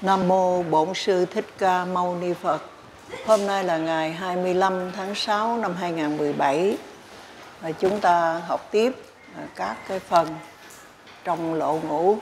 Nam Mô Bổn Sư Thích Ca Mâu Ni Phật. Hôm nay là ngày 25 tháng 6 năm 2017 và chúng ta học tiếp các cái phần trong Lộ Ngũ.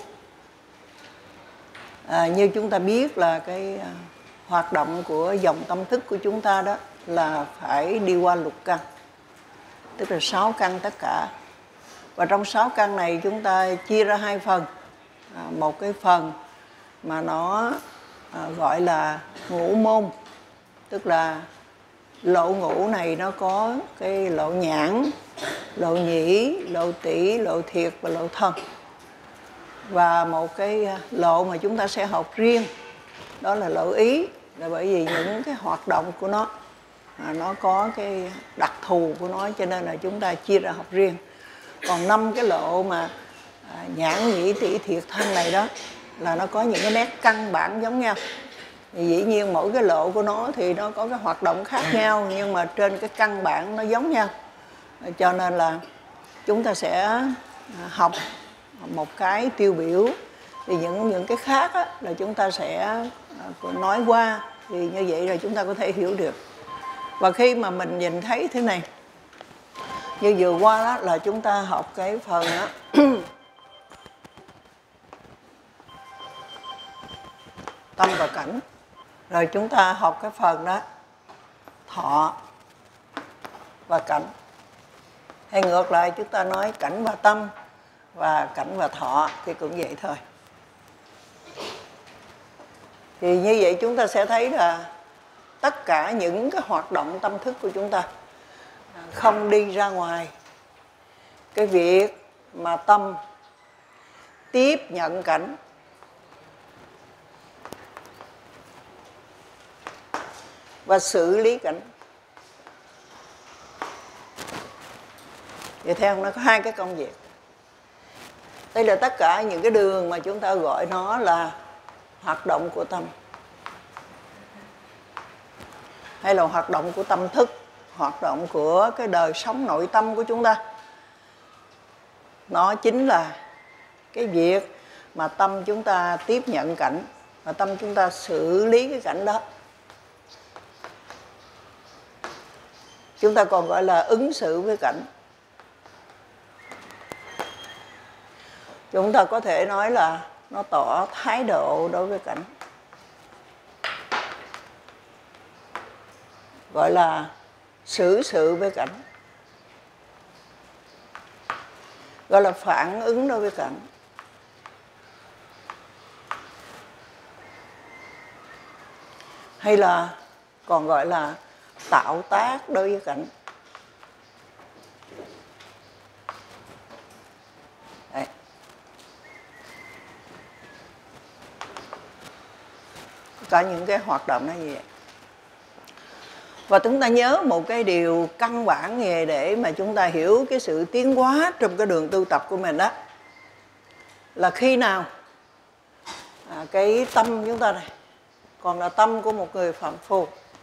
Như chúng ta biết là cái hoạt động của dòng tâm thức của chúng ta đó là phải đi qua lục căn, tức là 6 căn tất cả. Và trong 6 căn này chúng ta chia ra hai phần. Một cái phần mà nó gọi là ngũ môn, tức là lộ ngũ này nó có cái lộ nhãn, lộ nhĩ, lộ tỷ, lộ thiệt và lộ thân. Và một cái lộ mà chúng ta sẽ học riêng đó là lộ ý, là bởi vì những cái hoạt động của nó có cái đặc thù của nó, cho nên là chúng ta chia ra học riêng. Còn 5 cái lộ mà nhãn, nhĩ, tỷ, thiệt, thân này đó là nó có những cái nét căn bản giống nhau. Thì dĩ nhiên mỗi cái lộ của nó thì nó có cái hoạt động khác nhau, nhưng mà trên cái căn bản nó giống nhau. Cho nên là chúng ta sẽ học một cái tiêu biểu, thì những cái khác á, là chúng ta sẽ nói qua, thì như vậy rồi chúng ta có thể hiểu được. Và khi mà mình nhìn thấy thế này, như vừa qua đó là chúng ta học cái phần đó tâm và cảnh. Rồi chúng ta học cái phần đó thọ và cảnh. Hay ngược lại chúng ta nói cảnh và tâm và cảnh và thọ thì cũng vậy thôi. Thì như vậy chúng ta sẽ thấy là tất cả những cái hoạt động tâm thức của chúng ta không đi ra ngoài cái việc mà tâm tiếp nhận cảnh và xử lý cảnh. Vậy theo nó có hai cái công việc. Đây là tất cả những cái đường mà chúng ta gọi nó là hoạt động của tâm, hay là hoạt động của tâm thức, hoạt động của cái đời sống nội tâm của chúng ta. Nó chính là cái việc mà tâm chúng ta tiếp nhận cảnh và tâm chúng ta xử lý cái cảnh đó. Chúng ta còn gọi là ứng xử với cảnh. Chúng ta có thể nói là nó tỏ thái độ đối với cảnh, gọi là xử sự với cảnh, gọi là phản ứng đối với cảnh, hay là còn gọi là tạo tác đối với cảnh. Đấy. Cả những cái hoạt động nó như vậy. Và chúng ta nhớ một cái điều căn bản về để mà chúng ta hiểu cái sự tiến hóa trong cái đường tu tập của mình đó, là khi nào cái tâm chúng ta này còn là tâm của một người phàm phu.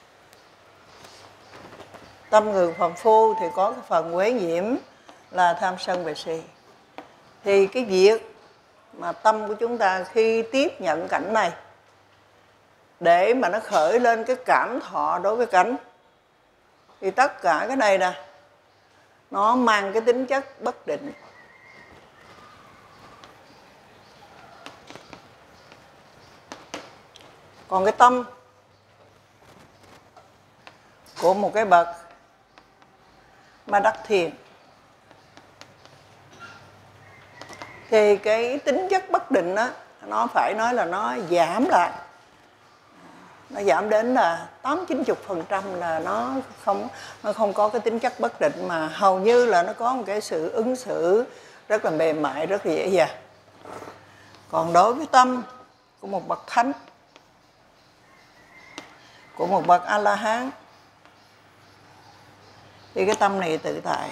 Tâm người phàm phu thì có cái phần quế nhiễm là tham sân và si. Thì cái việc mà tâm của chúng ta khi tiếp nhận cảnh này để mà nó khởi lên cái cảm thọ đối với cảnh, thì tất cả cái này nè nó mang cái tính chất bất định. Còn cái tâm của một cái bậc mà đắc thiền thì cái tính chất bất định đó, nó phải nói là nó giảm lại. Nó giảm đến là 80-90% là nó không có cái tính chất bất định, mà hầu như là nó có một cái sự ứng xử rất là mềm mại, rất là dễ dàng. Còn đối với tâm của một bậc thánh, của một bậc A-la-hán, thì cái tâm này tự tại.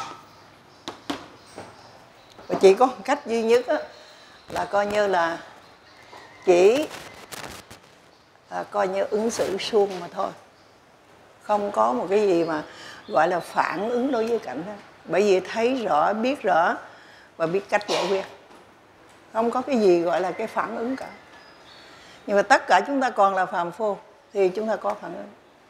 Và chỉ có một cách duy nhất đó, là coi như là chỉ coi như ứng xử suông mà thôi. Không có một cái gì mà gọi là phản ứng đối với cảnh đó. Bởi vì thấy rõ, biết rõ và biết cách giải quyết. Không có cái gì gọi là cái phản ứng cả. Nhưng mà tất cả chúng ta còn là phàm phu thì chúng ta có phản ứng.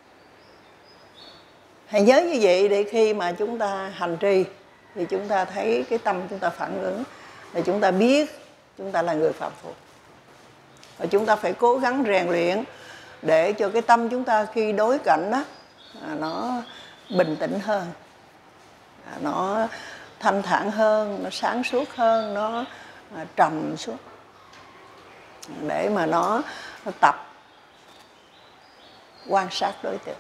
Hãy nhớ như vậy để khi mà chúng ta hành trì thì chúng ta thấy cái tâm chúng ta phản ứng, là chúng ta biết chúng ta là người phàm phu. Và chúng ta phải cố gắng rèn luyện để cho cái tâm chúng ta khi đối cảnh đó nó bình tĩnh hơn, nó thanh thản hơn, nó sáng suốt hơn, nó trầm xuống, để mà nó tập quan sát đối tượng,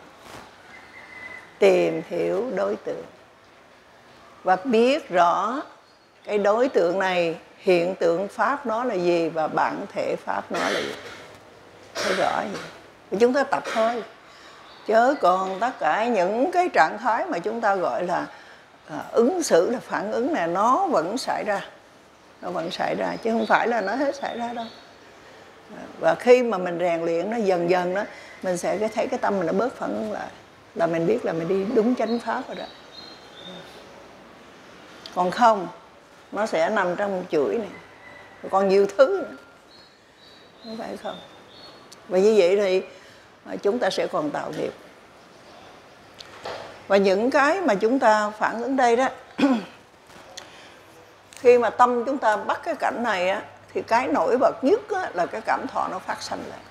tìm hiểu đối tượng và biết rõ cái đối tượng này, hiện tượng pháp nó là gì và bản thể pháp nó là gì. Thấy rõ gì? Và chúng ta tập thôi. Chớ còn tất cả những cái trạng thái mà chúng ta gọi là ứng xử, là phản ứng này, nó vẫn xảy ra. Nó vẫn xảy ra, chứ không phải là nó hết xảy ra đâu. Và khi mà mình rèn luyện nó dần dần đó, mình sẽ thấy cái tâm mình nó bớt phản ứng lại, là mình biết là mình đi đúng chánh pháp rồi đó. Còn không, nó sẽ nằm trong một chuỗi này, còn nhiều thứ nữa. Không phải không? Và như vậy thì chúng ta sẽ còn tạo nghiệp. Và những cái mà chúng ta phản ứng đây đó, khi mà tâm chúng ta bắt cái cảnh này á, thì cái nổi bật nhất á, là cái cảm thọ nó phát sanh lại.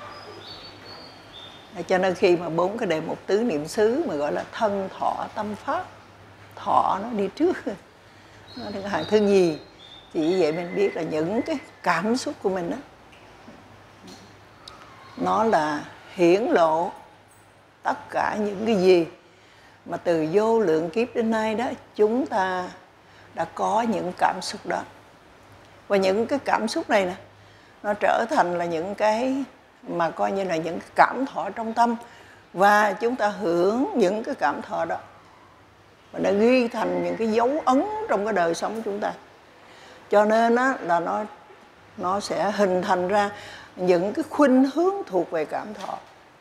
Cho nên khi mà 4 cái đề mục tứ niệm xứ mà gọi là thân thọ tâm pháp, thọ nó đi trước, nó hàng thứ nhì, thì như vậy mình biết là những cái cảm xúc của mình đó, nó là hiển lộ tất cả những cái gì mà từ vô lượng kiếp đến nay đó chúng ta đã có những cảm xúc đó. Và những cái cảm xúc này nè, nó trở thành là những cái mà coi như là những cái cảm thọ trong tâm, và chúng ta hưởng những cái cảm thọ đó, và nó ghi thành những cái dấu ấn trong cái đời sống của chúng ta. Cho nên á, là nó sẽ hình thành ra những cái khuynh hướng thuộc về cảm thọ.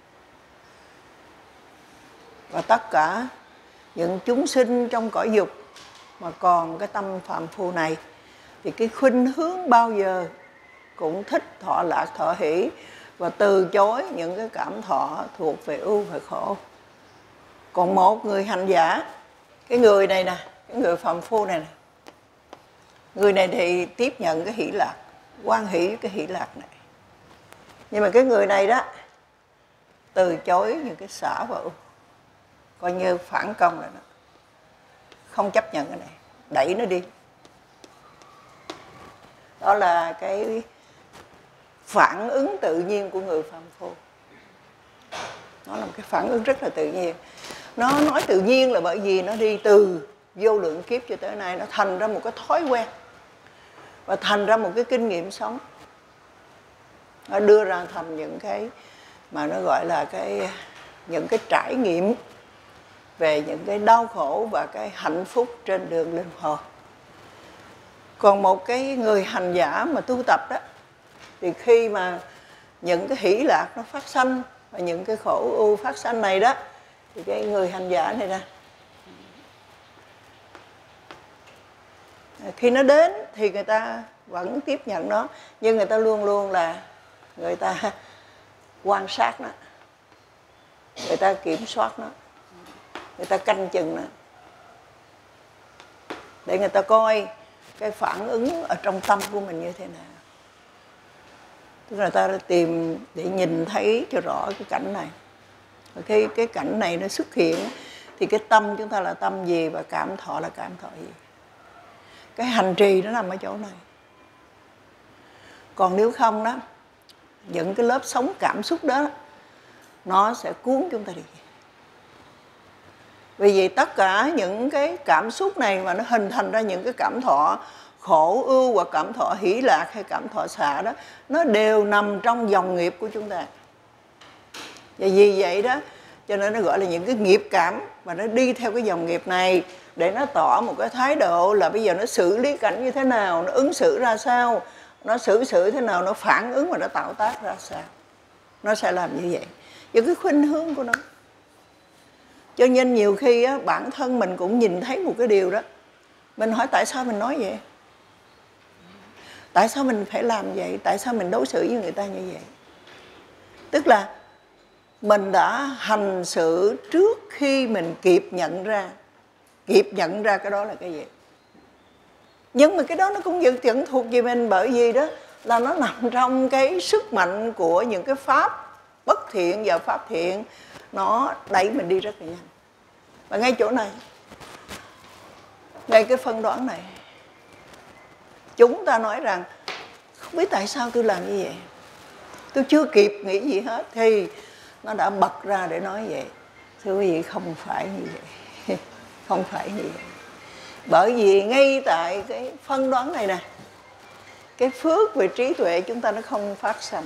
Và tất cả những chúng sinh trong cõi dục mà còn cái tâm phàm phu này, thì cái khuynh hướng bao giờ cũng thích thọ lạc thọ hỷ, và từ chối những cái cảm thọ thuộc về ưu và khổ. Còn một người hành giả, cái người này nè, cái người phàm phu này nè, người này thì tiếp nhận cái hỷ lạc, hoan hỷ với cái hỷ lạc này. Nhưng mà cái người này đó từ chối những cái xả và ưu, coi như phản công lại đó, không chấp nhận cái này, đẩy nó đi. Đó là cái phản ứng tự nhiên của người phàm phu. Nó là một cái phản ứng rất là tự nhiên. Nó nói tự nhiên là bởi vì nó đi từ vô lượng kiếp cho tới nay, nó thành ra một cái thói quen và thành ra một cái kinh nghiệm sống. Nó đưa ra thành những cái mà nó gọi là những cái trải nghiệm về những cái đau khổ và cái hạnh phúc trên đường linh hồn. Còn một cái người hành giả mà tu tập đó, thì khi mà những cái hỷ lạc nó phát sanh và những cái khổ ưu phát sanh này đó, thì cái người hành giả này nè, khi nó đến thì người ta vẫn tiếp nhận nó, nhưng người ta luôn luôn là người ta quan sát nó, người ta kiểm soát nó, người ta canh chừng nó, để người ta coi cái phản ứng ở trong tâm của mình như thế nào. Tức là ta tìm để nhìn thấy cho rõ cái cảnh này. Khi cái cảnh này nó xuất hiện thì cái tâm chúng ta là tâm gì và cảm thọ là cảm thọ gì. Cái hành trì nó nằm ở chỗ này. Còn nếu không đó, những cái lớp sống cảm xúc đó nó sẽ cuốn chúng ta đi. Vì vậy tất cả những cái cảm xúc này mà nó hình thành ra những cái cảm thọ khổ ưu hoặc cảm thọ hỷ lạc hay cảm thọ xả đó, nó đều nằm trong dòng nghiệp của chúng ta. Và vì vậy đó, cho nên nó gọi là những cái nghiệp cảm, và nó đi theo cái dòng nghiệp này để nó tỏ một cái thái độ là bây giờ nó xử lý cảnh như thế nào, nó ứng xử ra sao, nó xử thế nào, nó phản ứng và nó tạo tác ra sao. Nó sẽ làm như vậy. Những cái khuynh hướng của nó. Cho nên nhiều khi á, bản thân mình cũng nhìn thấy một cái điều đó. Mình hỏi tại sao mình nói vậy? Tại sao mình phải làm vậy? Tại sao mình đối xử với người ta như vậy? Tức là mình đã hành xử trước khi mình kịp nhận ra cái đó là cái gì. Nhưng mà cái đó nó cũng vẫn thuộc về mình, bởi vì đó là nó nằm trong cái sức mạnh của những cái pháp bất thiện và pháp thiện, nó đẩy mình đi rất là nhanh. Và ngay chỗ này, ngay cái phân đoán này, chúng ta nói rằng không biết tại sao tôi làm như vậy, tôi chưa kịp nghĩ gì hết thì nó đã bật ra để nói vậy. Thưa quý vị, không phải như vậy. Không phải như vậy. Bởi vì ngay tại cái phân đoán này nè, cái phước về trí tuệ chúng ta nó không phát sanh.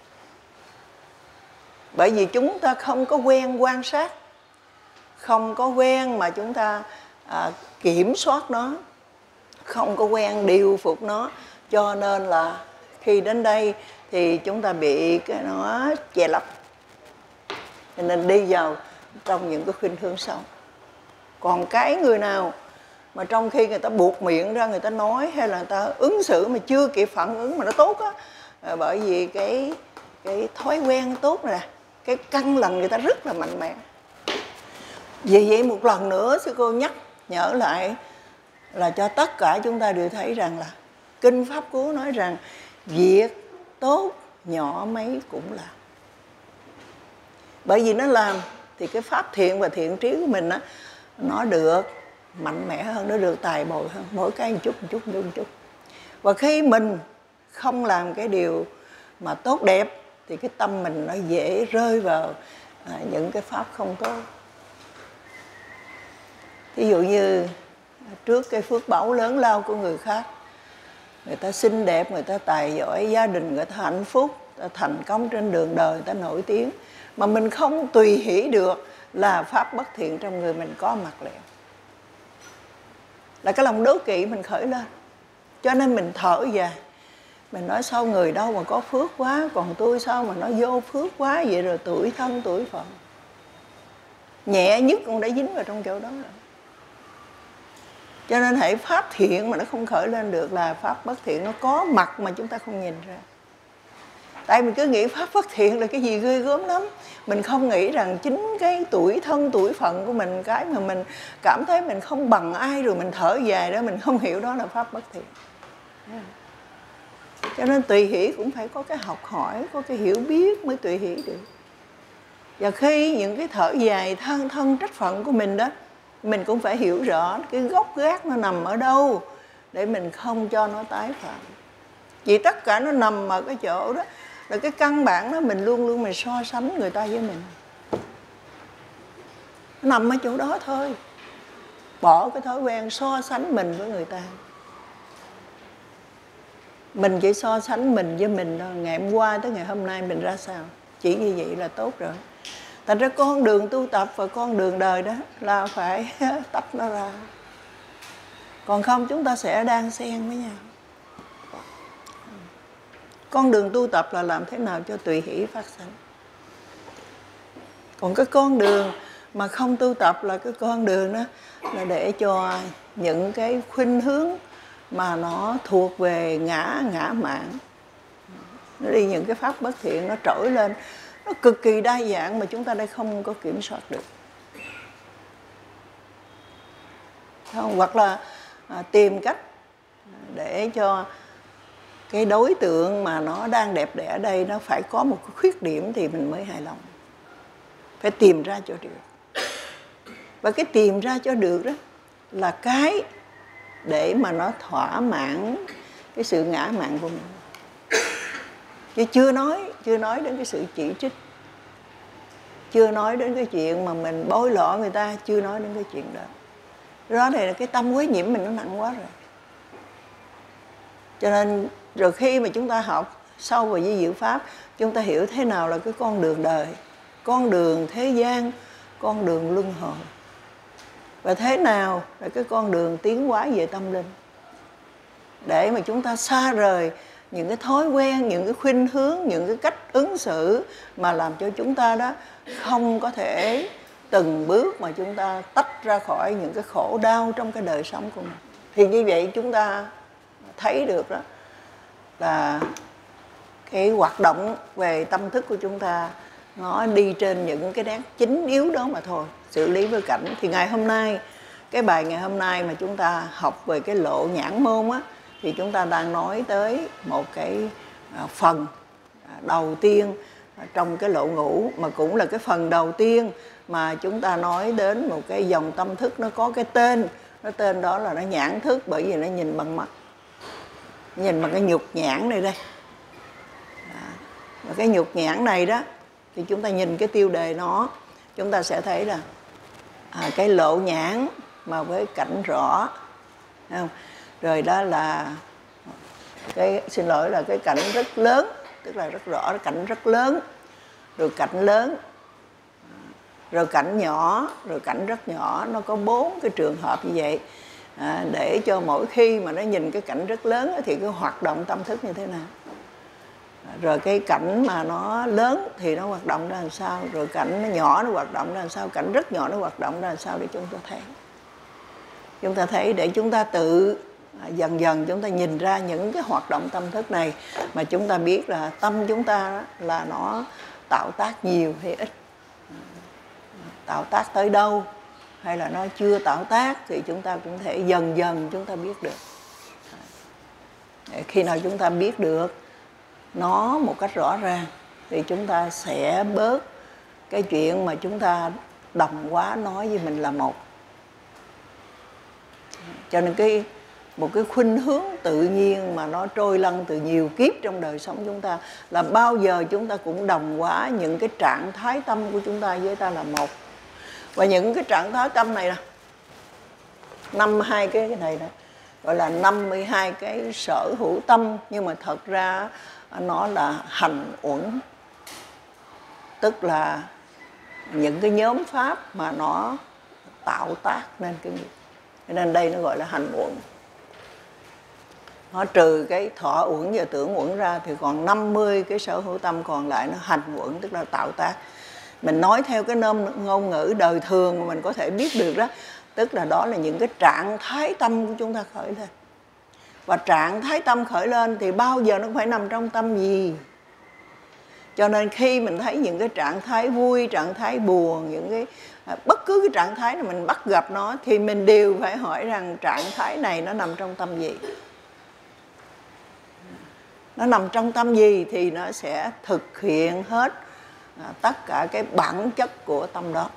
Bởi vì chúng ta không có quen quan sát, không có quen mà chúng ta kiểm soát nó, không có quen điều phục nó, cho nên là khi đến đây thì chúng ta bị cái nó che lấp, cho nên đi vào trong những cái khuynh hướng xấu. Còn cái người nào mà trong khi người ta buộc miệng ra, người ta nói hay là người ta ứng xử mà chưa kịp phản ứng mà nó tốt á, bởi vì cái thói quen tốt này, cái căn lành người ta rất là mạnh mẽ. Vì vậy một lần nữa sư cô nhắc nhở lại là cho tất cả chúng ta đều thấy rằng là Kinh Pháp Cú nói rằng việc tốt nhỏ mấy cũng làm. Bởi vì nó làm thì cái pháp thiện và thiện trí của mình á, nó được mạnh mẽ hơn, nó được tài bồi hơn, mỗi cái một chút. Và khi mình không làm cái điều mà tốt đẹp thì cái tâm mình nó dễ rơi vào những cái pháp không tốt. Ví dụ như trước cái phước báu lớn lao của người khác, người ta xinh đẹp, người ta tài giỏi, gia đình người ta hạnh phúc, người ta thành công trên đường đời, người ta nổi tiếng, mà mình không tùy hỷ được là pháp bất thiện trong người mình có mặt lẹo, là cái lòng đố kỵ mình khởi lên. Cho nên mình thở dài, mình nói sao người đâu mà có phước quá, còn tôi sao mà nó vô phước quá vậy, rồi tuổi thân tuổi phận. Nhẹ nhất cũng đã dính vào trong chỗ đó rồi. Cho nên hãy pháp thiện mà nó không khởi lên được là pháp bất thiện nó có mặt mà chúng ta không nhìn ra. Tại mình cứ nghĩ pháp bất thiện là cái gì ghê gớm lắm. Mình không nghĩ rằng chính cái tuổi thân tuổi phận của mình, cái mà mình cảm thấy mình không bằng ai rồi mình thở dài đó, mình không hiểu đó là pháp bất thiện. Cho nên tùy hỷ cũng phải có cái học hỏi, có cái hiểu biết mới tùy hỷ được. Và khi những cái thở dài thân trách phận của mình đó, mình cũng phải hiểu rõ cái gốc gác nó nằm ở đâu để mình không cho nó tái phạm. Vì tất cả nó nằm ở cái chỗ đó, là cái căn bản đó mình luôn luôn mình so sánh người ta với mình. Nó nằm ở chỗ đó thôi. Bỏ cái thói quen so sánh mình với người ta. Mình chỉ so sánh mình với mình thôi. Ngày hôm qua tới ngày hôm nay mình ra sao, chỉ như vậy là tốt rồi. Thành ra con đường tu tập và con đường đời đó là phải tách nó ra. Còn không chúng ta sẽ đang xen với nhau. Con đường tu tập là làm thế nào cho tùy hỷ phát sinh. Còn cái con đường mà không tu tập là cái con đường đó là để cho những cái khuynh hướng mà nó thuộc về ngã mạn, nó đi những cái pháp bất thiện nó trỗi lên, nó cực kỳ đa dạng mà chúng ta đây không có kiểm soát được. Không? Hoặc là tìm cách để cho cái đối tượng mà nó đang đẹp đẽ ở đây nó phải có một cái khuyết điểm thì mình mới hài lòng. Phải tìm ra cho được. Và cái tìm ra cho được đó là cái để mà nó thỏa mãn cái sự ngã mạn của mình. Chứ chưa nói đến cái sự chỉ trích, chưa nói đến cái chuyện mà mình bôi lọ người ta, chưa nói đến cái chuyện đó. Đó này là cái tâm quấy nhiễm mình nó nặng quá rồi. Cho nên rồi khi mà chúng ta học sâu vào di diệu pháp, chúng ta hiểu thế nào là cái con đường đời, con đường thế gian, con đường luân hồi. Và thế nào là cái con đường tiến hóa về tâm linh. Để mà chúng ta xa rời những cái thói quen, những cái khuynh hướng, những cái cách ứng xử mà làm cho chúng ta đó không có thể từng bước mà chúng ta tách ra khỏi những cái khổ đau trong cái đời sống của mình. Thì như vậy chúng ta thấy được đó là cái hoạt động về tâm thức của chúng ta nó đi trên những cái nét chính yếu đó mà thôi. Xử lý với cảnh thì ngày hôm nay, cái bài ngày hôm nay mà chúng ta học về cái lộ nhãn môn á, thì chúng ta đang nói tới một cái phần đầu tiên trong cái lộ ngũ, mà cũng là cái phần đầu tiên mà chúng ta nói đến một cái dòng tâm thức nó có cái tên. Nó tên đó là nó nhãn thức, bởi vì nó nhìn bằng mắt, nhìn bằng cái nhục nhãn này đây. Và cái nhục nhãn này đó, thì chúng ta nhìn cái tiêu đề nó, chúng ta sẽ thấy là cái lộ nhãn mà với cảnh rõ, không? Rồi đó là cái, xin lỗi, là cái cảnh rất lớn, tức là rất rõ, cảnh rất lớn, rồi cảnh lớn, rồi cảnh nhỏ, rồi cảnh rất nhỏ. Nó có 4 cái trường hợp như vậy, để cho mỗi khi mà nó nhìn cái cảnh rất lớn thì cái hoạt động tâm thức như thế nào, rồi cái cảnh mà nó lớn thì nó hoạt động ra làm sao, rồi cảnh nó nhỏ nó hoạt động ra làm sao, cảnh rất nhỏ nó hoạt động ra làm sao, để chúng ta thấy. Chúng ta thấy để chúng ta tự dần dần chúng ta nhìn ra những cái hoạt động tâm thức này, mà chúng ta biết là tâm chúng ta là nó tạo tác nhiều hay ít, tạo tác tới đâu, hay là nó chưa tạo tác, thì chúng ta cũng thể dần dần chúng ta biết được. Khi nào chúng ta biết được nó một cách rõ ràng thì chúng ta sẽ bớt cái chuyện mà chúng ta đồng hóa nói với mình là một. Cho nên một cái khuynh hướng tự nhiên mà nó trôi lăn từ nhiều kiếp trong đời sống chúng ta là bao giờ chúng ta cũng đồng hóa những cái trạng thái tâm của chúng ta với ta là một. Và những cái trạng thái tâm này nè, 52 cái này nè, gọi là 52 cái sở hữu tâm, nhưng mà thật ra nó là hành uẩn, tức là những cái nhóm pháp mà nó tạo tác nên cái nghiệp. Nên đây nó gọi là hành uẩn. Nó trừ cái thọ uẩn và tưởng uẩn ra thì còn 50 cái sở hữu tâm còn lại nó hành uẩn, tức là tạo tác. Mình nói theo cái ngôn ngữ đời thường mà mình có thể biết được đó, tức là đó là những cái trạng thái tâm của chúng ta khởi lên. Và trạng thái tâm khởi lên thì bao giờ nó cũng phải nằm trong tâm gì. Cho nên khi mình thấy những cái trạng thái vui, trạng thái buồn, những cái bất cứ cái trạng thái này mình bắt gặp nó, thì mình đều phải hỏi rằng trạng thái này nó nằm trong tâm gì. Nó nằm trong tâm gì thì nó sẽ thực hiện hết tất cả cái bản chất của tâm đó.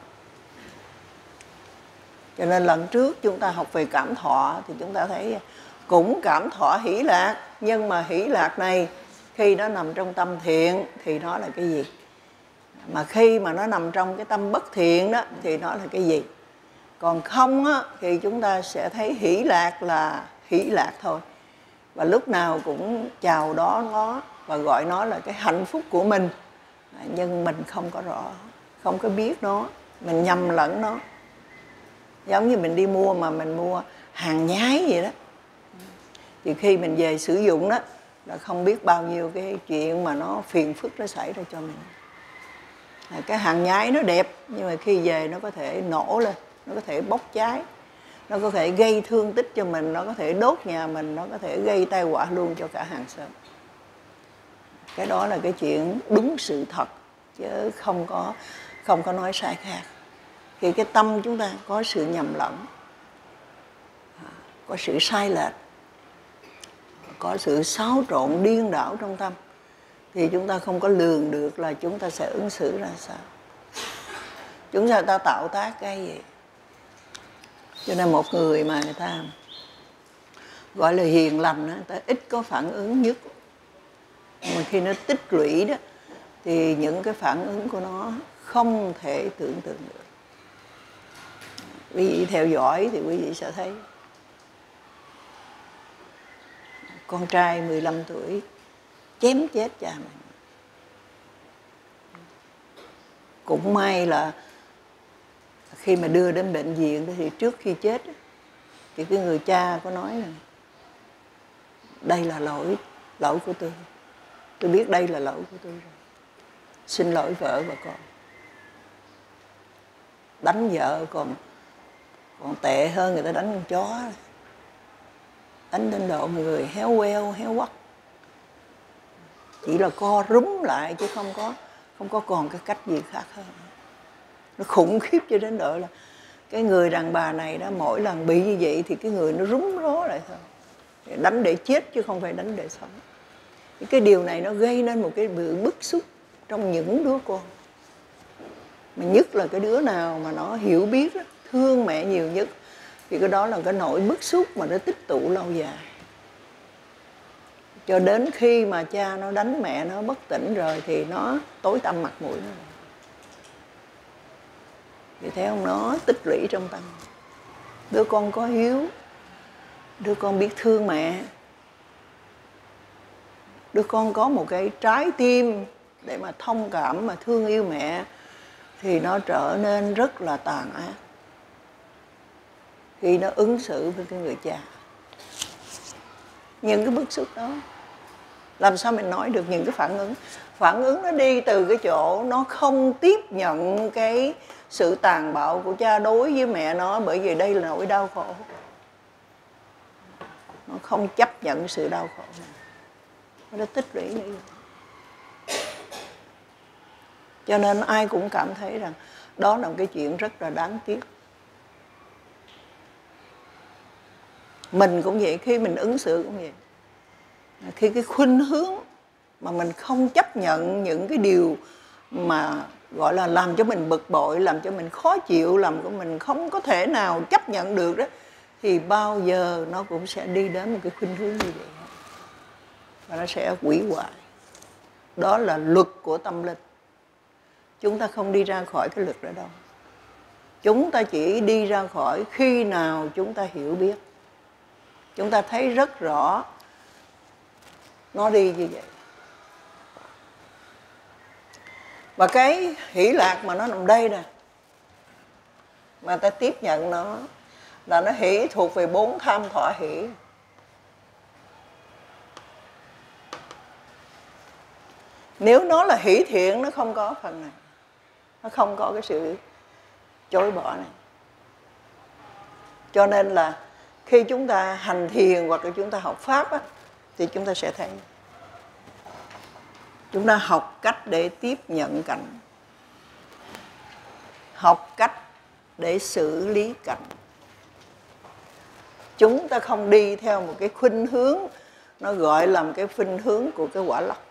Cho nên lần trước chúng ta học về cảm thọ thì chúng ta thấy cũng cảm thọ hỷ lạc, nhưng mà hỷ lạc này khi nó nằm trong tâm thiện thì nó là cái gì? Mà khi mà nó nằm trong cái tâm bất thiện đó thì nó là cái gì? Còn không á, thì chúng ta sẽ thấy hỷ lạc là hỷ lạc thôi. Và lúc nào cũng chào đón nó và gọi nó là cái hạnh phúc của mình. Nhưng mình không có rõ, không có biết nó, mình nhầm lẫn nó. Giống như mình đi mua mà mình mua hàng nhái vậy đó. Thì khi mình về sử dụng đó là không biết bao nhiêu cái chuyện mà nó phiền phức nó xảy ra cho mình. Cái hàng nhái nó đẹp, nhưng mà khi về nó có thể nổ lên, nó có thể bốc cháy, nó có thể gây thương tích cho mình, nó có thể đốt nhà mình, nó có thể gây tai họa luôn cho cả hàng xóm. Cái đó là cái chuyện đúng sự thật, chứ không có nói sai khác. Khi cái tâm chúng ta có sự nhầm lẫn, có sự sai lệch, có sự xáo trộn điên đảo trong tâm, thì chúng ta không có lường được là chúng ta sẽ ứng xử ra sao. Chúng ta tạo tác cái gì. Cho nên một người mà người ta gọi là hiền lành, người ta ít có phản ứng nhất. Mà khi nó tích lũy đó, thì những cái phản ứng của nó không thể tưởng tượng được. Quý vị theo dõi thì quý vị sẽ thấy con trai 15 tuổi chém chết cha mình. Cũng may là khi mà đưa đến bệnh viện thì trước khi chết thì cái người cha có nói là đây là lỗi của tôi. Tôi biết đây là lỗi của tôi rồi. Xin lỗi vợ và con. Đánh vợ còn tệ hơn người ta đánh con chó. Đánh đến độ người héo queo, héo quắt. chỉ là co rúm lại chứ không có còn cái cách gì khác hơn. Nó khủng khiếp cho đến độ là cái người đàn bà này đó, mỗi lần bị như vậy thì cái người nó rúm ró lại thôi. Đánh để chết chứ không phải đánh để sống. Cái điều này nó gây nên một cái bức xúc trong những đứa con. Mà nhất là cái đứa nào mà nó hiểu biết đó, thương mẹ nhiều nhất, thì cái đó là cái nỗi bức xúc mà nó tích tụ lâu dài. Cho đến khi mà cha nó đánh mẹ nó bất tỉnh rồi thì nó tối tăm mặt mũi nó. Thì thấy không, nó tích lũy trong tâm. Đứa con có hiếu, đứa con biết thương mẹ, đứa con có một cái trái tim để mà thông cảm mà thương yêu mẹ, thì nó trở nên rất là tàn ác khi nó ứng xử với cái người cha. Những cái bức xúc đó, làm sao mình nói được những cái phản ứng nó đi từ cái chỗ nó không tiếp nhận cái sự tàn bạo của cha đối với mẹ nó, bởi vì đây là nỗi đau khổ. Nó không chấp nhận sự đau khổ này, nó tích lũy như vậy. Cho nên ai cũng cảm thấy rằng đó là một cái chuyện rất là đáng tiếc. Mình cũng vậy, khi mình ứng xử cũng vậy. Khi cái khuynh hướng mà mình không chấp nhận những cái điều mà gọi là làm cho mình bực bội, làm cho mình khó chịu, làm cho mình không có thể nào chấp nhận được đó, thì bao giờ nó cũng sẽ đi đến một cái khuynh hướng như vậy. Và nó sẽ hủy hoại. Đó là luật của tâm linh. Chúng ta không đi ra khỏi cái luật đó đâu. Chúng ta chỉ đi ra khỏi khi nào chúng ta hiểu biết. Chúng ta thấy rất rõ nó đi như vậy. Và cái hỷ lạc mà nó nằm đây nè, mà ta tiếp nhận nó, là nó hỷ thuộc về 4 tham thọ hỷ. Nếu nó là hỷ thiện, nó không có phần này. Nó không có cái sự chối bỏ này. Cho nên là khi chúng ta hành thiền hoặc là chúng ta học Pháp á, thì chúng ta sẽ thấy chúng ta học cách để tiếp nhận cảnh, học cách để xử lý cảnh. Chúng ta không đi theo một cái khuynh hướng, nó gọi là một cái khuynh hướng của cái quả lắc.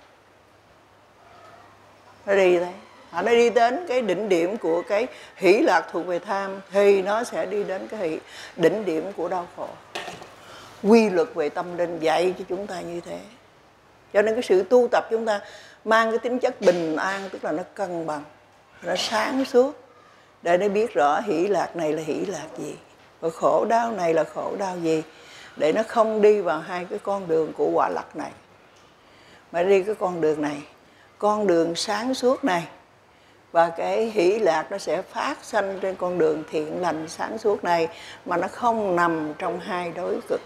Nó đi đấy, nó đi đến cái đỉnh điểm của cái hỷ lạc thuộc về tham, thì nó sẽ đi đến cái đỉnh điểm của đau khổ. Quy luật về tâm linh dạy cho chúng ta như thế. Cho nên cái sự tu tập chúng ta mang cái tính chất bình an, tức là nó cân bằng, nó sáng suốt, để nó biết rõ hỷ lạc này là hỷ lạc gì, và khổ đau này là khổ đau gì, để nó không đi vào hai cái con đường của quả lắc này, mà đi cái con đường này, con đường sáng suốt này. Và cái hỷ lạc nó sẽ phát sanh trên con đường thiện lành sáng suốt này, mà nó không nằm trong hai đối cực.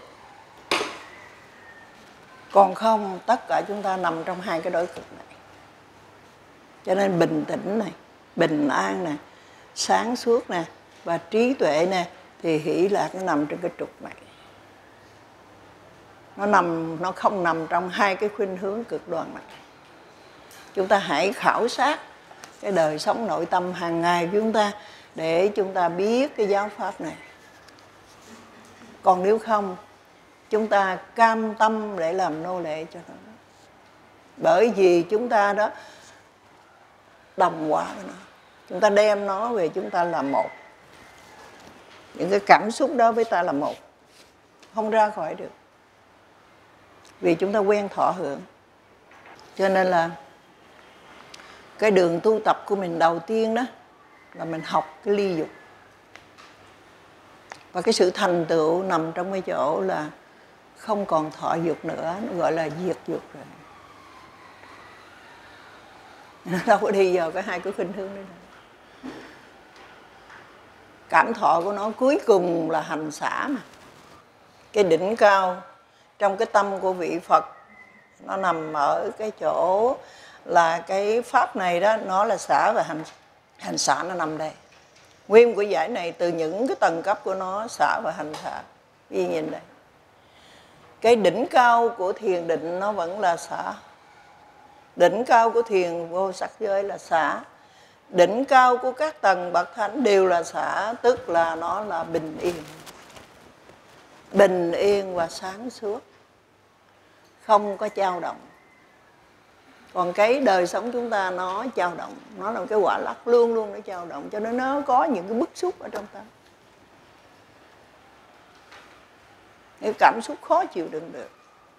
Còn không, tất cả chúng ta nằm trong hai cái đối cực này. Cho nên bình tĩnh này, bình an nè, sáng suốt nè, và trí tuệ nè, thì hỷ lạc nó nằm trên cái trục này. Nó không nằm trong hai cái khuynh hướng cực đoan này. Chúng ta hãy khảo sát cái đời sống nội tâm hàng ngày của chúng ta, để chúng ta biết cái giáo pháp này. Còn nếu không, chúng ta cam tâm để làm nô lệ cho nó. Bởi vì chúng ta đó đồng hóa với nó. Chúng ta đem nó về chúng ta là một. Những cái cảm xúc đó với ta là một. Không ra khỏi được. Vì chúng ta quen thọ hưởng. Cho nên là cái đường tu tập của mình đầu tiên đó là mình học cái ly dục. Và cái sự thành tựu nằm trong cái chỗ là không còn thọ dục nữa, nó gọi là diệt dục rồi. Nó đâu có đi vào cái hai cái khuynh hướng đấy. Cảm thọ của nó cuối cùng là hành xả mà. Cái đỉnh cao trong cái tâm của vị Phật, nó nằm ở cái chỗ là cái pháp này đó, nó là xả và hành xả, nó nằm đây. Nguyên của giải này từ những cái tầng cấp của nó, xả và hành xả. Vì nhìn đây, cái đỉnh cao của thiền định nó vẫn là xả. Đỉnh cao của thiền vô sắc giới là xả. Đỉnh cao của các tầng bậc thánh đều là xả, tức là nó là bình yên. Bình yên và sáng suốt, không có dao động. Còn cái đời sống chúng ta nó dao động, nó là một cái quả lắc luôn luôn nó dao động, cho nên nó có những cái bức xúc ở trong tâm. Những cảm xúc khó chịu đựng được.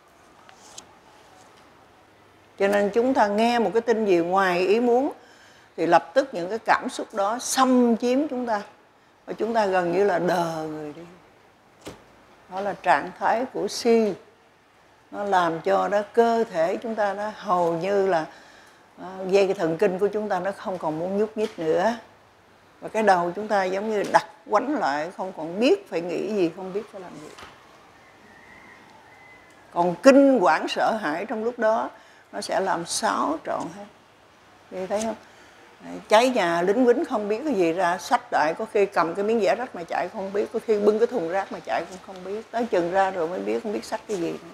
Cho nên chúng ta nghe một cái tin gì ngoài ý muốn thì lập tức những cái cảm xúc đó xâm chiếm chúng ta, và chúng ta gần như là đờ người đi. Đó là trạng thái của si. Nó làm cho đó cơ thể chúng ta nó hầu như là dây cái thần kinh của chúng ta nó không còn muốn nhúc nhích nữa. Và cái đầu chúng ta giống như đặt quánh lại, không còn biết phải nghĩ gì, không biết phải làm gì. Còn kinh quản sợ hãi trong lúc đó nó sẽ làm xáo trộn hết. Vì thấy không? Cháy nhà lính quýnh không biết cái gì ra, xách đại, có khi cầm cái miếng vải rách mà chạy không biết, có khi bưng cái thùng rác mà chạy cũng không biết, tới chừng ra rồi mới biết, không biết xách cái gì nữa.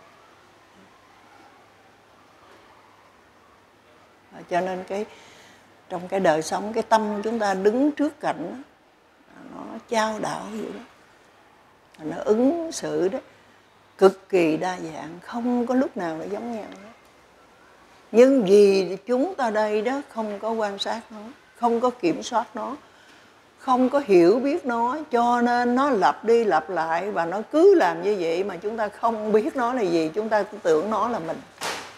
Cho nên trong cái đời sống, cái tâm chúng ta đứng trước cảnh đó, nó chao đảo vậy đó, nó ứng xử đó cực kỳ đa dạng, không có lúc nào nó giống nhau đó. Nhưng vì chúng ta đây đó không có quan sát nó, không có kiểm soát nó, không có hiểu biết nó, cho nên nó lặp đi lặp lại và nó cứ làm như vậy mà chúng ta không biết nó là gì, chúng ta tưởng nó là mình.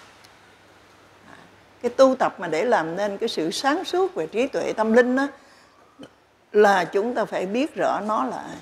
Cái tu tập mà để làm nên cái sự sáng suốt về trí tuệ tâm linh đó, là chúng ta phải biết rõ nó là ai.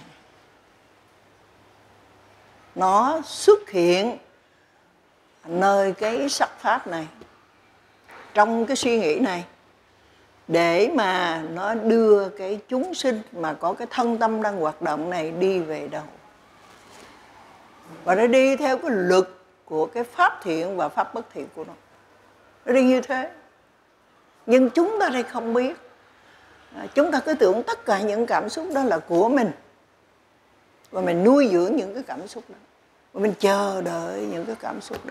Nó xuất hiện nơi cái sắc pháp này, trong cái suy nghĩ này, để mà nó đưa cái chúng sinh mà có cái thân tâm đang hoạt động này đi về đâu. Và nó đi theo cái luật của cái pháp thiện và pháp bất thiện của nó. Nó đi như thế. Nhưng chúng ta đây không biết. Chúng ta cứ tưởng tất cả những cảm xúc đó là của mình. Và mình nuôi dưỡng những cái cảm xúc đó. Và mình chờ đợi những cái cảm xúc đó.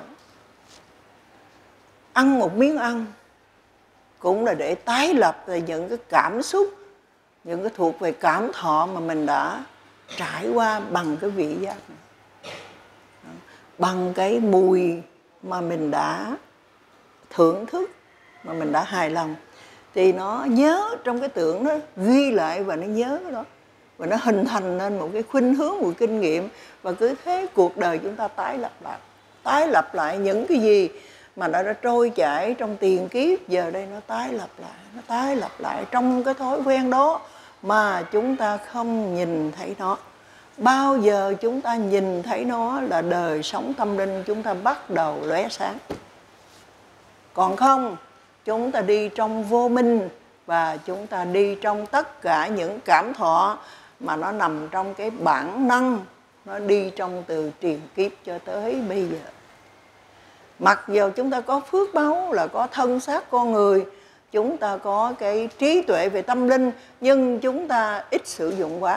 Ăn một miếng ăn cũng là để tái lập về những cái cảm xúc, những cái thuộc về cảm thọ mà mình đã trải qua bằng cái vị giác này. Bằng cái mùi mà mình đã thưởng thức, mà mình đã hài lòng. Thì nó nhớ trong cái tưởng đó, ghi lại và nó nhớ cái đó. Và nó hình thành nên một cái khuynh hướng, một kinh nghiệm. Và cứ thế cuộc đời chúng ta tái lập lại. Tái lập lại những cái gì mà nó đã trôi chảy trong tiền kiếp, giờ đây nó tái lập lại. Nó tái lập lại trong cái thói quen đó mà chúng ta không nhìn thấy nó. Bao giờ chúng ta nhìn thấy nó là đời sống tâm linh chúng ta bắt đầu lóe sáng. Còn không, chúng ta đi trong vô minh và chúng ta đi trong tất cả những cảm thọ mà nó nằm trong cái bản năng, nó đi trong từ tiền kiếp cho tới bây giờ. Mặc dù chúng ta có phước báu là có thân xác con người, chúng ta có cái trí tuệ về tâm linh, nhưng chúng ta ít sử dụng quá.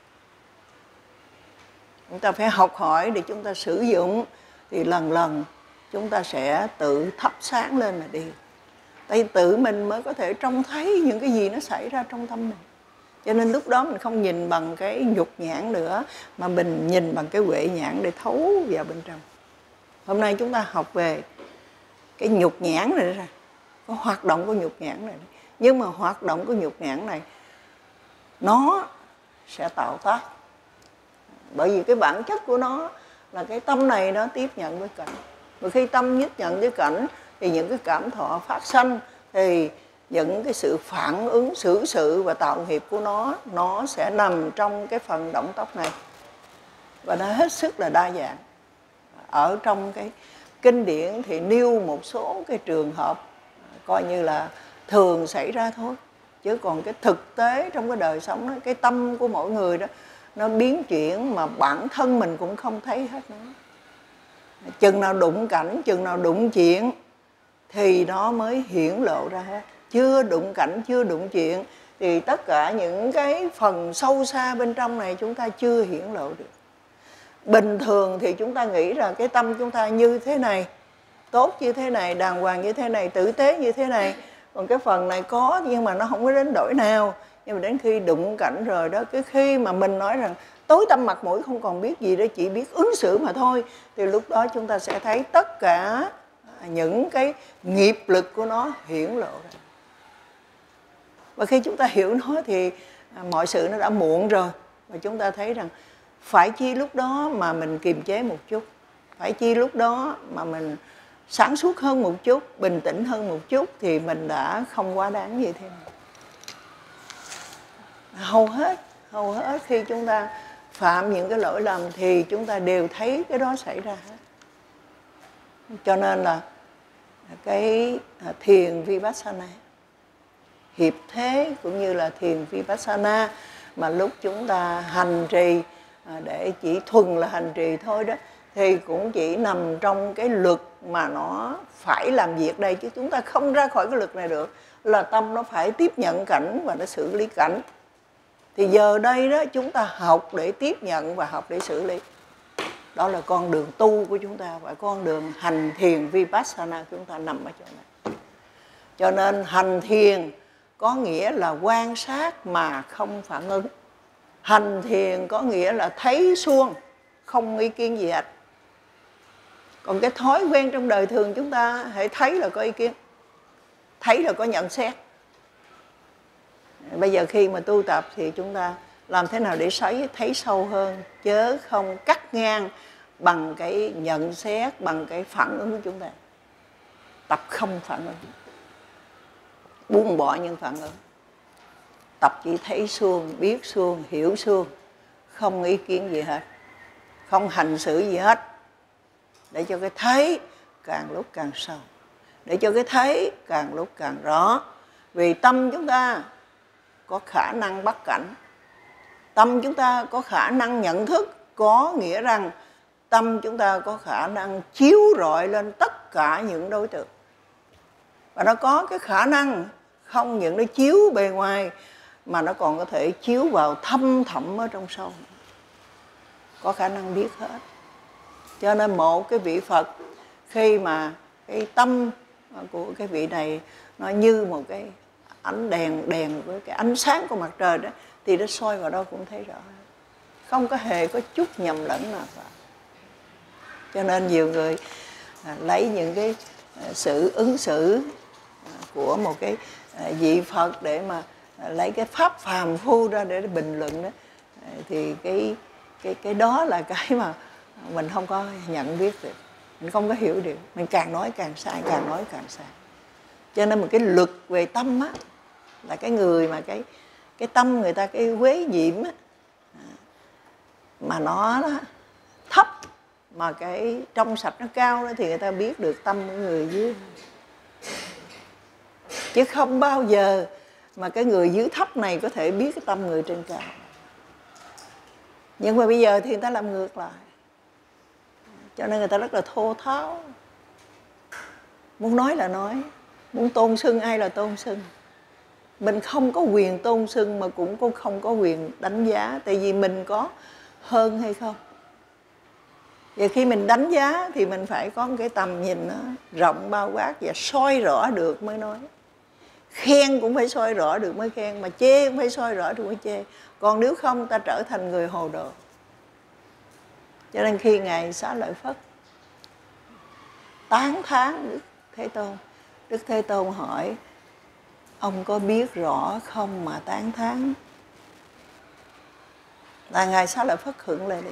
Chúng ta phải học hỏi để chúng ta sử dụng, thì lần lần chúng ta sẽ tự thắp sáng lên mà đi. Tại vì tự mình mới có thể trông thấy những cái gì nó xảy ra trong tâm mình. Cho nên lúc đó mình không nhìn bằng cái nhục nhãn nữa, mà mình nhìn bằng cái huệ nhãn để thấu vào bên trong. Hôm nay chúng ta học về cái nhục nhãn này ra, có hoạt động của nhục nhãn này. Nhưng mà hoạt động của nhục nhãn này nó sẽ tạo tác. Bởi vì cái bản chất của nó là cái tâm này nó tiếp nhận với cảnh. Và khi tâm tiếp nhận với cảnh thì những cái cảm thọ phát sanh, thì những cái sự phản ứng xử sự và tạo nghiệp của nó sẽ nằm trong cái phần động tóc này. Và nó hết sức là đa dạng. Ở trong cái kinh điển thì nêu một số cái trường hợp coi như là thường xảy ra thôi. Chứ còn cái thực tế trong cái đời sống đó, cái tâm của mỗi người đó nó biến chuyển mà bản thân mình cũng không thấy hết nữa. Chừng nào đụng cảnh, chừng nào đụng chuyện thì nó mới hiển lộ ra hết. Chưa đụng cảnh, chưa đụng chuyện thì tất cả những cái phần sâu xa bên trong này chúng ta chưa hiển lộ được. Bình thường thì chúng ta nghĩ rằng cái tâm chúng ta như thế này, tốt như thế này, đàng hoàng như thế này, tử tế như thế này. Còn cái phần này có nhưng mà nó không có đến đổi nào. Nhưng mà đến khi đụng cảnh rồi đó, cái khi mà mình nói rằng tối tăm mặt mũi không còn biết gì đó, chỉ biết ứng xử mà thôi, thì lúc đó chúng ta sẽ thấy tất cả những cái nghiệp lực của nó hiển lộ ra. Và khi chúng ta hiểu nó thì mọi sự nó đã muộn rồi. Và chúng ta thấy rằng phải chi lúc đó mà mình kiềm chế một chút, phải chi lúc đó mà mình sáng suốt hơn một chút, bình tĩnh hơn một chút, thì mình đã không quá đáng như thế này. Hầu hết khi chúng ta phạm những cái lỗi lầm thì chúng ta đều thấy cái đó xảy ra hết. Cho nên là cái thiền Vipassana, hiệp thế cũng như là thiền Vipassana mà lúc chúng ta hành trì để chỉ thuần là hành trì thôi đó, thì cũng chỉ nằm trong cái luật mà nó phải làm việc đây, chứ chúng ta không ra khỏi cái luật này được. Là tâm nó phải tiếp nhận cảnh và nó xử lý cảnh. Thì giờ đây đó chúng ta học để tiếp nhận và học để xử lý. Đó là con đường tu của chúng ta, và con đường hành thiền Vipassana chúng ta nằm ở chỗ này. Cho nên hành thiền có nghĩa là quan sát mà không phản ứng. Hành thiền có nghĩa là thấy suông, không ý kiến gì hết. Còn cái thói quen trong đời thường chúng ta hãy thấy là có ý kiến, thấy là có nhận xét. Bây giờ khi mà tu tập thì chúng ta làm thế nào để thấy sâu hơn, chớ không cắt ngang bằng cái nhận xét, bằng cái phản ứng của chúng ta. Tập không phản ứng, buông bỏ những phản ứng. Tập chỉ thấy suông, biết suông, hiểu suông, không ý kiến gì hết, không hành xử gì hết. Để cho cái thấy càng lúc càng sâu, để cho cái thấy càng lúc càng rõ. Vì tâm chúng ta có khả năng bắt cảnh, tâm chúng ta có khả năng nhận thức, có nghĩa rằng tâm chúng ta có khả năng chiếu rọi lên tất cả những đối tượng. Và nó có cái khả năng không những nó chiếu bề ngoài, mà nó còn có thể chiếu vào thâm thẳm ở trong sâu. Có khả năng biết hết. Cho nên một cái vị Phật, khi mà cái tâm của cái vị này nó như một cái ánh đèn với cái ánh sáng của mặt trời đó, thì nó soi vào đâu cũng thấy rõ, không có hề có chút nhầm lẫn nào cả. Cho nên nhiều người lấy những cái sự ứng xử của một cái vị Phật để mà lấy cái pháp phàm phu ra để bình luận đó, thì cái đó là cái mà mình không có nhận biết được, mình không có hiểu được, mình càng nói càng sai, càng nói càng sai. Cho nên một cái luật về tâm á, là cái người mà cái tâm người ta, cái quế nhiễm á, mà nó thấp mà cái trong sạch nó cao đó, thì người ta biết được tâm của người dưới. Chứ không bao giờ mà cái người dưới thấp này có thể biết cái tâm người trên cao. Nhưng mà bây giờ thì người ta làm ngược lại, cho nên người ta rất là thô tháo, muốn nói là nói, muốn tôn xưng ai là tôn xưng. Mình không có quyền tôn xưng mà cũng không có quyền đánh giá, tại vì mình có hơn hay không. Và khi mình đánh giá thì mình phải có một cái tầm nhìn nó rộng bao quát và soi rõ được mới nói. Khen cũng phải soi rõ được mới khen, mà chê cũng phải soi rõ được mới chê. Còn nếu không ta trở thành người hồ đồ. Cho nên khi Ngài Xá Lợi Phất tán thán Đức Thế Tôn hỏi: ông có biết rõ không mà tán thán? Là Ngài Xá Lợi Phất khựng lại đi.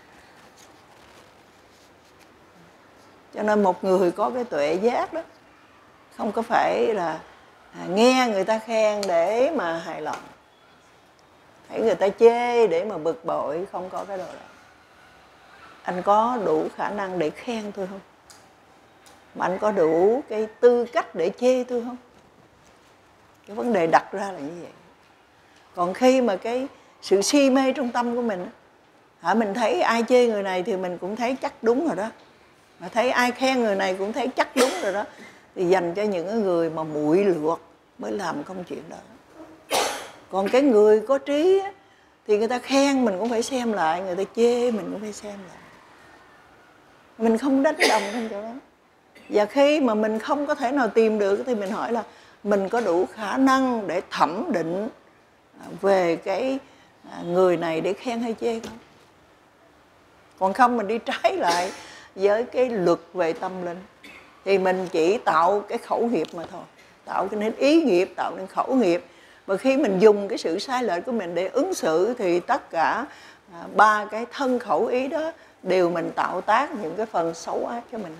Cho nên một người có cái tuệ giác đó, không có phải là nghe người ta khen để mà hài lòng, thấy người ta chê để mà bực bội, không có cái đồ đó. Anh có đủ khả năng để khen tôi không? Mà anh có đủ cái tư cách để chê tôi không? Cái vấn đề đặt ra là như vậy. Còn khi mà cái sự si mê trong tâm của mình, mình thấy ai chê người này thì mình cũng thấy chắc đúng rồi đó, mà thấy ai khen người này cũng thấy chắc đúng rồi đó, thì dành cho những người mà muội lược mới làm công chuyện đó. Còn cái người có trí á, thì người ta khen mình cũng phải xem lại, người ta chê mình cũng phải xem lại. Mình không đánh đồng trong chỗ đó. Và khi mà mình không có thể nào tìm được thì mình hỏi là mình có đủ khả năng để thẩm định về cái người này để khen hay chê không? Còn không mình đi trái lại với cái luật về tâm linh thì mình chỉ tạo cái khẩu nghiệp mà thôi, tạo cái nên ý nghiệp, tạo nên khẩu nghiệp. Và khi mình dùng cái sự sai lệch của mình để ứng xử thì tất cả ba cái thân khẩu ý đó đều mình tạo tác những cái phần xấu ác cho mình.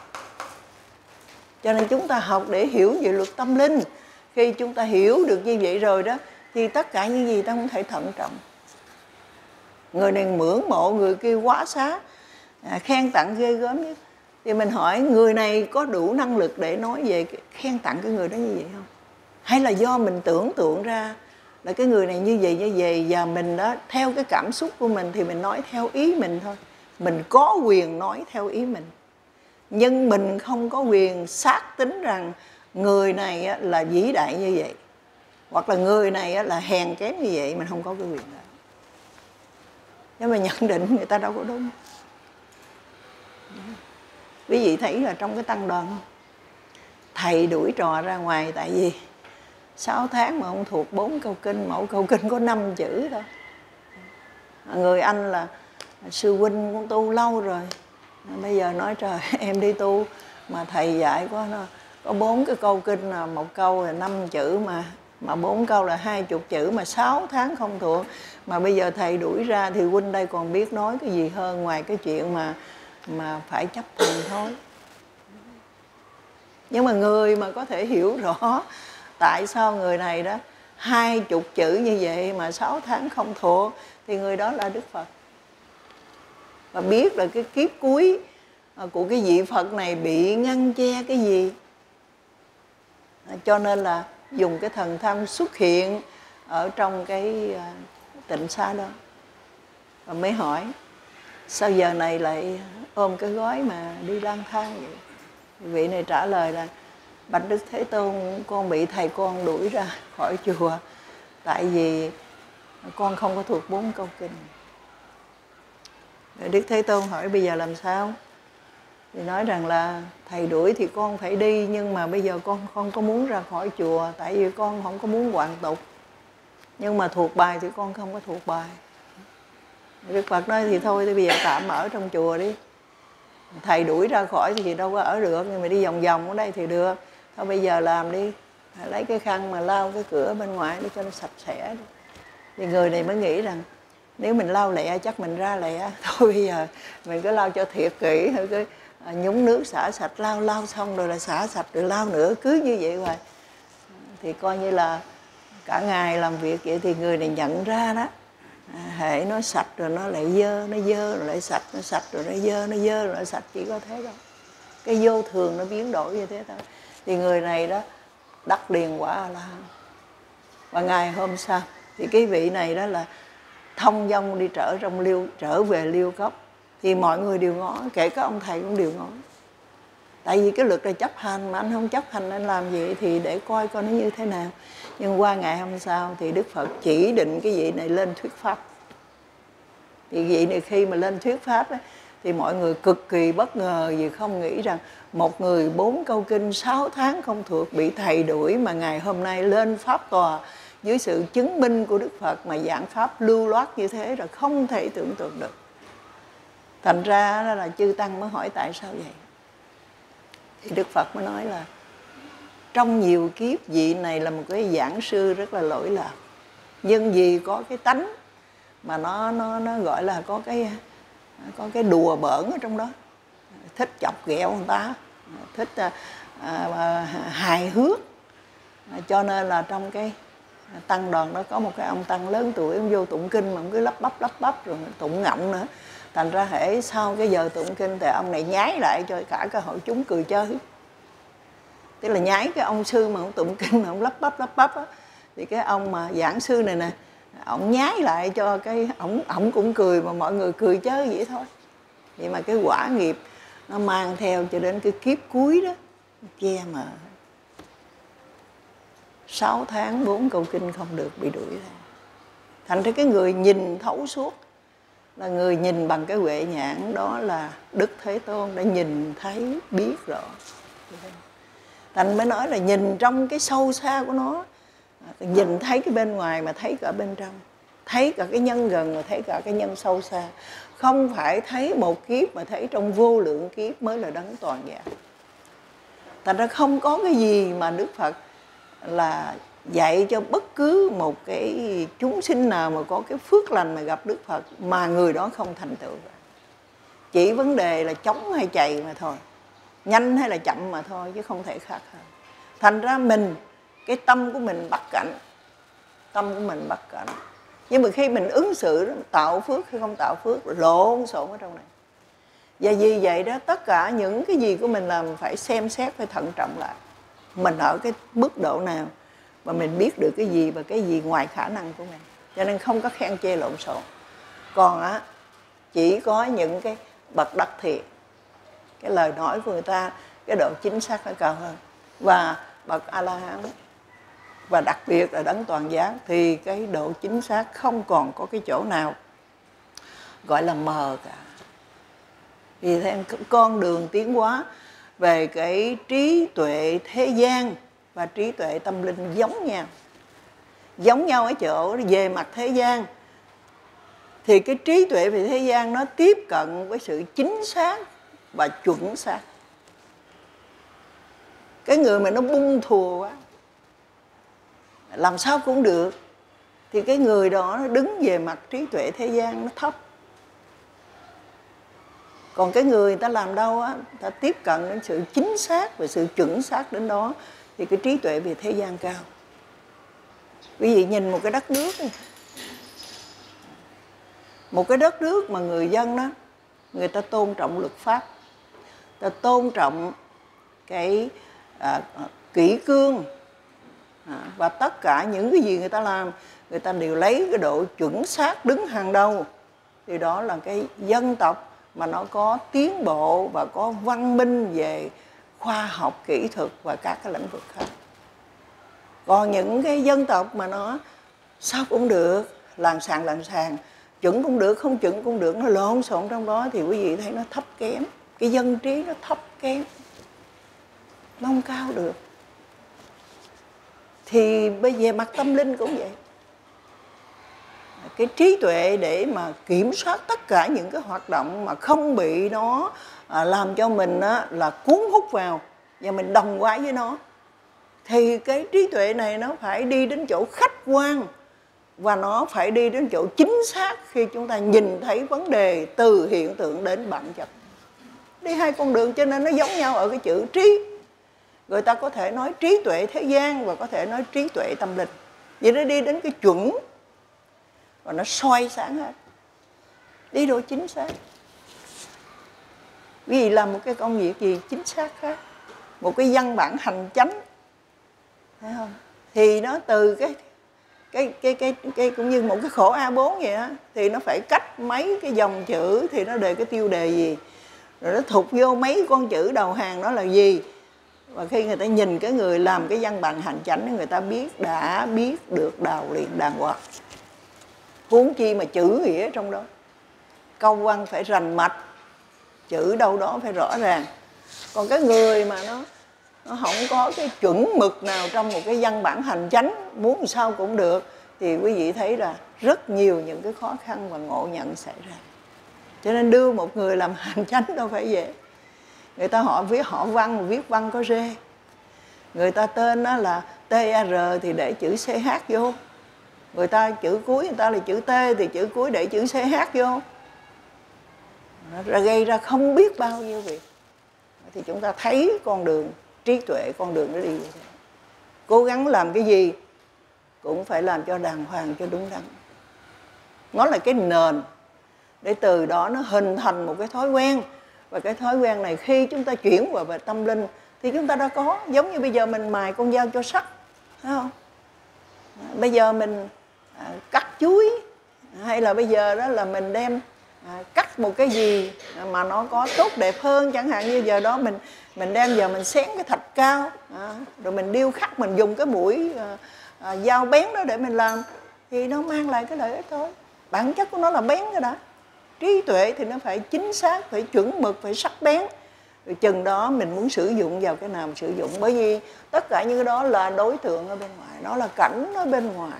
Cho nên chúng ta học để hiểu về luật tâm linh. Khi chúng ta hiểu được như vậy rồi đó thì tất cả những gì ta cũng thể thận trọng. Người này ngưỡng mộ, người kia quá xá, khen tặng ghê gớm nhất. Thì mình hỏi người này có đủ năng lực để nói về khen tặng cái người đó như vậy không? Hay là do mình tưởng tượng ra là cái người này như vậy và mình đó theo cái cảm xúc của mình thì mình nói theo ý mình thôi. Mình có quyền nói theo ý mình. Nhưng mình không có quyền xác tính rằng người này là vĩ đại như vậy, hoặc là người này là hèn kém như vậy, mình không có cái quyền đó. Nhưng mà nhận định người ta đâu có đúng. Quý vị thấy là trong cái tăng đoàn không? Thầy đuổi trò ra ngoài tại vì 6 tháng mà không thuộc 4 câu kinh, mỗi câu kinh có 5 chữ thôi. Người anh là sư huynh cũng tu lâu rồi, bây giờ nói trời em đi tu mà thầy dạy có 4 cái câu kinh, là một câu là 5 chữ mà 4 câu là 20 chữ mà 6 tháng không thuộc. Mà bây giờ thầy đuổi ra thì huynh đây còn biết nói cái gì hơn ngoài cái chuyện mà phải chấp thuần thôi. Nhưng mà người mà có thể hiểu rõ tại sao người này đó 20 chữ như vậy mà 6 tháng không thuộc thì người đó là Đức Phật. Và biết là cái kiếp cuối của cái vị Phật này bị ngăn che cái gì. Cho nên là dùng cái thần thông xuất hiện ở trong cái tịnh xá đó. Và mới hỏi sao giờ này lại ôm cái gói mà đi lang thang vậy? Vị này trả lời là bạch Đức Thế Tôn, con bị thầy con đuổi ra khỏi chùa tại vì con không có thuộc 4 câu kinh. Đức Thế Tôn hỏi bây giờ làm sao? Thì nói rằng là thầy đuổi thì con phải đi, nhưng mà bây giờ con không có muốn ra khỏi chùa tại vì con không có muốn hoàn tục. Nhưng mà thuộc bài thì con không có thuộc bài. Đức Phật nói thì thôi thì bây giờ tạm ở trong chùa đi. Thầy đuổi ra khỏi thì đâu có ở được, nhưng mà đi vòng vòng ở đây thì được. Thôi bây giờ làm đi, lấy cái khăn mà lau cái cửa bên ngoài để cho nó sạch sẽ đi. Thì người này mới nghĩ rằng nếu mình lau lẹ chắc mình ra lẹ. Thôi bây giờ mình cứ lau cho thiệt kỹ, cứ nhúng nước xả sạch, lau xong rồi là xả sạch, rồi lau nữa, cứ như vậy hoài. Thì coi như là cả ngày làm việc vậy thì người này nhận ra đó. Hệ nó sạch rồi nó lại dơ, nó dơ rồi lại sạch, nó sạch rồi nó dơ rồi lại sạch, chỉ có thế thôi. Cái vô thường nó biến đổi như thế thôi. Thì người này đó đắc liền quả A-la-hán. Và ngày hôm sau thì cái vị này đó là thông dong đi trở về Liêu Cốc. Thì mọi người đều ngó, kể cả ông thầy cũng đều ngó. Tại vì cái luật là chấp hành, mà anh không chấp hành anh làm gì thì để coi nó như thế nào. Nhưng qua ngày hôm sau thì Đức Phật chỉ định cái vị này lên thuyết pháp. Thì vị này khi mà lên thuyết pháp ấy, thì mọi người cực kỳ bất ngờ vì không nghĩ rằng một người 4 câu kinh 6 tháng không thuộc bị thầy đuổi mà ngày hôm nay lên pháp tòa dưới sự chứng minh của Đức Phật mà giảng pháp lưu loát như thế là không thể tưởng tượng được. Thành ra là chư Tăng mới hỏi tại sao vậy. Thì Đức Phật mới nói là trong nhiều kiếp vị này là một cái giảng sư rất là lỗi lạc, nhưng vì có cái tánh mà nó gọi là có cái đùa bỡn ở trong đó, thích chọc ghẹo người ta, thích hài hước, cho nên là trong cái tăng đoàn đó có một cái ông tăng lớn tuổi, ông vô tụng kinh mà ông cứ lắp bắp rồi tụng ngọng nữa. Thành ra hễ sau cái giờ tụng kinh thì ông này nhái lại cho cả cái hội chúng cười chơi. Tức là nhái cái ông sư mà ông tụng kinh mà ông lắp bắp á, thì cái ông mà giảng sư này nè, ông nhái lại cho cái ổng cũng cười mà mọi người cười chơi vậy thôi. Vậy mà cái quả nghiệp nó mang theo cho đến cái kiếp cuối đó che mờ. 6 tháng 4 câu kinh không được, bị đuổi ra. Thành ra cái người nhìn thấu suốt là người nhìn bằng cái huệ nhãn, đó là Đức Thế Tôn đã nhìn thấy biết rõ. Thành mới nói là nhìn trong cái sâu xa của nó, nhìn thấy cái bên ngoài mà thấy cả bên trong, thấy cả cái nhân gần mà thấy cả cái nhân sâu xa. Không phải thấy một kiếp mà thấy trong vô lượng kiếp mới là đấng toàn giác. Thành ra không có cái gì mà Đức Phật là dạy cho bất cứ một cái chúng sinh nào mà có cái phước lành mà gặp Đức Phật mà người đó không thành tựu. Chỉ vấn đề là chống hay chạy mà thôi, nhanh hay là chậm mà thôi, chứ không thể khác hơn. Thành ra mình, cái tâm của mình bắt cảnh, tâm của mình bắt cảnh. Nhưng mà khi mình ứng xử tạo phước hay không tạo phước lộn xộn ở trong này. Và vì vậy đó, tất cả những cái gì của mình làm phải xem xét, phải thận trọng lại. Mình ở cái mức độ nào và mình biết được cái gì và cái gì ngoài khả năng của mình. Cho nên không có khen chê lộn xộn. Còn á, chỉ có những cái bậc đắc thiện, cái lời nói của người ta, cái độ chính xác nó cao hơn. Và bậc A-la-hán và đặc biệt là đấng toàn giác thì cái độ chính xác không còn có cái chỗ nào gọi là mờ cả. Vì thế con đường tiến hóa về cái trí tuệ thế gian và trí tuệ tâm linh giống nhau. Giống nhau ở chỗ về mặt thế gian thì cái trí tuệ về thế gian nó tiếp cận với sự chính xác và chuẩn xác. Cái người mà nó bung thùa quá, làm sao cũng được, thì cái người đó nó đứng về mặt trí tuệ thế gian nó thấp. Còn cái người ta làm đâu á, ta tiếp cận đến sự chính xác và sự chuẩn xác đến đó thì cái trí tuệ về thế gian cao. Quý vị nhìn một cái đất nước này, một cái đất nước mà người dân đó, người ta tôn trọng luật pháp, ta tôn trọng cái kỷ cương, và tất cả những cái gì người ta làm, người ta đều lấy cái độ chuẩn xác đứng hàng đầu. Thì đó là cái dân tộc mà nó có tiến bộ và có văn minh về khoa học, kỹ thuật và các cái lĩnh vực khác. Còn những cái dân tộc mà nó sao cũng được, làng xàng, chuẩn cũng được, không chuẩn cũng được, nó lộn xộn trong đó thì quý vị thấy nó thấp kém. Cái dân trí nó thấp kém, nó không cao được. Thì bây giờ mặt tâm linh cũng vậy. Cái trí tuệ để mà kiểm soát tất cả những cái hoạt động mà không bị nó làm cho mình là cuốn hút vào và mình đồng hóa với nó. Thì cái trí tuệ này nó phải đi đến chỗ khách quan và nó phải đi đến chỗ chính xác khi chúng ta nhìn thấy vấn đề từ hiện tượng đến bản chất. Đi hai con đường cho nên nó giống nhau ở cái chữ trí. Người ta có thể nói trí tuệ thế gian và có thể nói trí tuệ tâm linh. Vậy nó đi đến cái chuẩn và nó soi sáng hết, đi độ chính xác. Vì làm một cái công việc gì chính xác khác, một cái văn bản hành chánh, thấy không? Thì nó từ cái cũng như một cái khổ A4 vậy á, thì nó phải cách mấy cái dòng chữ thì nó đề cái tiêu đề gì, rồi nó thụt vô mấy con chữ đầu hàng nó là gì. Và khi người ta nhìn cái người làm cái văn bản hành chánh, người ta đã biết được đào luyện đàng hoàng. Huống chi mà chữ nghĩa trong đó, câu văn phải rành mạch, chữ đâu đó phải rõ ràng. Còn cái người mà nó không có cái chuẩn mực nào trong một cái văn bản hành chánh, muốn sao cũng được, thì quý vị thấy là rất nhiều những cái khó khăn và ngộ nhận xảy ra. Cho nên đưa một người làm hành chánh đâu phải dễ. Người ta họ văn, viết văn có rê. Người ta tên đó là TR thì để chữ CH vô. Người ta chữ cuối người ta là chữ T thì chữ cuối để chữ CH vô. Nó gây ra không biết bao nhiêu việc. Thì chúng ta thấy con đường trí tuệ, con đường nó đi như thế. Cố gắng làm cái gì cũng phải làm cho đàng hoàng, cho đúng đắn. Nó là cái nền để từ đó nó hình thành một cái thói quen. Và cái thói quen này khi chúng ta chuyển vào về tâm linh thì chúng ta đã có. Giống như bây giờ mình mài con dao cho sắc, thấy không? Bây giờ mình cắt chuối, hay là bây giờ đó là mình đem cắt một cái gì mà nó có tốt đẹp hơn, chẳng hạn như giờ đó mình đem giờ mình xén cái thạch cao, rồi mình điêu khắc, mình dùng cái mũi dao bén đó để mình làm, thì nó mang lại cái lợi ích thôi. Bản chất của nó là bén cái đã. Trí tuệ thì nó phải chính xác, phải chuẩn mực, phải sắc bén. Rồi chừng đó mình muốn sử dụng vào cái nào mình sử dụng. Bởi vì tất cả những cái đó là đối tượng ở bên ngoài, nó là cảnh ở bên ngoài.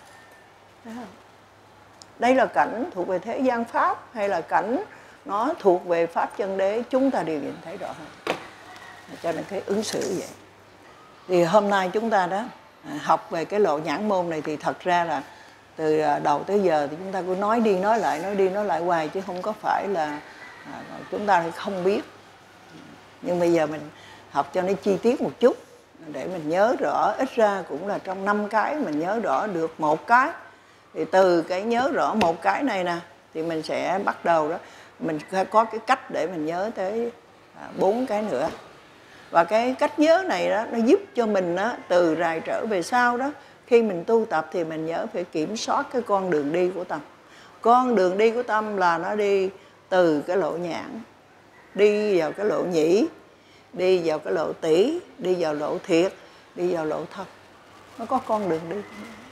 Đây là cảnh thuộc về thế gian Pháp hay là cảnh nó thuộc về Pháp chân đế, chúng ta đều nhìn thấy rõ hơn. Cho nên cái ứng xử vậy. Thì hôm nay chúng ta đó học về cái lộ nhãn môn này thì thật ra là từ đầu tới giờ thì chúng ta cứ nói đi nói lại hoài, chứ không có phải là chúng ta không biết. Nhưng bây giờ mình học cho nó chi tiết một chút để mình nhớ rõ, ít ra cũng là trong 5 cái mình nhớ rõ được một cái. Thì từ cái nhớ rõ một cái này nè thì mình sẽ bắt đầu đó, mình có cái cách để mình nhớ tới 4 cái nữa. Và cái cách nhớ này đó nó giúp cho mình đó, từ rày trở về sau đó, khi mình tu tập thì mình nhớ phải kiểm soát cái con đường đi của tâm. Con đường đi của tâm là nó đi từ cái lộ nhãn, đi vào cái lộ nhĩ, đi vào cái lộ tỷ, đi vào lộ thiệt, đi vào lộ thân. Nó có con đường đi.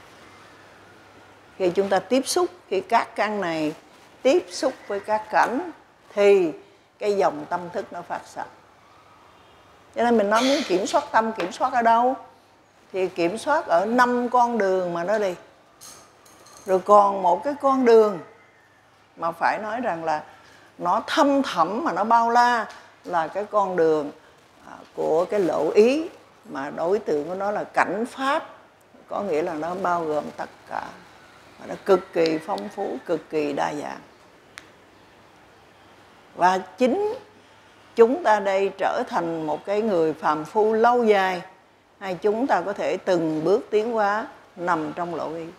Khi chúng ta tiếp xúc, khi các căn này tiếp xúc với các cảnh thì cái dòng tâm thức nó phát sinh. Cho nên mình nói muốn kiểm soát tâm, kiểm soát ở đâu? Thì kiểm soát ở 5 con đường mà nó đi. Rồi còn một cái con đường mà phải nói rằng là nó thâm thẳm mà nó bao la, là cái con đường của cái lộ ý, mà đối tượng của nó là cảnh pháp, có nghĩa là nó bao gồm tất cả, và nó cực kỳ phong phú, cực kỳ đa dạng. Và chính chúng ta đây trở thành một cái người phàm phu lâu dài, hay chúng ta có thể từng bước tiến hóa nằm trong lộ ý.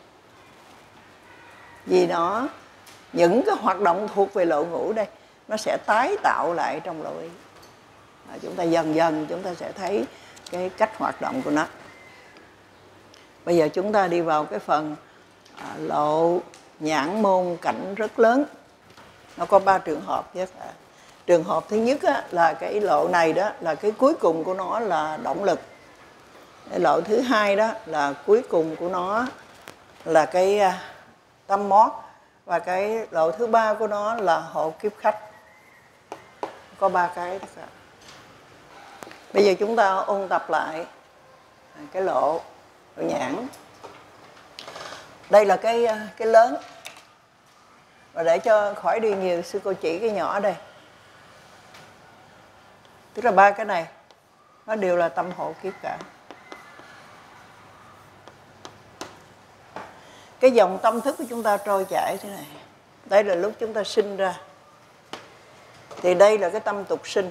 Vì nó, những cái hoạt động thuộc về lộ ngũ đây, nó sẽ tái tạo lại trong lộ ý. Chúng ta dần dần chúng ta sẽ thấy cái cách hoạt động của nó. Bây giờ chúng ta đi vào cái phần lộ nhãn môn cảnh rất lớn. Nó có 3 trường hợp nhất. Trường hợp thứ nhất là cái lộ này đó là cái cuối cùng của nó là động lực. Cái lộ thứ hai đó là cuối cùng của nó là cái tâm mót. Và cái lộ thứ ba của nó là hộ kiếp khách. Có 3 cái đó. Bây giờ chúng ta ôn tập lại cái lộ nhãn. Đây là cái lớn. Và để cho khỏi đi nhiều, sư cô chỉ cái nhỏ đây. Tức là 3 cái này nó đều là tâm hộ kiếp cả. Cái dòng tâm thức của chúng ta trôi chảy thế này. Đây là lúc chúng ta sinh ra. Thì đây là cái tâm tục sinh.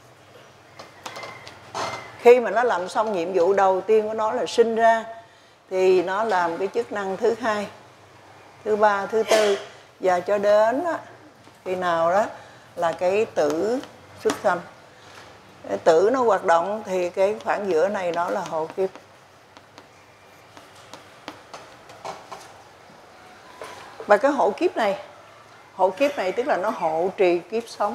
Khi mà nó làm xong nhiệm vụ đầu tiên của nó là sinh ra, thì nó làm cái chức năng thứ hai, thứ ba, thứ tư, và cho đến đó, khi nào đó là cái tử xuất sanh. Cái tử nó hoạt động thì cái khoảng giữa này nó là hộ kiếp. Và cái hộ kiếp này tức là nó hộ trì kiếp sống.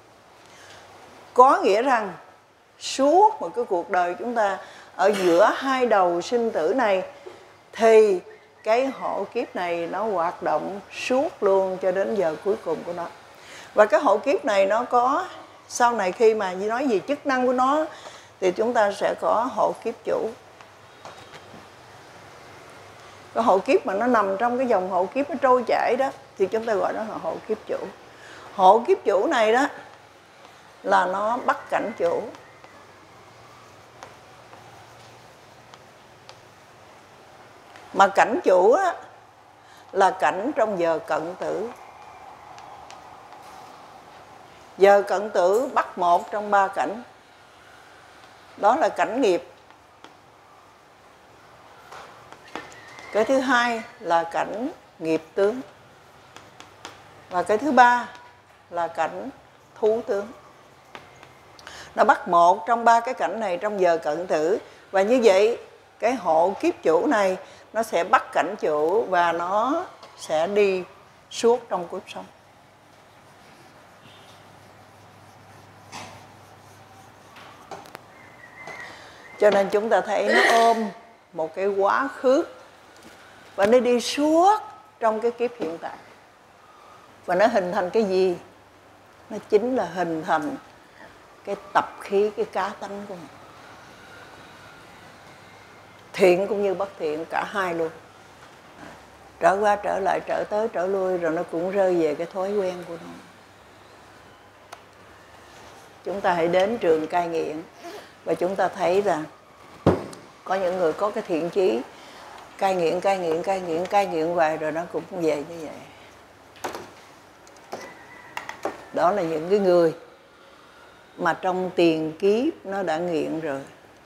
Có nghĩa rằng suốt một cái cuộc đời chúng ta ở giữa hai đầu sinh tử này thì cái hộ kiếp này nó hoạt động suốt luôn cho đến giờ cuối cùng của nó. Và cái hộ kiếp này nó có, sau này khi mà nói về chức năng của nó thì chúng ta sẽ có hộ kiếp chủ. Cái hộ kiếp mà nó nằm trong cái dòng hộ kiếp nó trôi chảy đó thì chúng ta gọi nó là hộ kiếp chủ. Hộ kiếp chủ này đó là nó bắt cảnh chủ. Mà cảnh chủ á, là cảnh trong giờ cận tử. Giờ cận tử bắt một trong 3 cảnh. Đó là cảnh nghiệp. Cái thứ hai là cảnh nghiệp tướng. Và cái thứ ba là cảnh thú tướng. Nó bắt một trong 3 cái cảnh này trong giờ cận tử. Và như vậy cái hộ kiếp chủ này nó sẽ bắt cảnh chủ và nó sẽ đi suốt trong kiếp sống. Cho nên chúng ta thấy nó ôm một cái quá khứ và nó đi suốt trong cái kiếp hiện tại. Và nó hình thành cái gì? Nó chính là hình thành cái tập khí, cái cá tánh của mình. Thiện cũng như bất thiện, cả hai luôn. Trở qua trở lại, trở tới trở lui, rồi nó cũng rơi về cái thói quen của nó. Chúng ta hãy đến trường cai nghiện và chúng ta thấy rằng có những người có cái thiện chí cai nghiện hoài rồi nó cũng về như vậy. Đó là những cái người mà trong tiền kiếp nó đã nghiện rồi.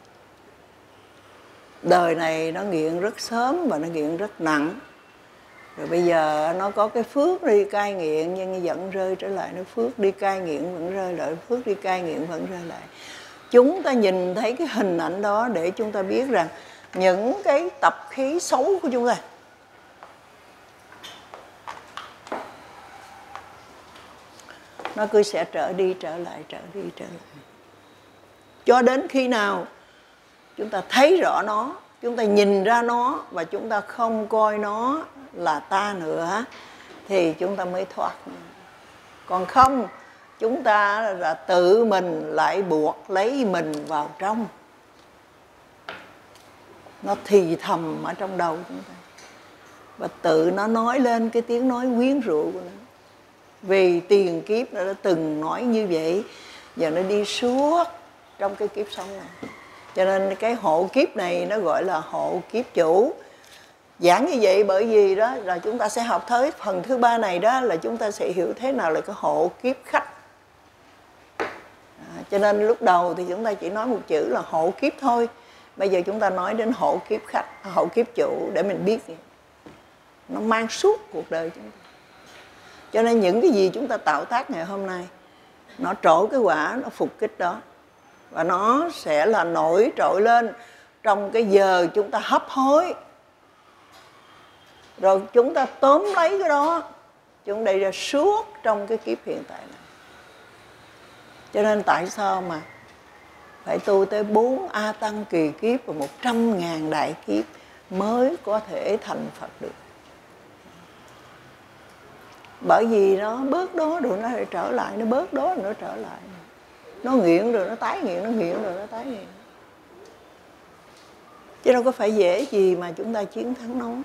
Đời này nó nghiện rất sớm và nó nghiện rất nặng. Rồi bây giờ nó có cái phước đi cai nghiện nhưng vẫn rơi trở lại. Nó phước đi cai nghiện vẫn rơi lại, phước đi cai nghiện vẫn rơi lại. Chúng ta nhìn thấy cái hình ảnh đó để chúng ta biết rằng những cái tập khí xấu của chúng ta nó cứ sẽ trở đi trở lại. Cho đến khi nào chúng ta thấy rõ nó, chúng ta nhìn ra nó và chúng ta không coi nó là ta nữa thì chúng ta mới thoát. Còn không, chúng ta là tự mình lại buộc lấy mình vào trong. Nó thì thầm ở trong đầu chúng ta và tự nó nói lên cái tiếng nói quyến rũ của nó. Vì tiền kiếp nó đã từng nói như vậy, giờ nó đi suốt trong cái kiếp sống này. Cho nên cái hộ kiếp này nó gọi là hộ kiếp chủ. Giảng như vậy bởi vì đó là chúng ta sẽ học tới phần thứ 3 này, đó là chúng ta sẽ hiểu thế nào là cái hộ kiếp khách. Cho nên lúc đầu thì chúng ta chỉ nói một chữ là hộ kiếp thôi. Bây giờ chúng ta nói đến hộ kiếp khách, hộ kiếp chủ để mình biết nó mang suốt cuộc đời chúng ta. Cho nên những cái gì chúng ta tạo tác ngày hôm nay nó trổ cái quả, nó phục kích đó. Và nó sẽ là nổi trội lên trong cái giờ chúng ta hấp hối. Rồi chúng ta tóm lấy cái đó, chúng ta đi ra suốt trong cái kiếp hiện tại này. Cho nên tại sao mà phải tu tới 4 A Tăng kỳ kiếp và 100.000 đại kiếp mới có thể thành Phật được. Bởi vì nó bớt đó rồi nó lại trở lại, nó bớt đó rồi nó trở lại. Nó nghiện rồi nó tái nghiện, nó nghiện rồi nó tái nghiện. Chứ đâu có phải dễ gì mà chúng ta chiến thắng nó.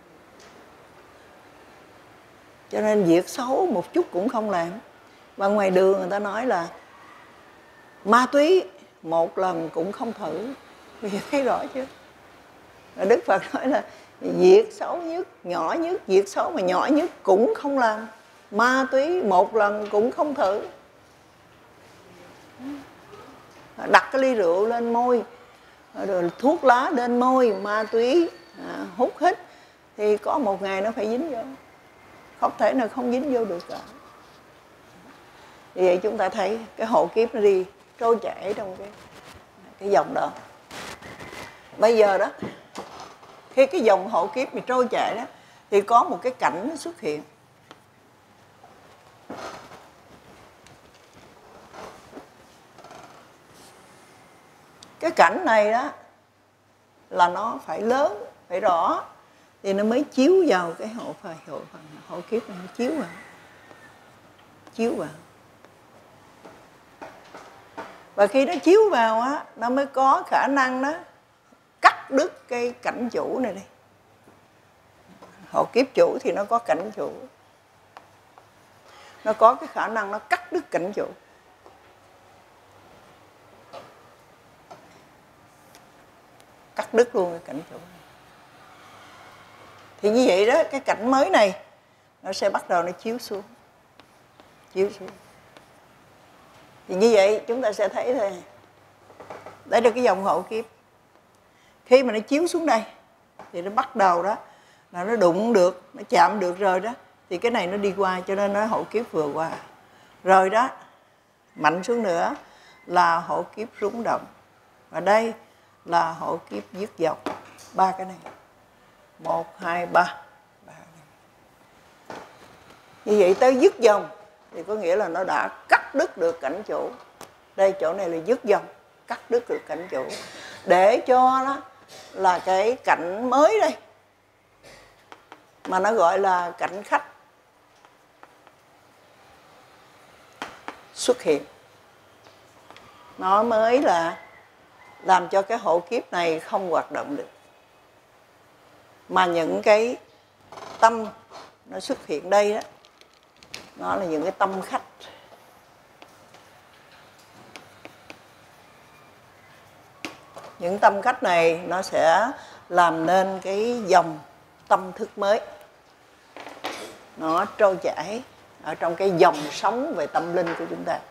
Cho nên việc xấu một chút cũng không làm. Và ngoài đường người ta nói là ma túy một lần cũng không thử. Vì thấy rõ chưa? Và Đức Phật nói là việc xấu nhất, nhỏ nhất, việc xấu mà nhỏ nhất cũng không làm. Ma túy một lần cũng không thử. Đặt cái ly rượu lên môi, rồi thuốc lá lên môi, ma túy hút hít thì có một ngày nó phải dính vô. Không thể nào không dính vô được cả. Vì vậy chúng ta thấy cái hộ kiếp nó đi trôi chảy trong cái dòng đó. Bây giờ đó, khi cái dòng hộ kiếp bị trôi chảy đó, thì có một cái cảnh nó xuất hiện. Cái cảnh này đó là nó phải lớn, phải rõ thì nó mới chiếu vào cái hộ kiếp này, nó chiếu vào. Và khi nó chiếu vào á, nó mới có khả năng đó cắt đứt cái cảnh chủ này đi. Hộ kiếp chủ thì nó có cảnh chủ, nó có cái khả năng nó cắt đứt cảnh chủ. Cắt đứt luôn cái cảnh chủ. Thì như vậy đó, cái cảnh mới này nó sẽ bắt đầu nó chiếu xuống. Thì như vậy chúng ta sẽ thấy thôi. Đây là cái dòng hộ kiếp. Khi mà nó chiếu xuống đây thì nó bắt đầu đó là nó đụng được, nó chạm được rồi đó, thì cái này nó đi qua, cho nên nó hộ kiếp vừa qua. Rồi đó, mạnh xuống nữa là hộ kiếp rung động. Và đây là hộ kiếp dứt dòng. 3 cái này. 1, 2, 3. Như vậy tới dứt dòng thì có nghĩa là nó đã cắt đứt được cảnh chủ. Đây chỗ này là dứt dòng, cắt đứt được cảnh chủ. Để cho nó là cái cảnh mới đây, mà nó gọi là cảnh khách. xuất hiện. Nó mới là làm cho cái hộ kiếp này không hoạt động được. Mà những cái tâm nó xuất hiện đây đó, nó là những cái tâm khách. Những tâm khách này nó sẽ làm nên cái dòng tâm thức mới. Nó trôi chảy ở trong cái dòng sống về tâm linh của chúng ta.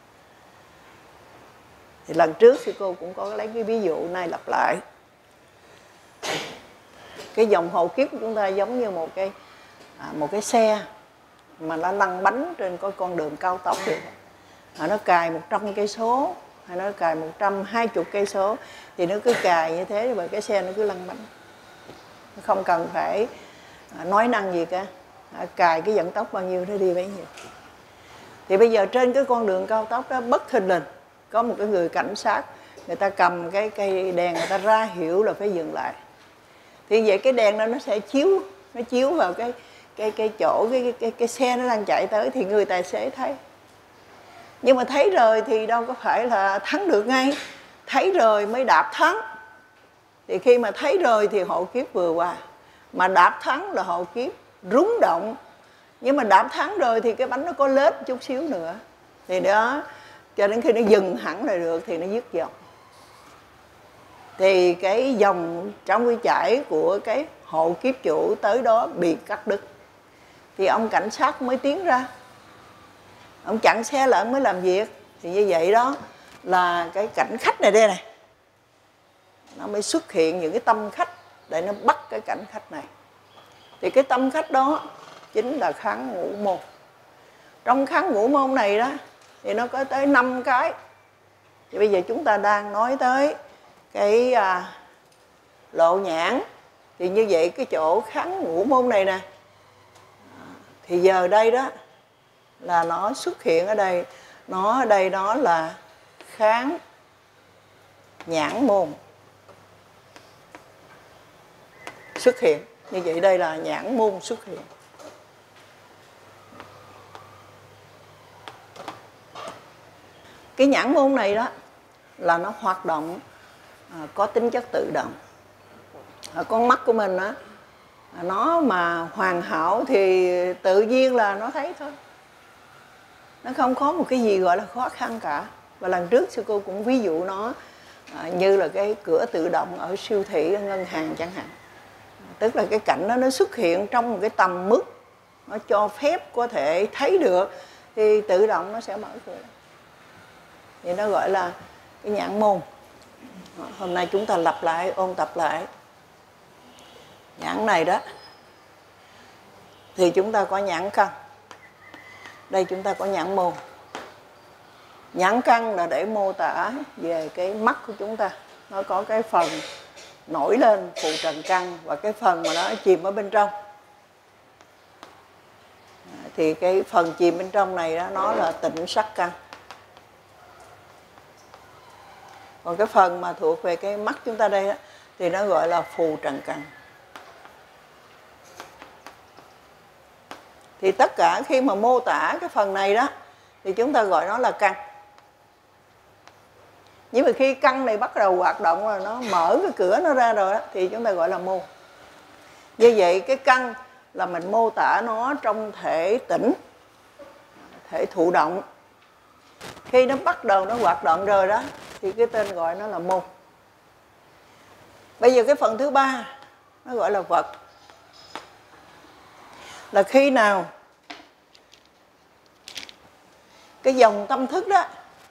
Thì lần trước thì cô cũng có lấy cái ví dụ này lặp lại. Cái dòng hộ kiếp của chúng ta giống như một cái xe mà nó lăn bánh trên cái con đường cao tốc vậy. Nó cài 100 cây số hay nó cài 120 cây số thì nó cứ cài như thế và cái xe nó cứ lăn bánh. Nó không cần phải nói năng gì cả. Cài cái vận tốc bao nhiêu nó đi bấy nhiêu. Thì bây giờ trên cái con đường cao tốc đó bất thình lình có một cái người cảnh sát, người ta cầm cái cây đèn, người ta ra hiệu là phải dừng lại. Thì vậy cái đèn đó nó sẽ chiếu vào cái chỗ cái xe nó đang chạy tới thì người tài xế thấy. Nhưng mà thấy rồi thì đâu có phải là thắng được ngay. Thấy rồi mới đạp thắng. Thì khi mà thấy rồi thì hộ kiếp vừa qua. Mà đạp thắng là hộ kiếp rúng động. Nhưng mà đạp thắng rồi thì cái bánh nó có lết chút xíu nữa. Thì đó, cho đến khi nó dừng hẳn lại được thì nó dứt dòng. Thì cái dòng trong quy chảy của cái hộ kiếp chủ tới đó bị cắt đứt. Thì ông cảnh sát mới tiến ra. Ông chặn xe lại, ông mới làm việc. Thì như vậy đó là cái cảnh khách này đây này. Nó mới xuất hiện những cái tâm khách để nó bắt cái cảnh khách này. Thì cái tâm khách đó chính là kháng ngũ môn. Trong kháng ngũ môn này đó thì nó có tới 5 cái. Thì bây giờ chúng ta đang nói tới cái lộ nhãn. Thì như vậy cái chỗ kháng ngũ môn này nè, thì giờ đây đó là nó xuất hiện ở đây. Nó ở đây đó là kháng nhãn môn xuất hiện. Như vậy đây là nhãn môn xuất hiện. Cái nhãn môn này đó là nó hoạt động có tính chất tự động. Con mắt của mình đó, nó mà hoàn hảo thì tự nhiên là nó thấy thôi. Nó không có một cái gì gọi là khó khăn cả. Và lần trước sư cô cũng ví dụ nó như là cái cửa tự động ở siêu thị, ở ngân hàng chẳng hạn. Tức là cái cảnh đó nó xuất hiện trong một cái tầm mức nó cho phép có thể thấy được thì tự động nó sẽ mở cửa. Thì nó gọi là cái nhãn môn. Hôm nay chúng ta lặp lại, ôn tập lại. Nhãn này đó thì chúng ta có nhãn căn. Đây chúng ta có nhãn môn. Nhãn căn là để mô tả về cái mắt của chúng ta. Nó có cái phần nổi lên phụ trần căn và cái phần mà nó chìm ở bên trong. Thì cái phần chìm bên trong này đó nó là tịnh sắc căn. Còn cái phần mà thuộc về cái mắt chúng ta đây đó, thì nó gọi là phù trần căn. Thì tất cả khi mà mô tả cái phần này đó thì chúng ta gọi nó là căn. Nhưng mà khi căn này bắt đầu hoạt động rồi, nó mở cái cửa nó ra rồi đó, thì chúng ta gọi là môn. Như vậy cái căn là mình mô tả nó trong thể tĩnh, thể thụ động. Khi nó bắt đầu nó hoạt động rồi đó thì cái tên gọi nó là môn. Bây giờ cái phần thứ ba nó gọi là vật. Là khi nào cái dòng tâm thức đó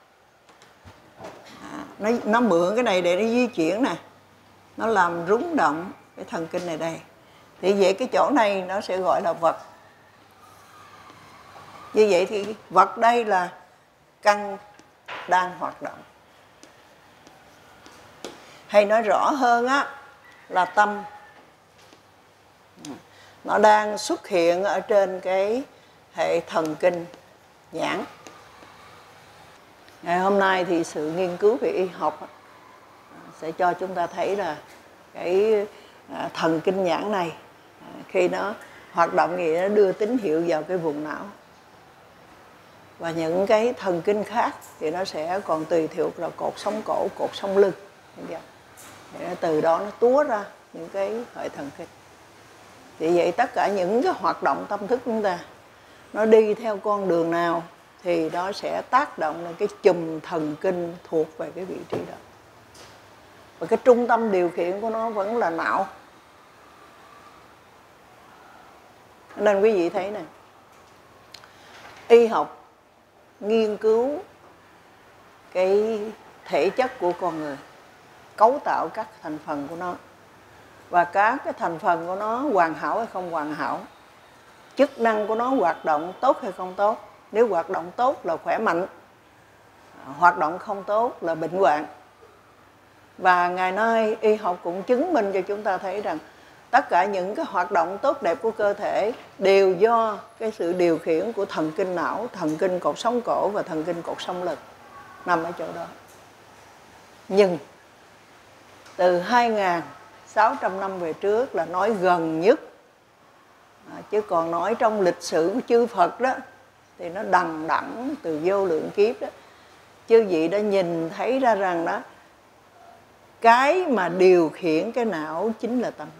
nó mượn cái này để nó di chuyển nè, nó làm rúng động cái thần kinh này đây, thì vậy cái chỗ này nó sẽ gọi là vật. Như vậy thì vật đây là căn đang hoạt động. Hay nói rõ hơn á là tâm nó đang xuất hiện ở trên cái hệ thần kinh nhãn. Ngày hôm nay thì sự nghiên cứu về y học sẽ cho chúng ta thấy là cái thần kinh nhãn này khi nó hoạt động thì nó đưa tín hiệu vào cái vùng não. Và những cái thần kinh khác thì nó sẽ còn tùy thuộc là cột sống cổ, cột sống lưng. Thì từ đó nó túa ra những cái hệ thần kinh. Vì vậy tất cả những cái hoạt động tâm thức chúng ta nó đi theo con đường nào thì nó sẽ tác động lên cái chùm thần kinh thuộc về cái vị trí đó. Và cái trung tâm điều khiển của nó vẫn là não. Nên quý vị thấy này, y học nghiên cứu cái thể chất của con người, cấu tạo các thành phần của nó, và các cái thành phần của nó hoàn hảo hay không hoàn hảo, chức năng của nó hoạt động tốt hay không tốt. Nếu hoạt động tốt là khỏe mạnh, hoạt động không tốt là bệnh hoạn. Và ngày nay y học cũng chứng minh cho chúng ta thấy rằng tất cả những cái hoạt động tốt đẹp của cơ thể đều do cái sự điều khiển của thần kinh não, thần kinh cột sống cổ và thần kinh cột sống lưng nằm ở chỗ đó. Nhưng từ 2.600 năm về trước là nói gần nhất, chứ còn nói trong lịch sử của chư Phật đó thì nó đằng đẵng từ vô lượng kiếp đó. Chư vị đã nhìn thấy ra rằng đó, cái mà điều khiển cái não chính là tâm.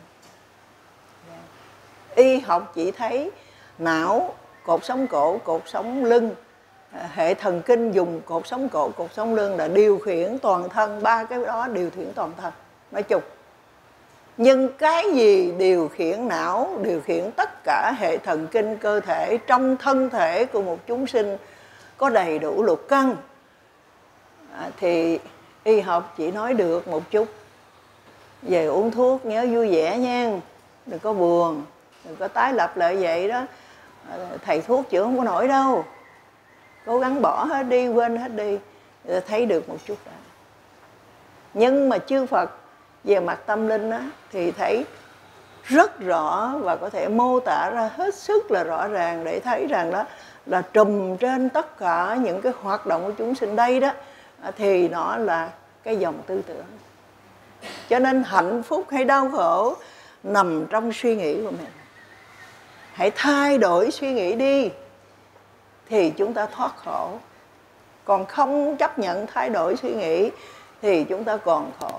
Y học chỉ thấy não, cột sống cổ, cột sống lưng, hệ thần kinh dùng cột sống cổ, cột sống lưng là điều khiển toàn thân. Ba cái đó điều khiển toàn thân nói chung. Nhưng cái gì điều khiển não, điều khiển tất cả hệ thần kinh cơ thể trong thân thể của một chúng sinh có đầy đủ lục căn, thì y học chỉ nói được một chút. Về uống thuốc nhớ vui vẻ nha, đừng có buồn, đừng có tái lập lại vậy đó. Thầy thuốc chữa không có nổi đâu, cố gắng bỏ hết đi, quên hết đi, thấy được một chút đó. Nhưng mà chư Phật về mặt tâm linh á, thì thấy rất rõ và có thể mô tả ra hết sức là rõ ràng để thấy rằng đó là trùm trên tất cả những cái hoạt động của chúng sinh đây đó, thì nó là cái dòng tư tưởng. Cho nên hạnh phúc hay đau khổ nằm trong suy nghĩ của mình. Hãy thay đổi suy nghĩ đi thì chúng ta thoát khổ. Còn không chấp nhận thay đổi suy nghĩ thì chúng ta còn khổ.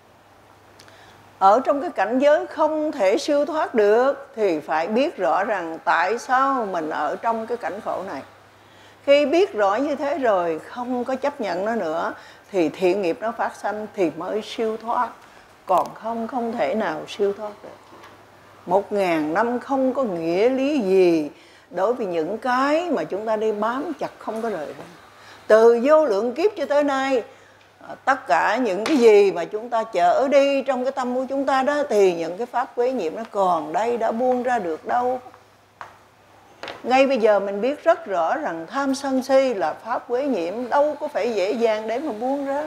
Ở trong cái cảnh giới không thể siêu thoát được thì phải biết rõ rằng tại sao mình ở trong cái cảnh khổ này. Khi biết rõ như thế rồi, không có chấp nhận nó nữa, thì thiện nghiệp nó phát sanh thì mới siêu thoát. Còn không thể nào siêu thoát được. 1000 năm không có nghĩa lý gì đối với những cái mà chúng ta đi bám chặt không có rời ra. Từ vô lượng kiếp cho tới nay, tất cả những cái gì mà chúng ta chở đi trong cái tâm của chúng ta đó, thì những cái pháp quấy nhiễm nó còn đây, đã buông ra được đâu. Ngay bây giờ mình biết rất rõ rằng tham sân si là pháp quấy nhiễm, đâu có phải dễ dàng để mà buông ra.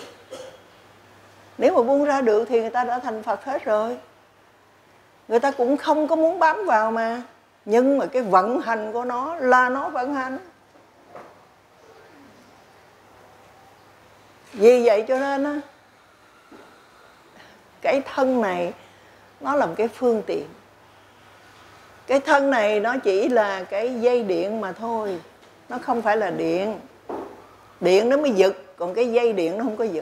Nếu mà buông ra được thì người ta đã thành Phật hết rồi. Người ta cũng không có muốn bám vào mà. Nhưng mà cái vận hành của nó là nó vận hành. Vì vậy cho nên á, cái thân này nó là một cái phương tiện. Cái thân này nó chỉ là cái dây điện mà thôi. Nó không phải là điện. Điện nó mới giật, còn cái dây điện nó không có giật.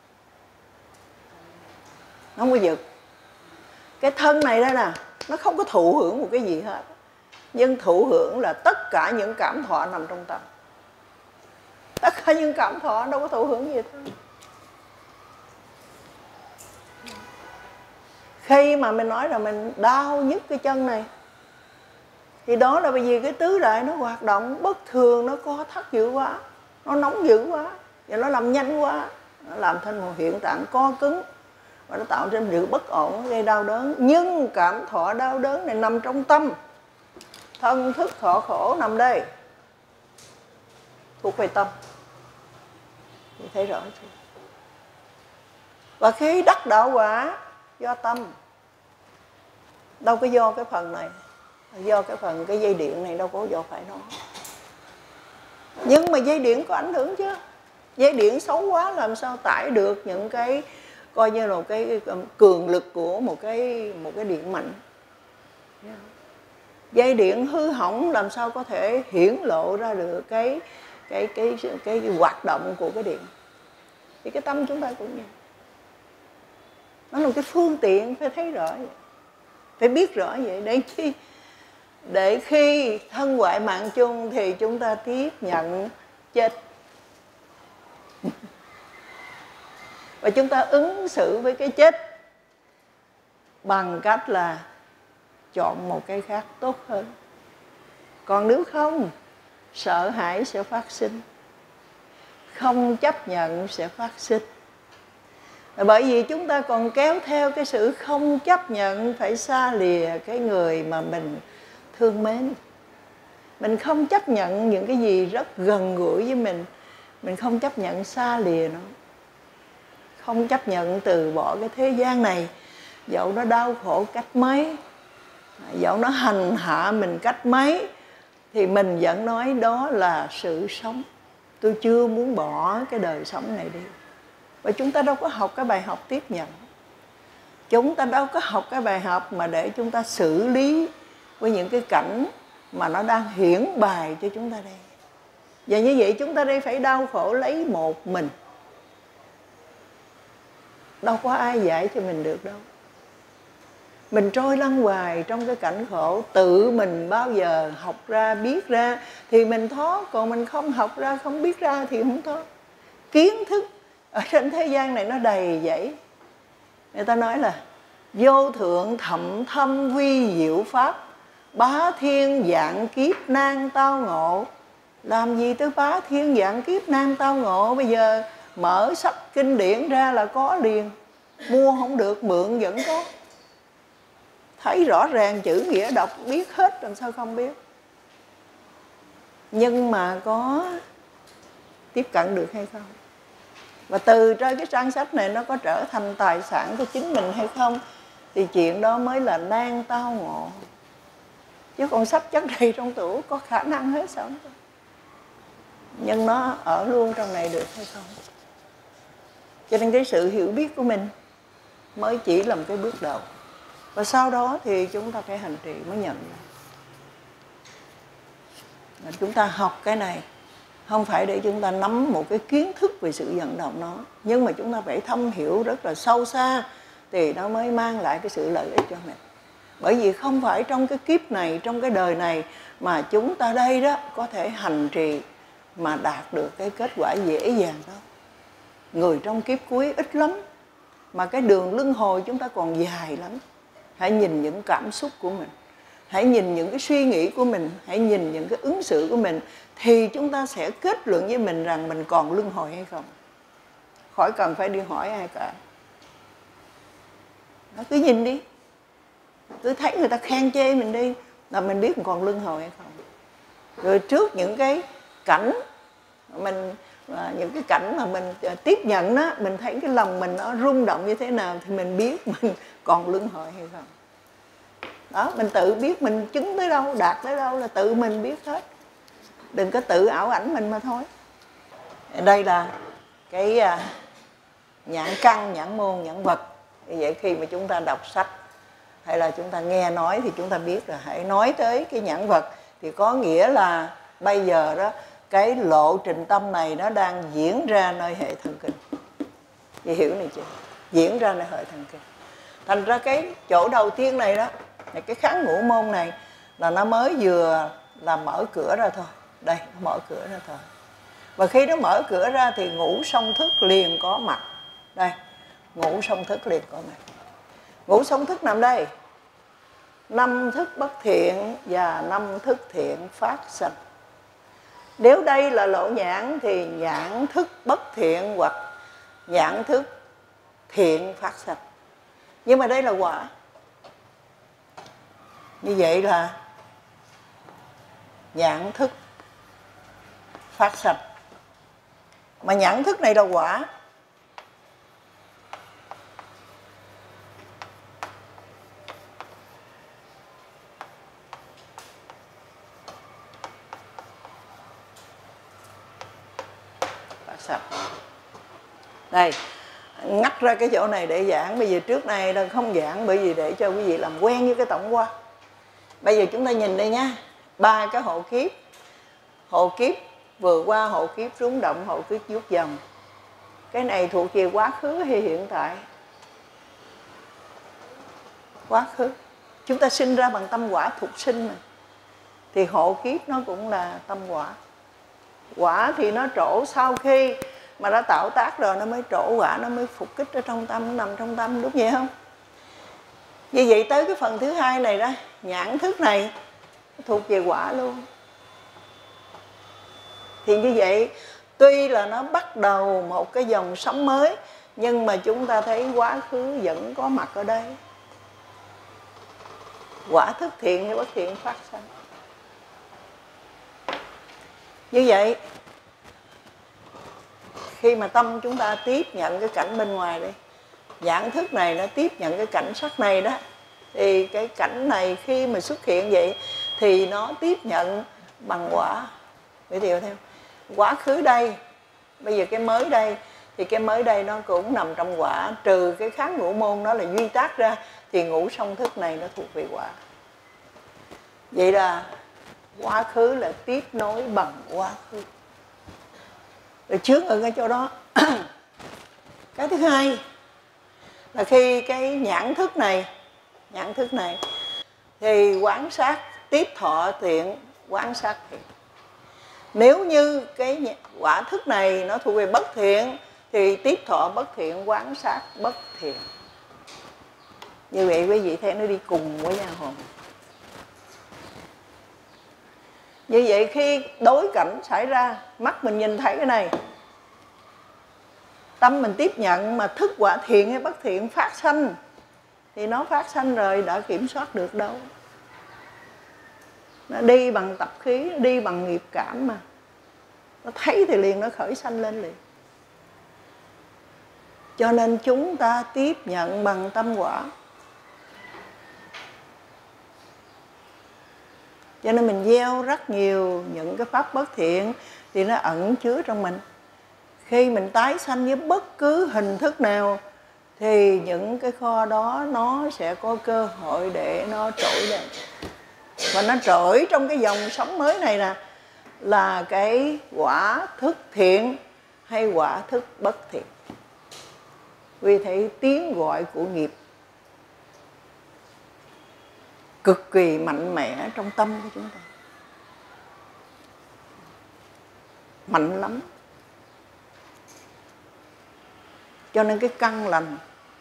Nó không có giật. Cái thân này đây nè, nó không có thụ hưởng một cái gì hết. Nhưng thụ hưởng là tất cả những cảm thọ nằm trong tâm. Tất cả những cảm thọ đâu có thụ hưởng gì thôi. Khi mà mình nói là mình đau nhức cái chân này, thì đó là bởi vì cái tứ đại nó hoạt động bất thường, nó co thắt dữ quá, nó nóng dữ quá, và nó làm nhanh quá, nó làm thành một hiện tượng co cứng, và nó tạo ra sự bất ổn, gây đau đớn. Nhưng cảm thọ đau đớn này nằm trong tâm. Thân thức thọ khổ nằm đây, thuộc về tâm. Thì thấy rõ chưa? Và khi đắc đạo quả do tâm, đâu có do cái phần này, do cái phần cái dây điện này đâu có do phải nó. Nhưng mà dây điện có ảnh hưởng chứ. Dây điện xấu quá làm sao tải được những cái coi như là một cái cường lực của một cái điện mạnh. Dây điện hư hỏng làm sao có thể hiển lộ ra được cái hoạt động của cái điện. Thì cái tâm chúng ta cũng vậy. Nó là một cái phương tiện, phải thấy rõ vậy. Phải biết rõ vậy để khi thân hoại mạng chung thì chúng ta tiếp nhận chết. Và chúng ta ứng xử với cái chết bằng cách là chọn một cái khác tốt hơn. Còn nếu không, sợ hãi sẽ phát sinh, không chấp nhận sẽ phát sinh. Bởi vì chúng ta còn kéo theo cái sự không chấp nhận phải xa lìa cái người mà mình thương mến. Mình không chấp nhận những cái gì rất gần gũi với mình không chấp nhận xa lìa nó. Không chấp nhận từ bỏ cái thế gian này, dẫu nó đau khổ cách mấy, dẫu nó hành hạ mình cách mấy, thì mình vẫn nói đó là sự sống. Tôi chưa muốn bỏ cái đời sống này đi. Và chúng ta đâu có học cái bài học tiếp nhận. Chúng ta đâu có học cái bài học mà để chúng ta xử lý với những cái cảnh mà nó đang hiển bài cho chúng ta đây. Và như vậy chúng ta đây phải đau khổ lấy một mình. Đâu có ai giải cho mình được đâu. Mình trôi lăn hoài trong cái cảnh khổ, tự mình bao giờ học ra, biết ra thì mình thoát. Còn mình không học ra, không biết ra thì không thoát. Kiến thức ở trên thế gian này nó đầy vậy. Người ta nói là vô thượng thậm thâm huy diệu pháp, bá thiên vạn kiếp nan tao ngộ. Làm gì tới bá thiên vạn kiếp nan tao ngộ? Bây giờ mở sách kinh điển ra là có liền. Mua không được, mượn vẫn có. Thấy rõ ràng chữ nghĩa đọc biết hết, làm sao không biết. Nhưng mà có tiếp cận được hay không? Và từ trên cái trang sách này nó có trở thành tài sản của chính mình hay không, thì chuyện đó mới là nan tao ngộ. Chứ còn sách chất đầy trong tủ có khả năng hết sống, nhưng nó ở luôn trong này được hay không. Cho nên cái sự hiểu biết của mình mới chỉ là một cái bước đầu. Và sau đó thì chúng ta phải hành trì mới nhận ra. Chúng ta học cái này không phải để chúng ta nắm một cái kiến thức về sự vận động nó, nhưng mà chúng ta phải thâm hiểu rất là sâu xa thì nó mới mang lại cái sự lợi ích cho mình. Bởi vì không phải trong cái kiếp này, trong cái đời này mà chúng ta đây đó có thể hành trì mà đạt được cái kết quả dễ dàng đó. Người trong kiếp cuối ít lắm, mà cái đường luân hồi chúng ta còn dài lắm. Hãy nhìn những cảm xúc của mình, hãy nhìn những cái suy nghĩ của mình, hãy nhìn những cái ứng xử của mình, thì chúng ta sẽ kết luận với mình rằng mình còn luân hồi hay không. Khỏi cần phải đi hỏi ai cả. Nó cứ nhìn đi, cứ thấy người ta khen chê mình đi là mình biết mình còn luân hồi hay không. Rồi trước những cái cảnh những cái cảnh mà mình tiếp nhận đó, mình thấy cái lòng mình nó rung động như thế nào thì mình biết mình còn luân hồi hay không. Đó, mình tự biết mình chứng tới đâu, đạt tới đâu là tự mình biết hết. Đừng có tự ảo ảnh mình mà thôi. Đây là cái nhãn căn, nhãn môn, nhãn vật. Vì vậy khi mà chúng ta đọc sách hay là chúng ta nghe nói thì chúng ta biết là hãy nói tới cái nhãn vật thì có nghĩa là bây giờ đó cái lộ trình tâm này nó đang diễn ra nơi hệ thần kinh. Chị hiểu này chưa? Diễn ra nơi hệ thần kinh. Thành ra cái chỗ đầu tiên này đó, cái kháng ngũ môn này là nó mới vừa là mở cửa ra thôi. Đây, nó mở cửa ra thôi. Và khi nó mở cửa ra thì ngũ song thức liền có mặt. Đây, ngũ song thức liền có mặt. Ngũ song thức nằm đây. 5 thức bất thiện và 5 thức thiện phát sanh. Nếu đây là lỗ nhãn thì nhãn thức bất thiện hoặc nhãn thức thiện phát sanh. Nhưng mà đây là quả. Như vậy là nhãn thức phát sanh. Mà nhãn thức này là quả. Phát sanh. Đây, ngắt ra cái chỗ này để giảng. Bây giờ trước này là không giảng bởi vì để cho quý vị làm quen với cái tổng quan. Bây giờ chúng ta nhìn đây nhá, 3 cái hộ kiếp. Hộ kiếp vừa qua, hộ kiếp rung động, hộ kiếp vuốt dòng. Cái này thuộc về quá khứ hay hiện tại? Quá khứ. Chúng ta sinh ra bằng tâm quả thuộc sinh mà. Thì hộ kiếp nó cũng là tâm quả. Quả thì nó trổ sau khi mà đã tạo tác rồi nó mới trổ quả, nó mới phục kích ở trong tâm, nó nằm trong tâm, đúng vậy không? Như vậy tới cái phần thứ hai này đó, nhãn thức này thuộc về quả luôn. Thì như vậy tuy là nó bắt đầu một cái dòng sống mới, nhưng mà chúng ta thấy quá khứ vẫn có mặt ở đây. Quả thức thiện hay bất thiện phát sanh. Như vậy khi mà tâm chúng ta tiếp nhận cái cảnh bên ngoài đây, nhãn thức này nó tiếp nhận cái cảnh sắc này đó, thì cái cảnh này khi mà xuất hiện vậy thì nó tiếp nhận bằng quả. Vậy thì theo quá khứ đây, bây giờ cái mới đây, thì cái mới đây nó cũng nằm trong quả, trừ cái kháng ngũ môn đó là duy tác ra, thì ngũ song thức này nó thuộc về quả. Vậy là quá khứ là tiếp nối bằng quá khứ. Rồi trước ở cái chỗ đó. Cái thứ hai là khi cái nhãn thức này thì quán sát tiếp thọ thiện, quán sát thiện. Nếu như cái quả thức này nó thuộc về bất thiện thì tiếp thọ bất thiện, quán sát bất thiện. Như vậy quý vị thấy nó đi cùng với nhau hồn. Như vậy khi đối cảnh xảy ra, mắt mình nhìn thấy cái này, tâm mình tiếp nhận mà thức quả thiện hay bất thiện phát sanh, thì nó phát sanh rồi, đã kiểm soát được đâu. Nó đi bằng tập khí, nó đi bằng nghiệp cảm mà. Nó thấy thì liền nó khởi sanh lên liền. Cho nên chúng ta tiếp nhận bằng tâm quả. Cho nên mình gieo rất nhiều những cái pháp bất thiện thì nó ẩn chứa trong mình. Khi mình tái sanh với bất cứ hình thức nào thì những cái kho đó nó sẽ có cơ hội để nó trỗi lên. Và nó trỗi trong cái dòng sống mới này nè, là cái quả thức thiện hay quả thức bất thiện. Vì thế tiếng gọi của nghiệp cực kỳ mạnh mẽ trong tâm của chúng ta. Mạnh lắm. Cho nên cái căn lành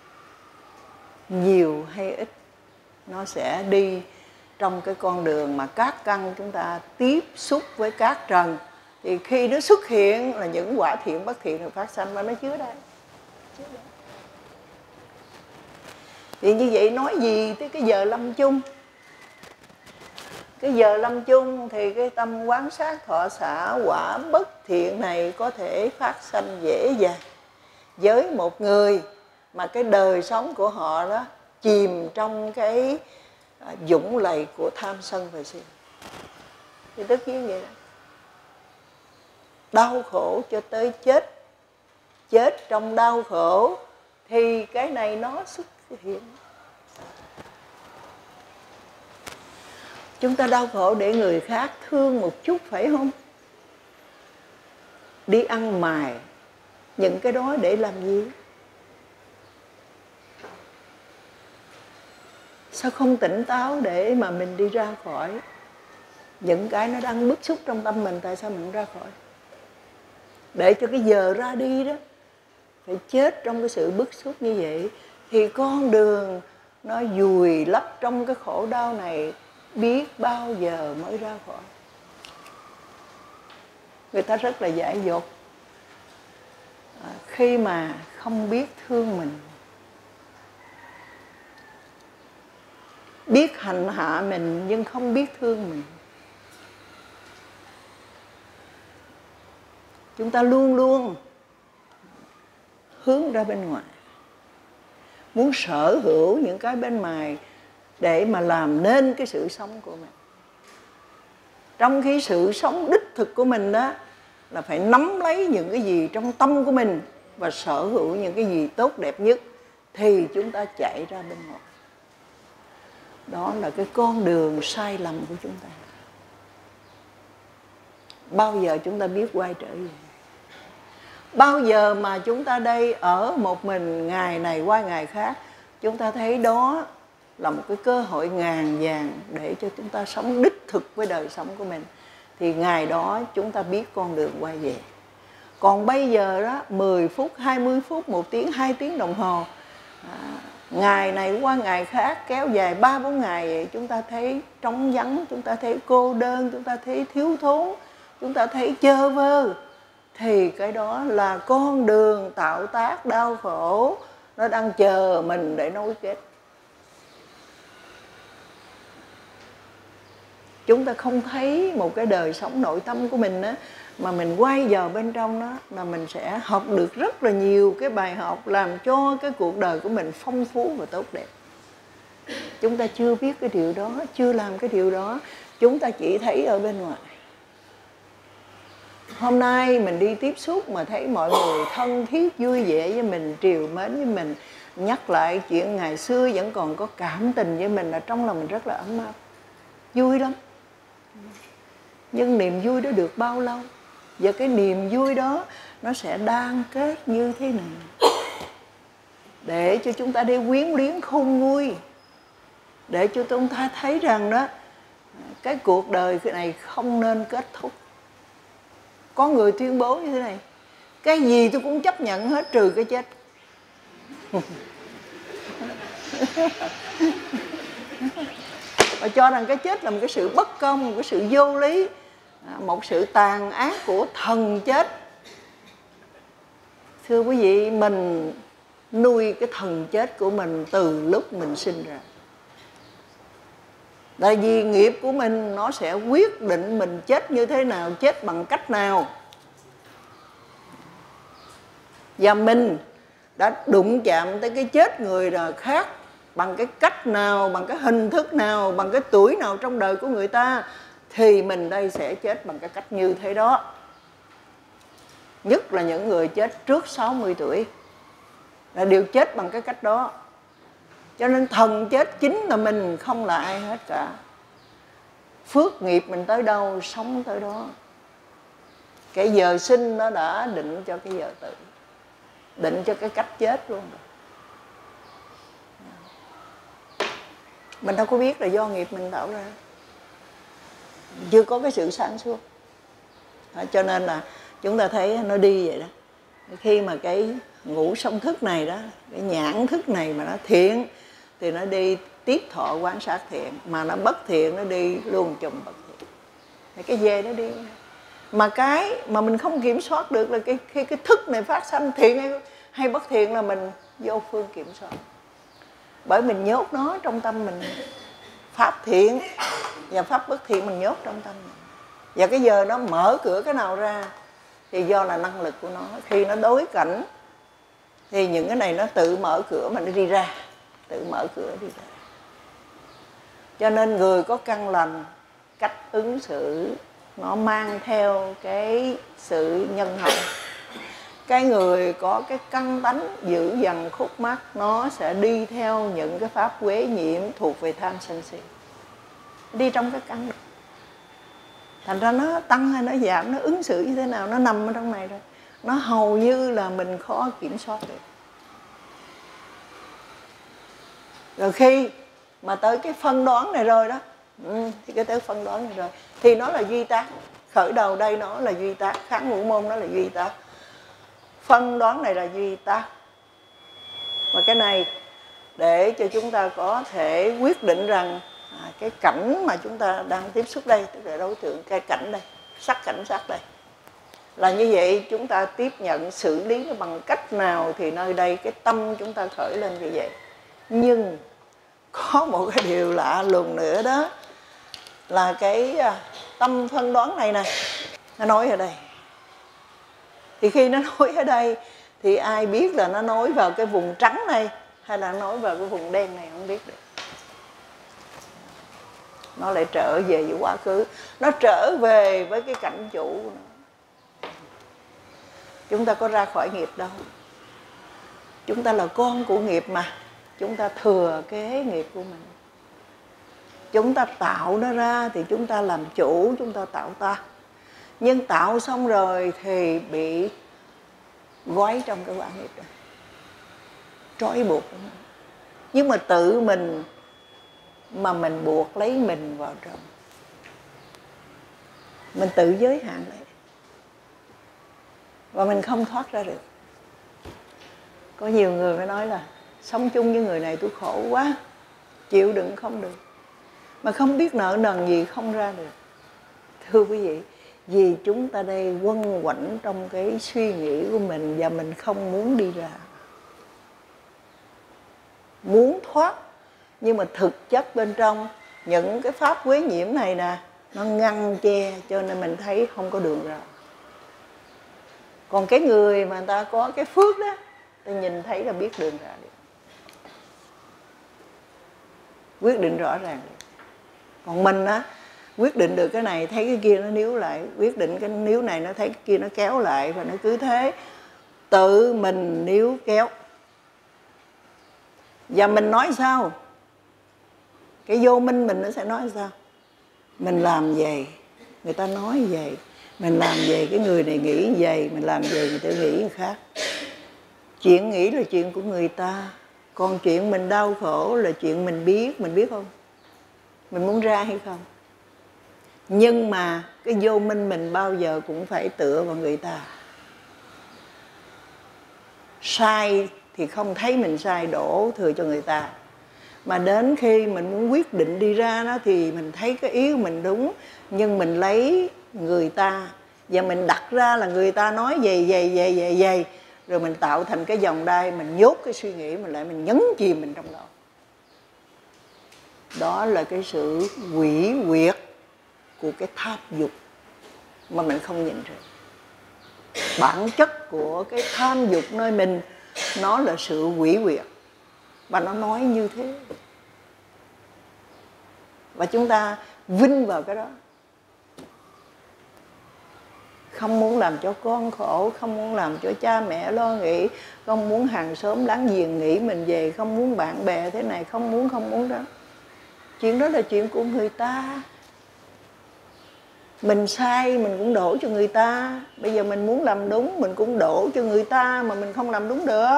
nhiều hay ít nó sẽ đi trong cái con đường mà các căn chúng ta tiếp xúc với các trần. Thì khi nó xuất hiện là những quả thiện bất thiện được phát sanh, và nó chứa đây. Thì như vậy nói gì tới cái giờ lâm chung? Cái giờ lâm chung thì cái tâm quán sát thọ xả quả bất thiện này có thể phát sanh dễ dàng với một người mà cái đời sống của họ đó chìm trong cái dũng lầy của tham sân và si. Thì tất nhiên vậy đó. Đau khổ cho tới chết. Chết trong đau khổ thì cái này nó xuất hiện. Chúng ta đau khổ để người khác thương một chút phải không? Đi ăn mài những cái đó để làm gì? Sao không tỉnh táo để mà mình đi ra khỏi những cái nó đang bức xúc trong tâm mình? Tại sao mình không ra khỏi? Để cho cái giờ ra đi đó phải chết trong cái sự bức xúc như vậy, thì con đường nó vùi lấp trong cái khổ đau này biết bao giờ mới ra khỏi. Người ta rất là dại dột khi mà không biết thương mình, biết hành hạ mình nhưng không biết thương mình. Chúng ta luôn luôn hướng ra bên ngoài, muốn sở hữu những cái bên ngoài để mà làm nên cái sự sống của mình. Trong khi sự sống đích thực của mình đó là phải nắm lấy những cái gì trong tâm của mình và sở hữu những cái gì tốt đẹp nhất, thì chúng ta chạy ra bên ngoài. Đó là cái con đường sai lầm của chúng ta. Bao giờ chúng ta biết quay trở về? Bao giờ mà chúng ta đây ở một mình ngày này qua ngày khác, chúng ta thấy đó là một cái cơ hội ngàn vàng để cho chúng ta sống đích thực với đời sống của mình, thì ngày đó chúng ta biết con đường quay về. Còn bây giờ đó 10 phút, 20 phút, 1 tiếng, 2 tiếng đồng hồ, ngày này qua ngày khác kéo dài 3-4 ngày, chúng ta thấy trống vắng, chúng ta thấy cô đơn, chúng ta thấy thiếu thốn, chúng ta thấy chơ vơ, thì cái đó là con đường tạo tác đau khổ, nó đang chờ mình để nối kết. Chúng ta không thấy một cái đời sống nội tâm của mình á, mà mình quay vào bên trong đó là mình sẽ học được rất là nhiều cái bài học làm cho cái cuộc đời của mình phong phú và tốt đẹp. Chúng ta chưa biết cái điều đó, chưa làm cái điều đó, chúng ta chỉ thấy ở bên ngoài. Hôm nay mình đi tiếp xúc mà thấy mọi người thân thiết, vui vẻ với mình, trìu mến với mình, nhắc lại chuyện ngày xưa vẫn còn có cảm tình với mình, là trong lòng mình rất là ấm áp, vui lắm. Nhưng niềm vui đó được bao lâu? Và cái niềm vui đó nó sẽ đan kết như thế nào? Để cho chúng ta đi quyến luyến khôn nguôi, để cho chúng ta thấy rằng đó, cái cuộc đời này không nên kết thúc. Có người tuyên bố như thế này: cái gì tôi cũng chấp nhận hết trừ cái chết. Và cho rằng cái chết là một cái sự bất công, một cái sự vô lý, một sự tàn ác của thần chết. Thưa quý vị, mình nuôi cái thần chết của mình từ lúc mình sinh ra. Tại vì nghiệp của mình nó sẽ quyết định mình chết như thế nào, chết bằng cách nào. Và mình đã đụng chạm tới cái chết người khác bằng cái cách nào, bằng cái hình thức nào, bằng cái tuổi nào trong đời của người ta, thì mình đây sẽ chết bằng cái cách như thế đó. Nhất là những người chết trước 60 tuổi là đều chết bằng cái cách đó. Cho nên thần chết chính là mình, không là ai hết cả. Phước nghiệp mình tới đâu, sống tới đó. Cái giờ sinh nó đã định cho cái giờ tử, định cho cái cách chết luôn rồi. Mình đâu có biết là do nghiệp mình tạo ra, chưa có cái sự sáng suốt. Cho nên là chúng ta thấy nó đi vậy đó. Khi mà cái ngũ song thức này đó, cái nhãn thức này mà nó thiện thì nó đi tiếp thọ quán sát thiện, mà nó bất thiện nó đi luôn chùm bất thiện. Thì cái về nó đi. Mà cái mà mình không kiểm soát được là khi cái thức này phát sanh thiện hay bất thiện là mình vô phương kiểm soát. Bởi mình nhốt nó trong tâm mình. Pháp thiện và pháp bất thiện mình nhốt trong tâm mình. Và cái giờ nó mở cửa cái nào ra thì do là năng lực của nó. Khi nó đối cảnh thì những cái này nó tự mở cửa mà nó đi ra, tự mở cửa đi ra. Cho nên người có căn lành, cách ứng xử nó mang theo cái sự nhân hậu. Cái người có cái căn tánh dữ dằn khúc mắc, nó sẽ đi theo những cái pháp uế nhiễm thuộc về tham sân si, đi trong cái căn đó. Thành ra nó tăng hay nó giảm, nó ứng xử như thế nào, nó nằm ở trong này rồi. Nó hầu như là mình khó kiểm soát được. Rồi khi mà tới cái phân đoán này rồi đó, thì cái tới phân đoán này rồi thì nó là duy tác. Khởi đầu đây nó là duy tác, kháng ngũ môn nó là duy tác, phân đoán này là duy tác. Và cái này để cho chúng ta có thể quyết định rằng cái cảnh mà chúng ta đang tiếp xúc đây, tức là đối tượng cái cảnh đây, sắc cảnh sắc đây, là như vậy. Chúng ta tiếp nhận xử lý nó bằng cách nào thì nơi đây cái tâm chúng ta khởi lên như vậy. Nhưng có một cái điều lạ lùng nữa đó, là cái tâm phân đoán này nè, nó nói ở đây. Thì khi nó nói ở đây thì ai biết là nó nói vào cái vùng trắng này hay là nó nói vào cái vùng đen này, không biết được. Nó lại trở về với quá khứ, nó trở về với cái cảnh chủ. Chúng ta có ra khỏi nghiệp đâu. Chúng ta là con của nghiệp mà, chúng ta thừa kế nghiệp của mình. Chúng ta tạo nó ra thì chúng ta làm chủ, chúng ta tạo ta. Nhưng tạo xong rồi thì bị gói trong cái quả nghiệp đó, trói buộc. Nhưng mà tự mình mà mình buộc lấy mình vào trong, mình tự giới hạn lại và mình không thoát ra được. Có nhiều người mới nói là sống chung với người này tôi khổ quá, chịu đựng không được, mà không biết nợ nần gì không ra được. Thưa quý vị, vì chúng ta đây quanh quẩn trong cái suy nghĩ của mình và mình không muốn đi ra, muốn thoát, nhưng mà thực chất bên trong những cái pháp quế nhiễm này nè, nó ngăn che cho nên mình thấy không có đường ra. Còn cái người mà người ta có cái phước đó, ta nhìn thấy là biết đường ra được, quyết định rõ ràng được. Còn mình á, quyết định được cái này thấy cái kia nó níu lại, quyết định cái níu này nó thấy cái kia nó kéo lại, và nó cứ thế tự mình níu kéo. Và mình nói sao? Cái vô minh mình nó sẽ nói sao? Mình làm vậy, người ta nói vậy. Mình làm vậy, cái người này nghĩ vậy. Mình làm vậy, người ta nghĩ khác. Chuyện nghĩ là chuyện của người ta, còn chuyện mình đau khổ là chuyện mình biết không? Mình muốn ra hay không? Nhưng mà cái vô minh mình bao giờ cũng phải tựa vào người ta. Sai thì không thấy mình sai, đổ thừa cho người ta. Mà đến khi mình muốn quyết định đi ra đó thì mình thấy cái ý của mình đúng, nhưng mình lấy người ta và mình đặt ra là người ta nói vậy, rồi mình tạo thành cái vòng đai, mình nhốt cái suy nghĩ mình lại, mình nhấn chìm mình trong đó. Đó là cái sự hủy huyệt của cái tham dục mà mình không nhìn ra. Bản chất của cái tham dục nơi mình, nó là sự hủy huyệt, và nó nói như thế. Và chúng ta vinh vào cái đó. Không muốn làm cho con khổ, không muốn làm cho cha mẹ lo nghĩ, không muốn hàng xóm láng giềng nghĩ mình về, không muốn bạn bè thế này, không muốn đó. Chuyện đó là chuyện của người ta. Mình sai mình cũng đổ cho người ta. Bây giờ mình muốn làm đúng mình cũng đổ cho người ta, mà mình không làm đúng được.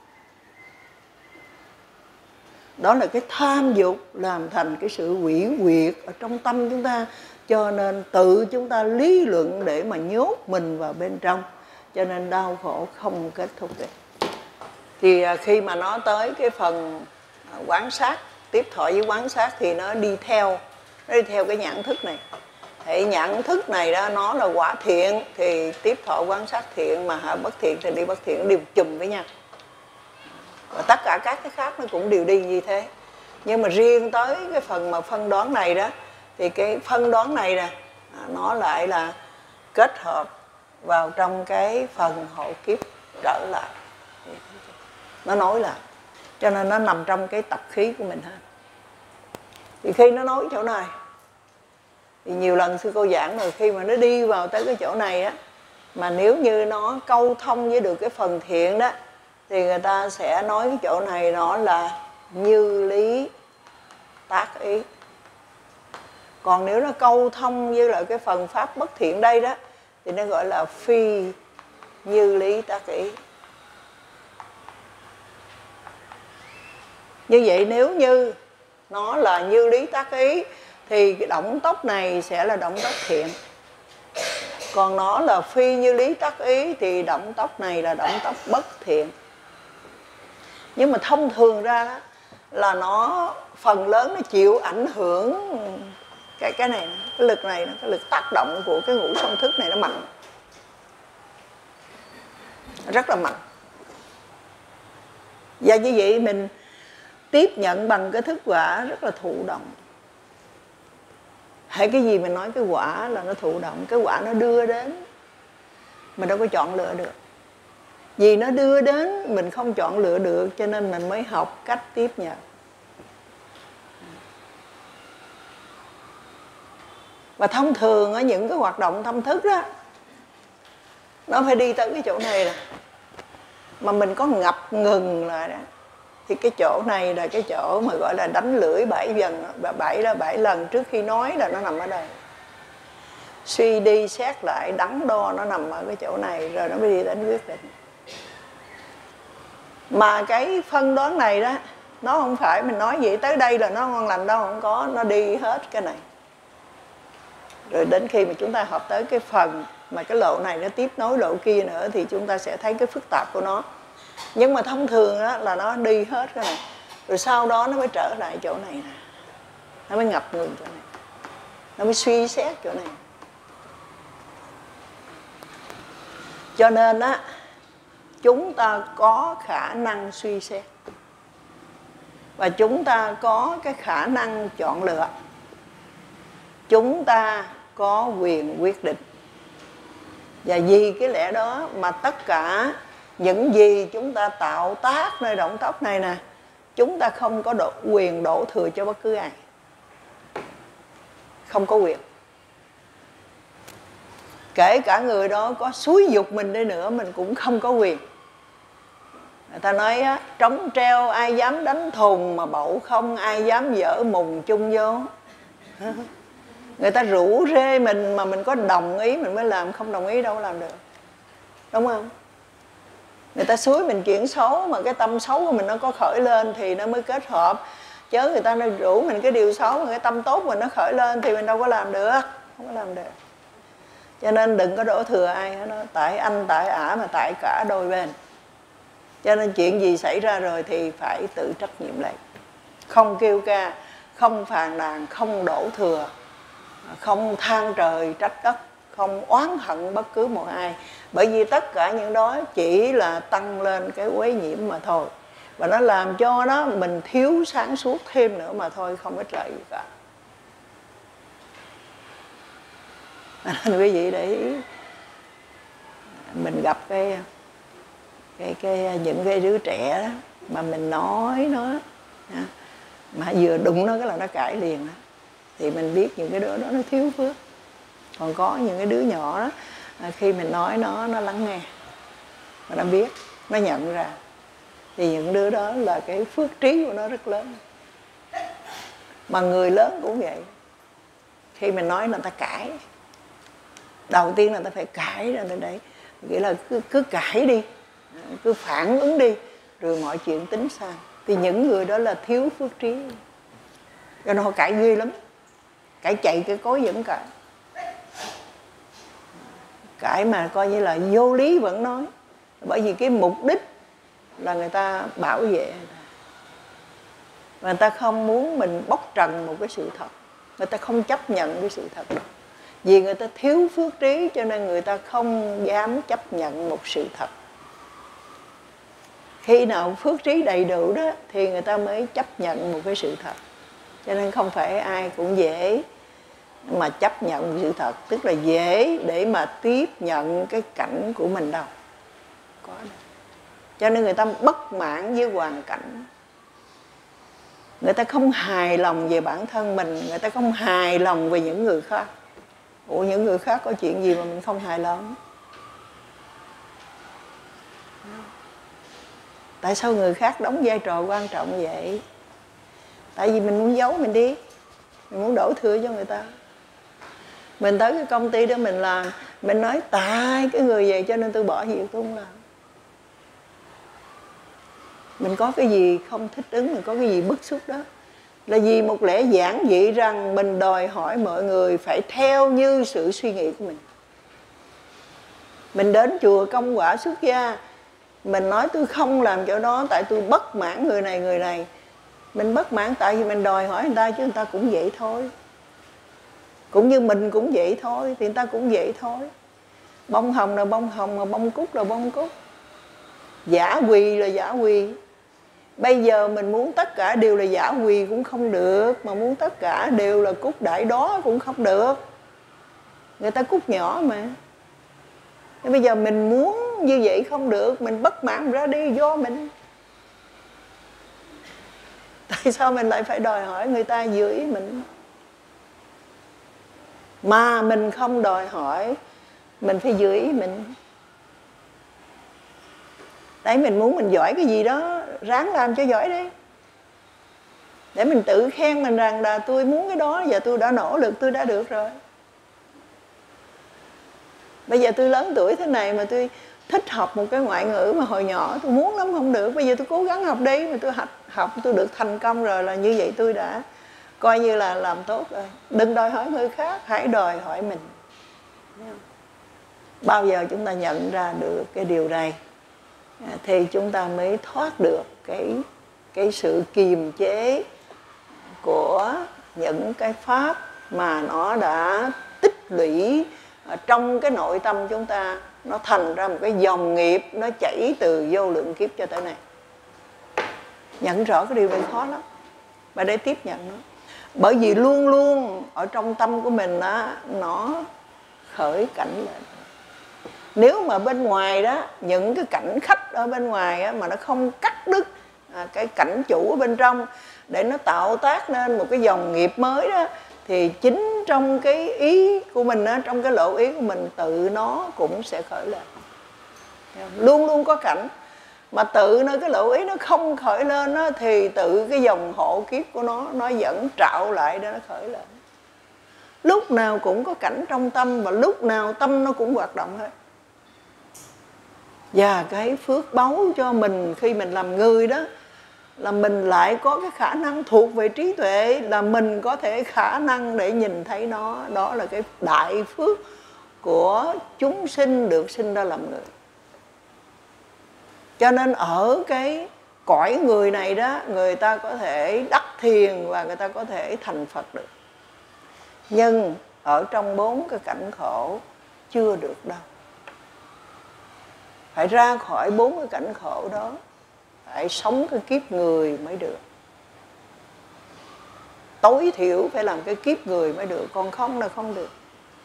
Đó là cái tham dục làm thành cái sự hủy huyệt ở trong tâm chúng ta. Cho nên tự chúng ta lý luận để mà nhốt mình vào bên trong. Cho nên đau khổ không kết thúc được. Thì khi mà nó tới cái phần quán sát, tiếp thọ với quán sát, thì nó đi theo cái nhận thức này. Thì nhận thức này đó, nó là quả thiện thì tiếp thọ quán sát thiện, mà bất thiện thì đi bất thiện, đều chùm với nhau. Và tất cả các cái khác nó cũng đều đi như thế. Nhưng mà riêng tới cái phần mà phân đoán này đó, thì cái phân đoán này nè, nó lại là kết hợp vào trong cái phần hộ kiếp trở lại. Nó nói là, cho nên nó nằm trong cái tập khí của mình hết. Thì khi nó nói chỗ này, thì nhiều lần sư cô giảng rồi, khi mà nó đi vào tới cái chỗ này á, mà nếu như nó câu thông với được cái phần thiện đó, thì người ta sẽ nói cái chỗ này nó là như lý tác ý. Còn nếu nó câu thông với lại cái phần pháp bất thiện đây đó, thì nó gọi là phi như lý tác ý. Như vậy nếu như nó là như lý tác ý, thì cái động tốc này sẽ là động tốc thiện. Còn nó là phi như lý tác ý, thì động tốc này là động tốc bất thiện. Nhưng mà thông thường ra đó, là nó phần lớn nó chịu ảnh hưởng cái này, cái lực này, cái lực tác động của cái ngũ song thức này nó mạnh, rất là mạnh. Và như vậy mình tiếp nhận bằng cái thức quả rất là thụ động. Hay cái gì mình nói cái quả là nó thụ động, cái quả nó đưa đến, mình đâu có chọn lựa được. Vì nó đưa đến mình không chọn lựa được, cho nên mình mới học cách tiếp nhận. Và thông thường ở những cái hoạt động tâm thức đó, nó phải đi tới cái chỗ này nè, mà mình có ngập ngừng lại đó, Thì cái chỗ này là cái chỗ mà gọi là đánh lưỡi 7 lần, và 7 lần trước khi nói là nó nằm ở đây. Suy đi xét lại đắn đo nó nằm ở cái chỗ này, rồi nó mới đi đến quyết định. Mà cái phân đoán này đó, nó không phải mình nói vậy tới đây là nó ngon lành đâu, không có, nó đi hết cái này. Rồi đến khi mà chúng ta học tới cái phần mà cái lộ này nó tiếp nối lộ kia nữa thì chúng ta sẽ thấy cái phức tạp của nó. Nhưng mà thông thường đó là nó đi hết cái này, rồi sau đó nó mới trở lại chỗ này nè, nó mới ngập ngừng chỗ này, nó mới suy xét chỗ này. Cho nên á, chúng ta có khả năng suy xét và chúng ta có cái khả năng chọn lựa, chúng ta có quyền quyết định. Và vì cái lẽ đó mà tất cả những gì chúng ta tạo tác nơi động tác này nè, chúng ta không có quyền đổ thừa cho bất cứ ai. Không có quyền. Kể cả người đó có xúi giục mình đi nữa, mình cũng không có quyền. Người ta nói á, trống treo ai dám đánh thùng, mà bậu không ai dám dở mùng chung vô. Người ta rủ rê mình mà mình có đồng ý mình mới làm, không đồng ý đâu có làm được. Đúng không? Người ta xúi mình chuyện xấu mà cái tâm xấu của mình nó có khởi lên thì nó mới kết hợp. Chớ người ta nó rủ mình cái điều xấu mà cái tâm tốt mình nó khởi lên thì mình đâu có làm được. Không có làm được. Cho nên đừng có đổ thừa ai hết đó. Tại anh, tại ả mà tại cả đôi bên. Cho nên chuyện gì xảy ra rồi thì phải tự trách nhiệm lại. Không kêu ca, không phàn nàn, không đổ thừa, không than trời trách đất, không oán hận bất cứ một ai. Bởi vì tất cả những đó chỉ là tăng lên cái uế nhiễm mà thôi. Và nó làm cho nó mình thiếu sáng suốt thêm nữa mà thôi, không ích lợi gì cả. Nên quý vị để ý, mình gặp những cái đứa trẻ đó, mà mình nói nó mà vừa đụng nó cái là nó cãi liền đó, thì mình biết những cái đứa đó nó thiếu phước. Còn có những cái đứa nhỏ đó, khi mình nói nó lắng nghe và nó biết, nó nhận ra, thì những đứa đó là cái phước trí của nó rất lớn. Mà người lớn cũng vậy. Khi mình nói là ta cãi, đầu tiên là ta phải cãi ra đến đấy, nghĩa là cứ cãi đi, cứ phản ứng đi, rồi mọi chuyện tính sao. Thì những người đó là thiếu phước trí. Cho nên họ cãi ghê lắm, cãi chạy cái cối vẫn cãi. Cãi mà coi như là vô lý vẫn nói. Bởi vì cái mục đích là người ta bảo vệ. Và người ta không muốn mình bóc trần một cái sự thật. Người ta không chấp nhận cái sự thật đó. Vì người ta thiếu phước trí cho nên người ta không dám chấp nhận một sự thật. Khi nào phước trí đầy đủ đó thì người ta mới chấp nhận một cái sự thật. Cho nên không phải ai cũng dễ mà chấp nhận một sự thật, tức là dễ để mà tiếp nhận cái cảnh của mình đâu. Có đâu. Cho nên người ta bất mãn với hoàn cảnh. Người ta không hài lòng về bản thân mình, người ta không hài lòng về những người khác. Ủa, những người khác có chuyện gì mà mình không hài lòng? Tại sao người khác đóng vai trò quan trọng vậy? Tại vì mình muốn giấu mình đi, mình muốn đổ thừa cho người ta. Mình tới cái công ty đó mình làm, mình nói tại cái người vậy cho nên tôi bỏ việc tôi không làm. Mình có cái gì không thích ứng, mình có cái gì bức xúc đó, là vì một lẽ giản dị rằng mình đòi hỏi mọi người phải theo như sự suy nghĩ của mình. Mình đến chùa công quả xuất gia, mình nói tôi không làm chỗ đó tại tôi bất mãn người này. Mình bất mãn tại vì mình đòi hỏi người ta, chứ người ta cũng vậy thôi. Cũng như mình cũng vậy thôi, thì người ta cũng vậy thôi. Bông hồng là bông hồng, mà bông cúc là bông cúc. Giả quỳ là giả quỳ. Bây giờ mình muốn tất cả đều là giả quỳ cũng không được, mà muốn tất cả đều là cúc đại đó cũng không được. Người ta cúc nhỏ mà. Thế bây giờ mình muốn như vậy không được, mình bất mãn ra đi do mình. Tại sao mình lại phải đòi hỏi người ta giữ ý mình? Mà mình không đòi hỏi, mình phải giữ ý mình. Tại mình muốn mình giỏi cái gì đó, ráng làm cho giỏi đi. Để mình tự khen mình rằng là tôi muốn cái đó và tôi đã nỗ lực, tôi đã được rồi. Bây giờ tôi lớn tuổi thế này mà tôi thích học một cái ngoại ngữ mà hồi nhỏ tôi muốn lắm không được. Bây giờ tôi cố gắng học đi, mà tôi học tôi được thành công rồi, là như vậy tôi đã coi như là làm tốt rồi. Đừng đòi hỏi người khác, hãy đòi hỏi mình. Bao giờ chúng ta nhận ra được cái điều này thì chúng ta mới thoát được cái sự kiềm chế của những cái pháp mà nó đã tích lũy trong cái nội tâm chúng ta. Nó thành ra một cái dòng nghiệp, nó chảy từ vô lượng kiếp cho tới này. Nhận rõ cái điều này khó lắm, và để tiếp nhận nó. Bởi vì luôn luôn ở trong tâm của mình đó, nó khởi cảnh lên. Nếu mà bên ngoài đó, những cái cảnh khách ở bên ngoài á, mà nó không cắt đứt cái cảnh chủ ở bên trong để nó tạo tác nên một cái dòng nghiệp mới đó, thì chính trong cái ý của mình á, trong cái lộ ý của mình, tự nó cũng sẽ khởi lên. Luôn luôn có cảnh. Mà tự nơi cái lộ ý nó không khởi lên á, thì tự cái dòng hộ kiếp của nó vẫn trạo lại để nó khởi lên. Lúc nào cũng có cảnh trong tâm, và lúc nào tâm nó cũng hoạt động hết. Và cái phước báu cho mình khi mình làm người đó, là mình lại có cái khả năng thuộc về trí tuệ, là mình có thể khả năng để nhìn thấy nó. Đó là cái đại phước của chúng sinh được sinh ra làm người. Cho nên ở cái cõi người này đó, người ta có thể đắc thiền và người ta có thể thành Phật được. Nhưng ở trong 4 cái cảnh khổ chưa được đâu. Phải ra khỏi 4 cái cảnh khổ đó, phải sống cái kiếp người mới được. Tối thiểu phải làm cái kiếp người mới được, còn không là không được.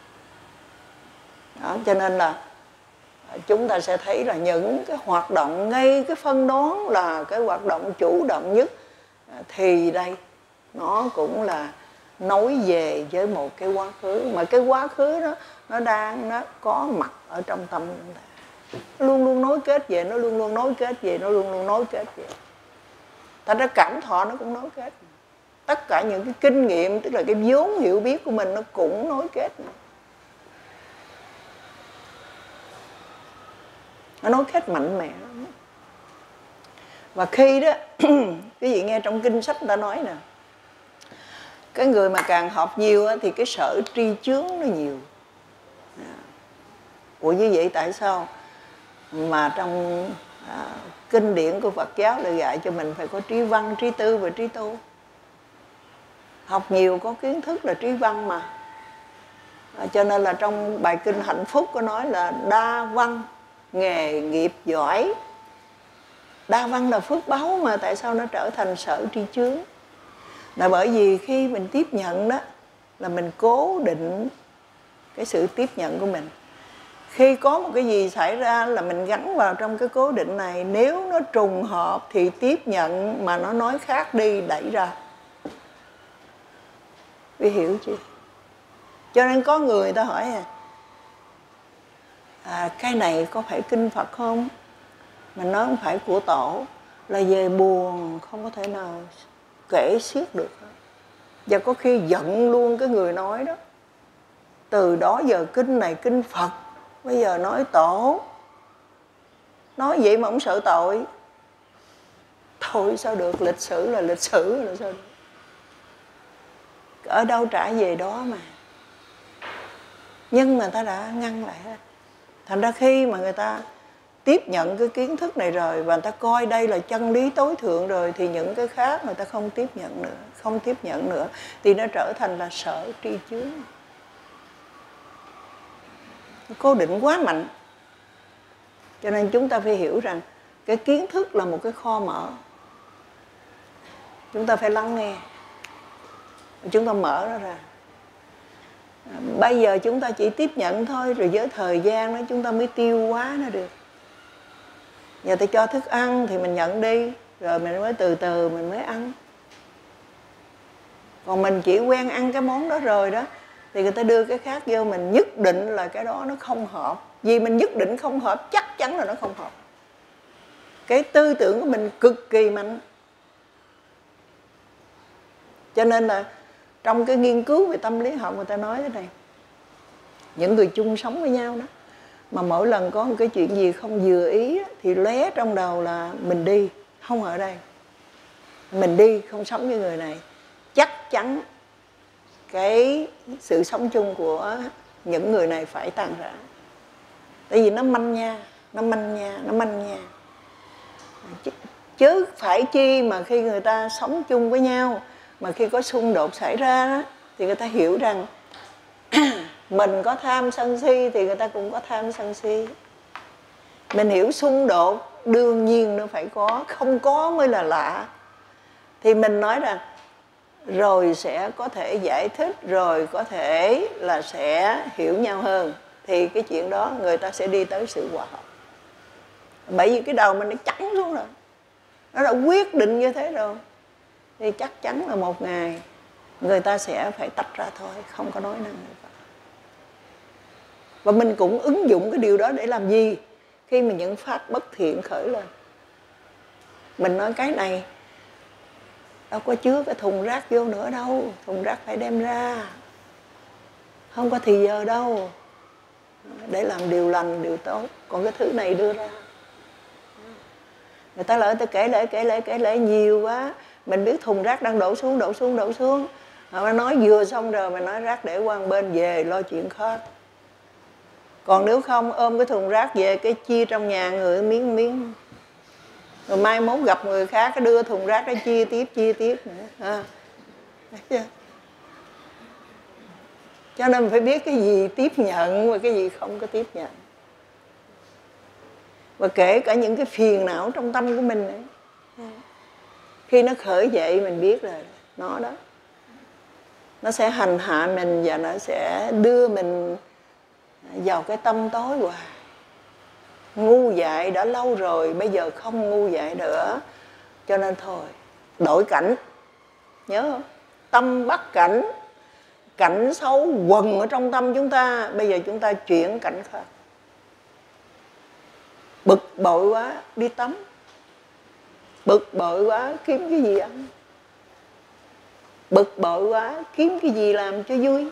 Đó, cho nên là chúng ta sẽ thấy là những cái hoạt động ngay cái phân đoán là cái hoạt động chủ động nhất, thì đây nó cũng là nối về với một cái quá khứ. Mà cái quá khứ đó nó có mặt ở trong tâm chúng ta. Nó luôn luôn nối kết về, nó luôn luôn nối kết về, nó luôn luôn nối kết về. Thành ra cảm thọ nó cũng nối kết. Tất cả những cái kinh nghiệm, tức là cái vốn hiểu biết của mình, nó cũng nối kết. Nó nối kết mạnh mẽ lắm. Và khi đó quý vị nghe trong kinh sách người ta nói nè, cái người mà càng học nhiều thì cái sở tri chướng nó nhiều. Ủa như vậy tại sao mà trong kinh điển của Phật giáo lại dạy cho mình phải có trí văn, trí tư và trí tu? Học nhiều có kiến thức là trí văn mà. Cho nên là trong bài kinh Hạnh Phúc có nói là đa văn nghề nghiệp giỏi. Đa văn là phước báu, mà tại sao nó trở thành sở tri chướng? Là bởi vì khi mình tiếp nhận đó, là mình cố định cái sự tiếp nhận của mình. Khi có một cái gì xảy ra là mình gắn vào trong cái cố định này. Nếu nó trùng hợp thì tiếp nhận, mà nó nói khác đi đẩy ra. Quý hiểu chưa? Cho nên có người ta hỏi cái này có phải kinh Phật không? Mình nói không phải của tổ, là về buồn không có thể nào kể xiết được. Và có khi giận luôn cái người nói đó. Từ đó giờ kinh này kinh Phật, bây giờ nói tổ. Nói vậy mà không sợ tội. Thôi sao được, lịch sử là lịch sử là sao được. Ở đâu trả về đó mà. Nhưng mà ta đã ngăn lại hết. Thành ra khi mà người ta tiếp nhận cái kiến thức này rồi, và người ta coi đây là chân lý tối thượng rồi, thì những cái khác người ta không tiếp nhận nữa. Không tiếp nhận nữa thì nó trở thành là sở tri chướng. Cố định quá mạnh. Cho nên chúng ta phải hiểu rằng cái kiến thức là một cái kho mở. Chúng ta phải lắng nghe, chúng ta mở nó ra. Bây giờ chúng ta chỉ tiếp nhận thôi, rồi với thời gian đó chúng ta mới tiêu hóa nó được. Giờ ta cho thức ăn thì mình nhận đi, rồi mình mới từ từ mình mới ăn. Còn mình chỉ quen ăn cái món đó rồi đó, thì người ta đưa cái khác vô, mình nhất định là cái đó nó không hợp. Vì mình nhất định không hợp, chắc chắn là nó không hợp. cái tư tưởng của mình cực kỳ mạnh. Cho nên là trong cái nghiên cứu về tâm lý học người ta nói thế này, những người chung sống với nhau đó, mà mỗi lần có một cái chuyện gì không vừa ý thì lóe trong đầu là mình đi, không ở đây, mình đi, không sống với người này, chắc chắn cái sự sống chung của những người này phải tan rã. Tại vì nó manh nha, nó manh nha, nó manh nha. Chứ phải chi mà khi người ta sống chung với nhau, mà khi có xung đột xảy ra đó, thì người ta hiểu rằng mình có tham sân si thì người ta cũng có tham sân si. Mình hiểu xung đột đương nhiên nó phải có, không có mới là lạ. Thì mình nói rằng rồi sẽ có thể giải thích, rồi có thể là sẽ hiểu nhau hơn, thì cái chuyện đó người ta sẽ đi tới sự hòa hợp. Bởi vì cái đầu mình nó chắn xuống rồi, nó đã quyết định như thế rồi, thì chắc chắn là một ngày người ta sẽ phải tách ra thôi, không có nói năng nữa. Và mình cũng ứng dụng cái điều đó để làm gì? Khi mà những pháp bất thiện khởi lên, mình nói cái này đâu có chứa cái thùng rác vô nữa đâu, thùng rác phải đem ra, không có thì giờ đâu, để làm điều lành, điều tốt. Còn cái thứ này đưa ra, người ta lại tôi kể lể nhiều quá, mình biết thùng rác đang đổ xuống. Mà nói vừa xong rồi mình nói rác để qua một bên, về lo chuyện khác. Còn nếu không ôm cái thùng rác về cái chia trong nhà người miếng, rồi mai mốt gặp người khác cái đưa thùng rác đó chia tiếp nữa. Thấy chưa? Cho nên phải biết cái gì tiếp nhận và cái gì không có tiếp nhận. Và kể cả những cái phiền não trong tâm của mình ấy, khi nó khởi dậy mình biết là nó đó, nó sẽ hành hạ mình và nó sẽ đưa mình vào cái tâm tối hoài. Ngu dại đã lâu rồi, bây giờ không ngu dại nữa. Cho nên thôi, đổi cảnh. Nhớ không? Tâm bắt cảnh, cảnh xấu quần ở trong tâm chúng ta, bây giờ chúng ta chuyển cảnh khác. Bực bội quá, đi tắm. Bực bội quá, kiếm cái gì ăn. Bực bội quá, kiếm cái gì làm cho vui.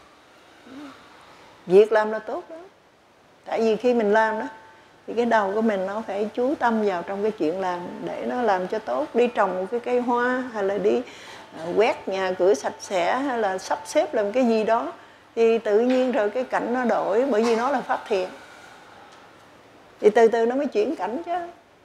Việc làm là tốt đó. Tại vì khi mình làm đó, thì cái đầu của mình nó phải chú tâm vào trong cái chuyện làm, để nó làm cho tốt. Đi trồng một cái cây hoa, hay là đi quét nhà cửa sạch sẽ, hay là sắp xếp làm cái gì đó, thì tự nhiên rồi cái cảnh nó đổi, bởi vì nó là pháp thiện. Thì từ từ nó mới chuyển cảnh chứ.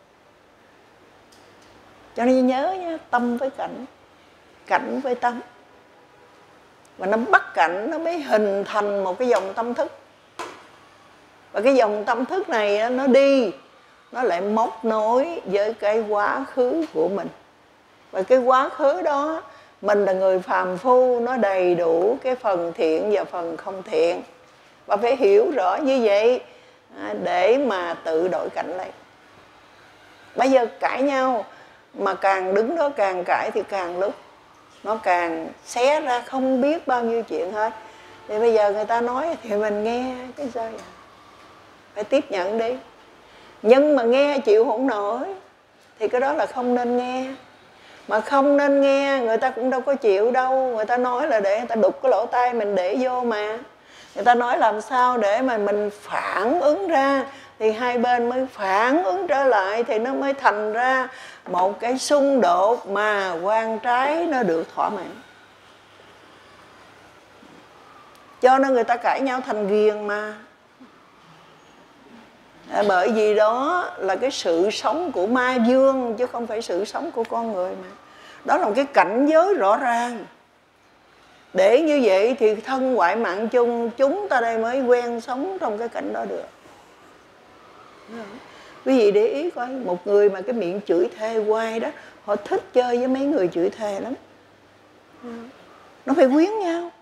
Cho nên nhớ nha, tâm với cảnh, cảnh với tâm. Và nó bắt cảnh, nó mới hình thành một cái dòng tâm thức. Và cái dòng tâm thức này nó đi, nó lại móc nối với cái quá khứ của mình. Và cái quá khứ đó, mình là người phàm phu, nó đầy đủ cái phần thiện và phần không thiện. Và phải hiểu rõ như vậy để mà tự đổi cảnh lại. Bây giờ cãi nhau, mà càng đứng đó càng cãi thì càng lúc nó càng xé ra không biết bao nhiêu chuyện hết. Thì bây giờ người ta nói thì mình nghe cái sao vậy? Phải tiếp nhận đi. Nhưng mà nghe chịu không nổi thì cái đó là không nên nghe. Mà không nên nghe, người ta cũng đâu có chịu đâu. Người ta nói là để người ta đục cái lỗ tai mình để vô mà. Người ta nói làm sao để mà mình phản ứng ra, thì hai bên mới phản ứng trở lại, thì nó mới thành ra một cái xung đột mà quan trái nó được thỏa mãn. Cho nên người ta cãi nhau thành ghiền mà. Bởi vì đó là cái sự sống của ma dương, chứ không phải sự sống của con người mà. Đó là một cái cảnh giới rõ ràng. Để như vậy thì thân ngoại mạng chung, chúng ta đây mới quen sống trong cái cảnh đó được. Quý vị để ý coi, một người mà cái miệng chửi thề hoài đó, họ thích chơi với mấy người chửi thề lắm. Nó phải quyến nhau.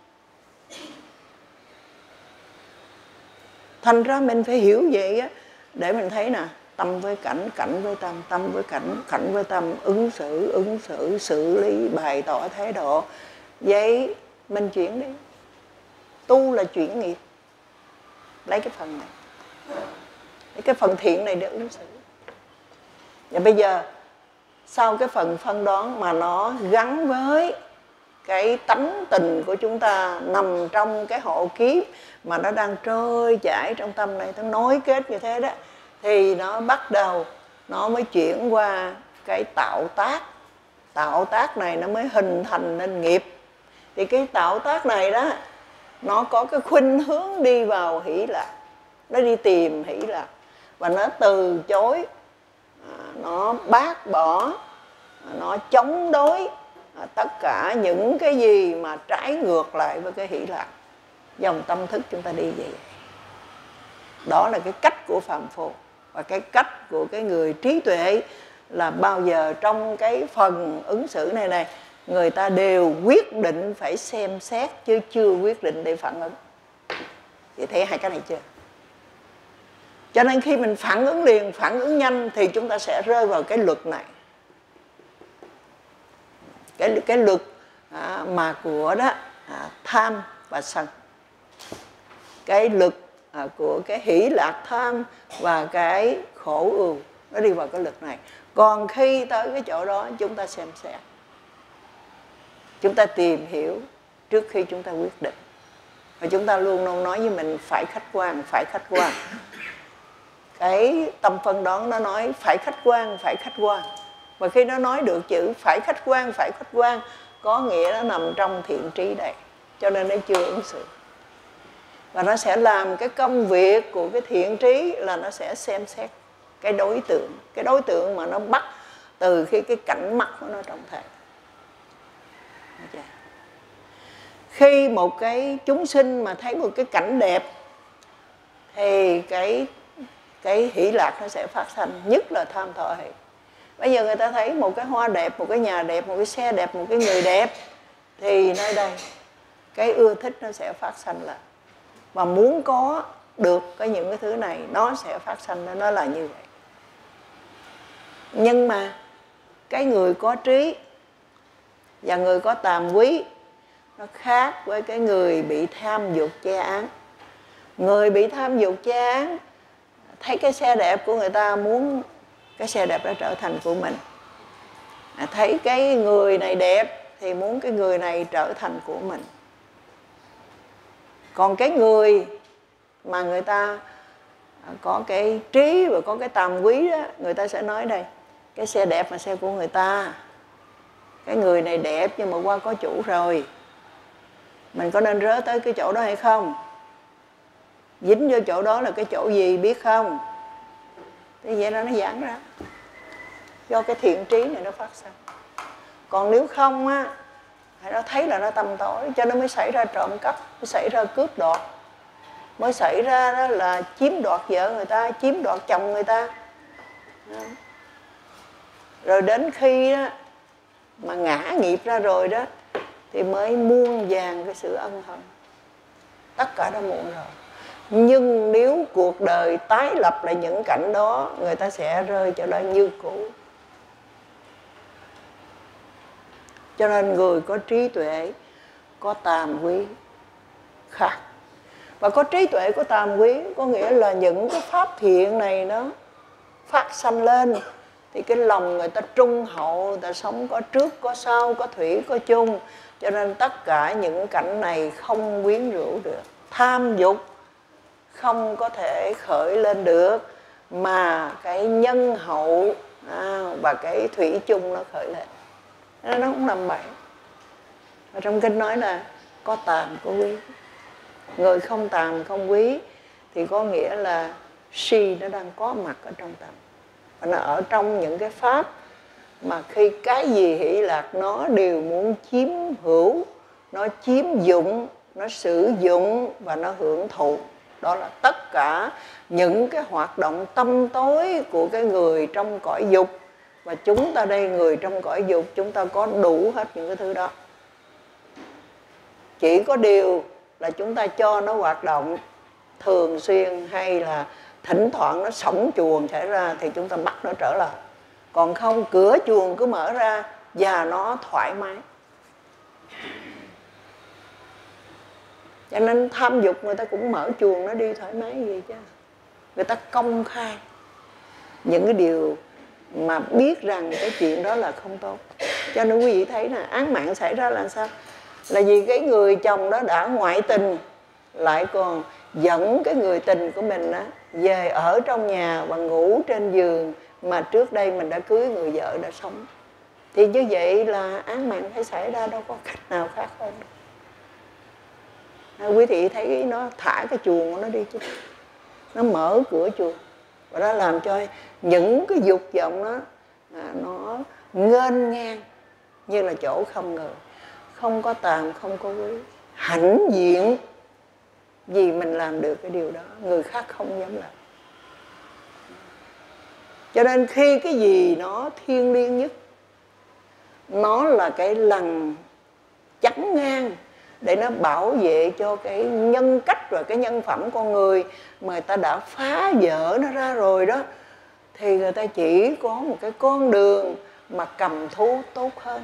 Thành ra mình phải hiểu vậy á, để mình thấy nè, tâm với cảnh, cảnh với tâm, tâm với cảnh, cảnh với tâm, ứng xử, xử lý, bày tỏ thái độ. Vậy mình chuyển đi. Tu là chuyển nghiệp. Lấy cái phần này, lấy cái phần thiện này để ứng xử. Và bây giờ sau cái phần phân đoán mà nó gắn với cái tánh tình của chúng ta, nằm trong cái hộ kiếp mà nó đang trôi chảy trong tâm này, nó nối kết như thế đó, thì nó bắt đầu nó mới chuyển qua cái tạo tác. Tạo tác này nó mới hình thành nên nghiệp. Thì cái tạo tác này đó, nó có cái khuynh hướng đi vào hỷ lạc, nó đi tìm hỷ lạc, và nó từ chối, nó bác bỏ, nó chống đối tất cả những cái gì mà trái ngược lại với cái hỷ lạc. Dòng tâm thức chúng ta đi vậy. Đó là cái cách của phàm phu. Và cái cách của cái người trí tuệ là bao giờ trong cái phần ứng xử này này, người ta đều quyết định phải xem xét chứ chưa quyết định để phản ứng. Thì thấy hai cái này chưa? Cho nên khi mình phản ứng liền, phản ứng nhanh thì chúng ta sẽ rơi vào cái luật này. Cái luật mà của đó tham và sân. Cái luật của cái hỷ lạc tham và cái khổ ưu, nó đi vào cái luật này. Còn khi tới cái chỗ đó chúng ta xem xét, chúng ta tìm hiểu trước khi chúng ta quyết định. Và chúng ta luôn luôn nói với mình phải khách quan, phải khách quan. Cái tâm phân đoán nó nói phải khách quan, phải khách quan. Và khi nó nói được chữ phải khách quan, có nghĩa nó nằm trong thiện trí đây. Cho nên nó chưa ứng xử. Và nó sẽ làm cái công việc của cái thiện trí là nó sẽ xem xét cái đối tượng. Cái đối tượng mà nó bắt từ khi cái cảnh mắt của nó trong thể. Khi một cái chúng sinh mà thấy một cái cảnh đẹp thì cái hỷ lạc nó sẽ phát sanh, nhất là tham thọ hỷ. Bây giờ người ta thấy một cái hoa đẹp, một cái nhà đẹp, một cái xe đẹp, một cái người đẹp, thì nơi đây cái ưa thích nó sẽ phát sanh lại. Và muốn có được những cái thứ này, nó sẽ phát sanh, nó là như vậy. Nhưng mà cái người có trí và người có tàm quý nó khác với cái người bị tham dục che án. Người bị tham dục che án thấy cái xe đẹp của người ta, muốn cái xe đẹp đó trở thành của mình. Thấy cái người này đẹp thì muốn cái người này trở thành của mình. Còn cái người mà người ta có cái trí và có cái tàm quý đó, người ta sẽ nói đây, cái xe đẹp là xe của người ta. Cái người này đẹp nhưng mà qua có chủ rồi. Mình có nên rớ tới cái chỗ đó hay không? Dính vô chỗ đó là cái chỗ gì biết không? Thế vậy đó nó giãn ra. Do cái thiện trí này nó phát sinh. Còn nếu không á, nó thấy là nó tăm tối, cho nên mới xảy ra trộm cắp, mới xảy ra cướp đoạt, mới xảy ra đó là chiếm đoạt vợ người ta, chiếm đoạt chồng người ta. Rồi đến khi đó, mà ngã nghiệp ra rồi đó, thì mới muôn vàn cái sự ân hận. Tất cả đã muộn rồi. Nhưng nếu cuộc đời tái lập lại những cảnh đó, người ta sẽ rơi trở lại như cũ. Cho nên người có trí tuệ, có tàm quý khác. Và có trí tuệ, có tàm quý có nghĩa là những cái pháp thiện này nó phát sanh lên, thì cái lòng người ta trung hậu, người ta sống có trước, có sau, có thủy, có chung. Cho nên tất cả những cảnh này không quyến rũ được. Tham dục không có thể khởi lên được, mà cái nhân hậu và cái thủy chung nó khởi lên. Nó cũng nằm bậy. Và trong kinh nói là có tàm có quý. Người không tàm không quý thì có nghĩa là si nó đang có mặt ở trong tâm. Và nó ở trong những cái pháp mà khi cái gì hỷ lạc nó đều muốn chiếm hữu, nó chiếm dụng, nó sử dụng và nó hưởng thụ. Đó là tất cả những cái hoạt động tâm tối của cái người trong cõi dục. Và chúng ta đây, người trong cõi dục, chúng ta có đủ hết những cái thứ đó. Chỉ có điều là chúng ta cho nó hoạt động thường xuyên, hay là thỉnh thoảng nó sổng chuồng xảy ra thì chúng ta bắt nó trở lại. Còn không, cửa chuồng cứ mở ra và nó thoải mái. Cho nên tham dục người ta cũng mở chuồng nó đi thoải mái gì chứ. Người ta công khai những cái điều mà biết rằng cái chuyện đó là không tốt. Cho nên quý vị thấy là án mạng xảy ra là sao? Là vì cái người chồng đó đã ngoại tình, lại còn dẫn cái người tình của mình á về ở trong nhà và ngủ trên giường mà trước đây mình đã cưới người vợ đã sống. Thì như vậy là án mạng phải xảy ra, đâu có cách nào khác hơn. Quý vị thấy nó thả cái chuồng của nó đi chứ, nó mở cửa chuồng và nó làm cho những cái dục vọng đó nó nghênh ngang như là chỗ không người, không có tàm, không có quý, hãnh diện vì mình làm được cái điều đó, người khác không dám làm. Cho nên khi cái gì nó thiêng liêng nhất, nó là cái lằn chắn ngang để nó bảo vệ cho cái nhân cách và cái nhân phẩm con người mà người ta đã phá vỡ nó ra rồi đó, thì người ta chỉ có một cái con đường mà cầm thú tốt hơn.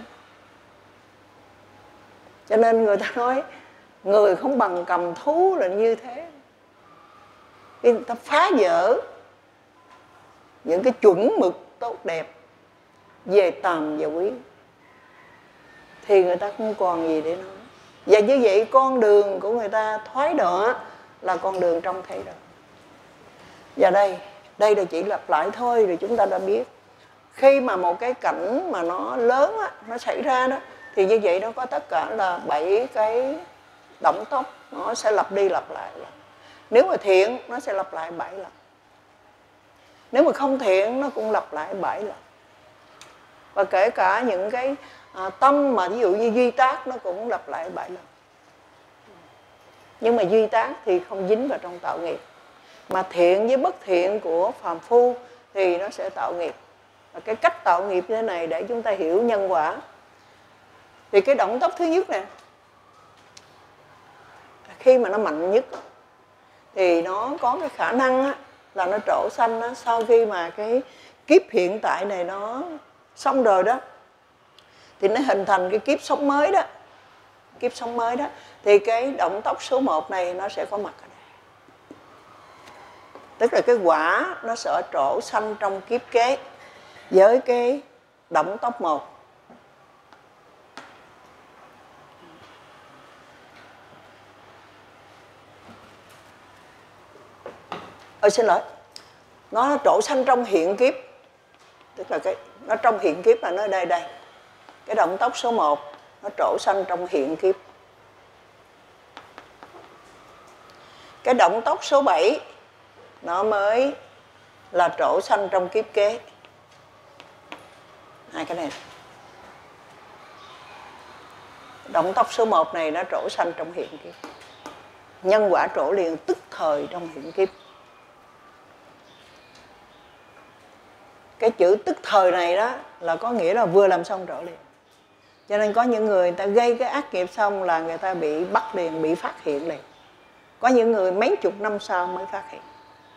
Cho nên người ta nói người không bằng cầm thú là như thế. Khi người ta phá vỡ những cái chuẩn mực tốt đẹp về tàm và quý thì người ta không còn gì để nói. Và như vậy con đường của người ta thoái đọa là con đường trong thế rồi. Và đây là chỉ lặp lại thôi, rồi chúng ta đã biết. Khi mà một cái cảnh mà nó lớn á, nó xảy ra đó, thì như vậy nó có tất cả là 7 cái động tốc, nó sẽ lặp đi lặp lại. Nếu mà thiện nó sẽ lặp lại 7 lần. Nếu mà không thiện nó cũng lặp lại 7 lần. Và kể cả những cái tâm mà ví dụ như duy tác nó cũng lặp lại 7 lần. Nhưng mà duy tác thì không dính vào trong tạo nghiệp. Mà thiện với bất thiện của phàm phu thì nó sẽ tạo nghiệp. Và cái cách tạo nghiệp như thế này để chúng ta hiểu nhân quả. Thì cái động tốc thứ nhất nè, khi mà nó mạnh nhất thì nó có cái khả năng á, là nó trổ sanh á, sau khi mà cái kiếp hiện tại này nó xong rồi đó, thì nó hình thành cái kiếp sống mới đó. Kiếp sống mới đó thì cái động tốc số 1 này nó sẽ có mặt ở đây. Tức là cái quả nó sẽ trổ sanh trong kiếp kế với cái động tốc 1. Xin lỗi, nó trổ sanh trong hiện kiếp. Tức là nó trong hiện kiếp là nó đây. Cái động tốc số 1 nó trổ sanh trong hiện kiếp. Cái động tốc số 7 nó mới là trổ sanh trong kiếp kế. Hai cái này. Động tốc số 1 này nó trổ sanh trong hiện kiếp. Nhân quả trổ liền tức thời trong hiện kiếp. Cái chữ tức thời này đó là có nghĩa là vừa làm xong trổ liền. Cho nên có những người ta gây cái ác nghiệp xong là người ta bị bắt liền, bị phát hiện liền. Có những người mấy chục năm sau mới phát hiện.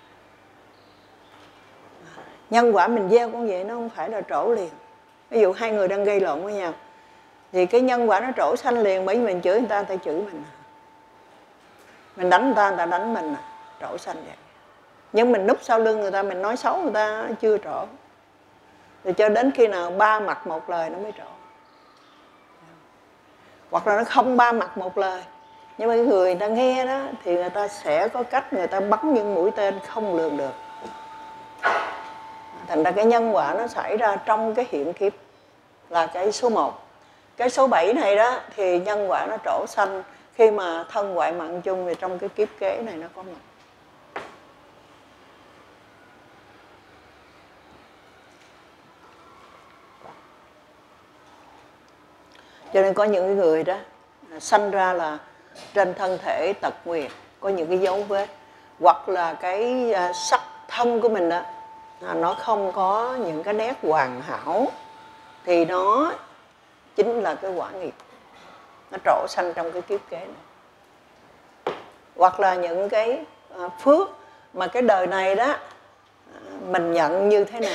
Nhân quả mình gieo cũng vậy, nó không phải là trổ liền. Ví dụ hai người đang gây lộn với nhau thì cái nhân quả nó trổ sanh liền, bởi vì mình chửi người ta chửi mình. Mình đánh người ta đánh mình, trổ sanh vậy. Nhưng mình núp sau lưng người ta, mình nói xấu người ta chưa trổ. Rồi cho đến khi nào ba mặt một lời nó mới trổ. Hoặc là nó không ba mặt một lời, nhưng mà cái người ta nghe đó thì người ta sẽ có cách người ta bắn những mũi tên không lường được. Thành ra cái nhân quả nó xảy ra trong cái hiện kiếp là cái số 1. Cái số 7 này đó thì nhân quả nó trổ sanh khi mà thân ngoại mạng chung, thì trong cái kiếp kế này nó có mặt. Cho nên có những người đó sanh ra là trên thân thể tật nguyền, có những cái dấu vết, hoặc là cái sắc thân của mình đó nó không có những cái nét hoàn hảo, thì nó chính là cái quả nghiệp nó trổ sanh trong cái kiếp kế này. Hoặc là những cái phước mà cái đời này đó mình nhận như thế nào,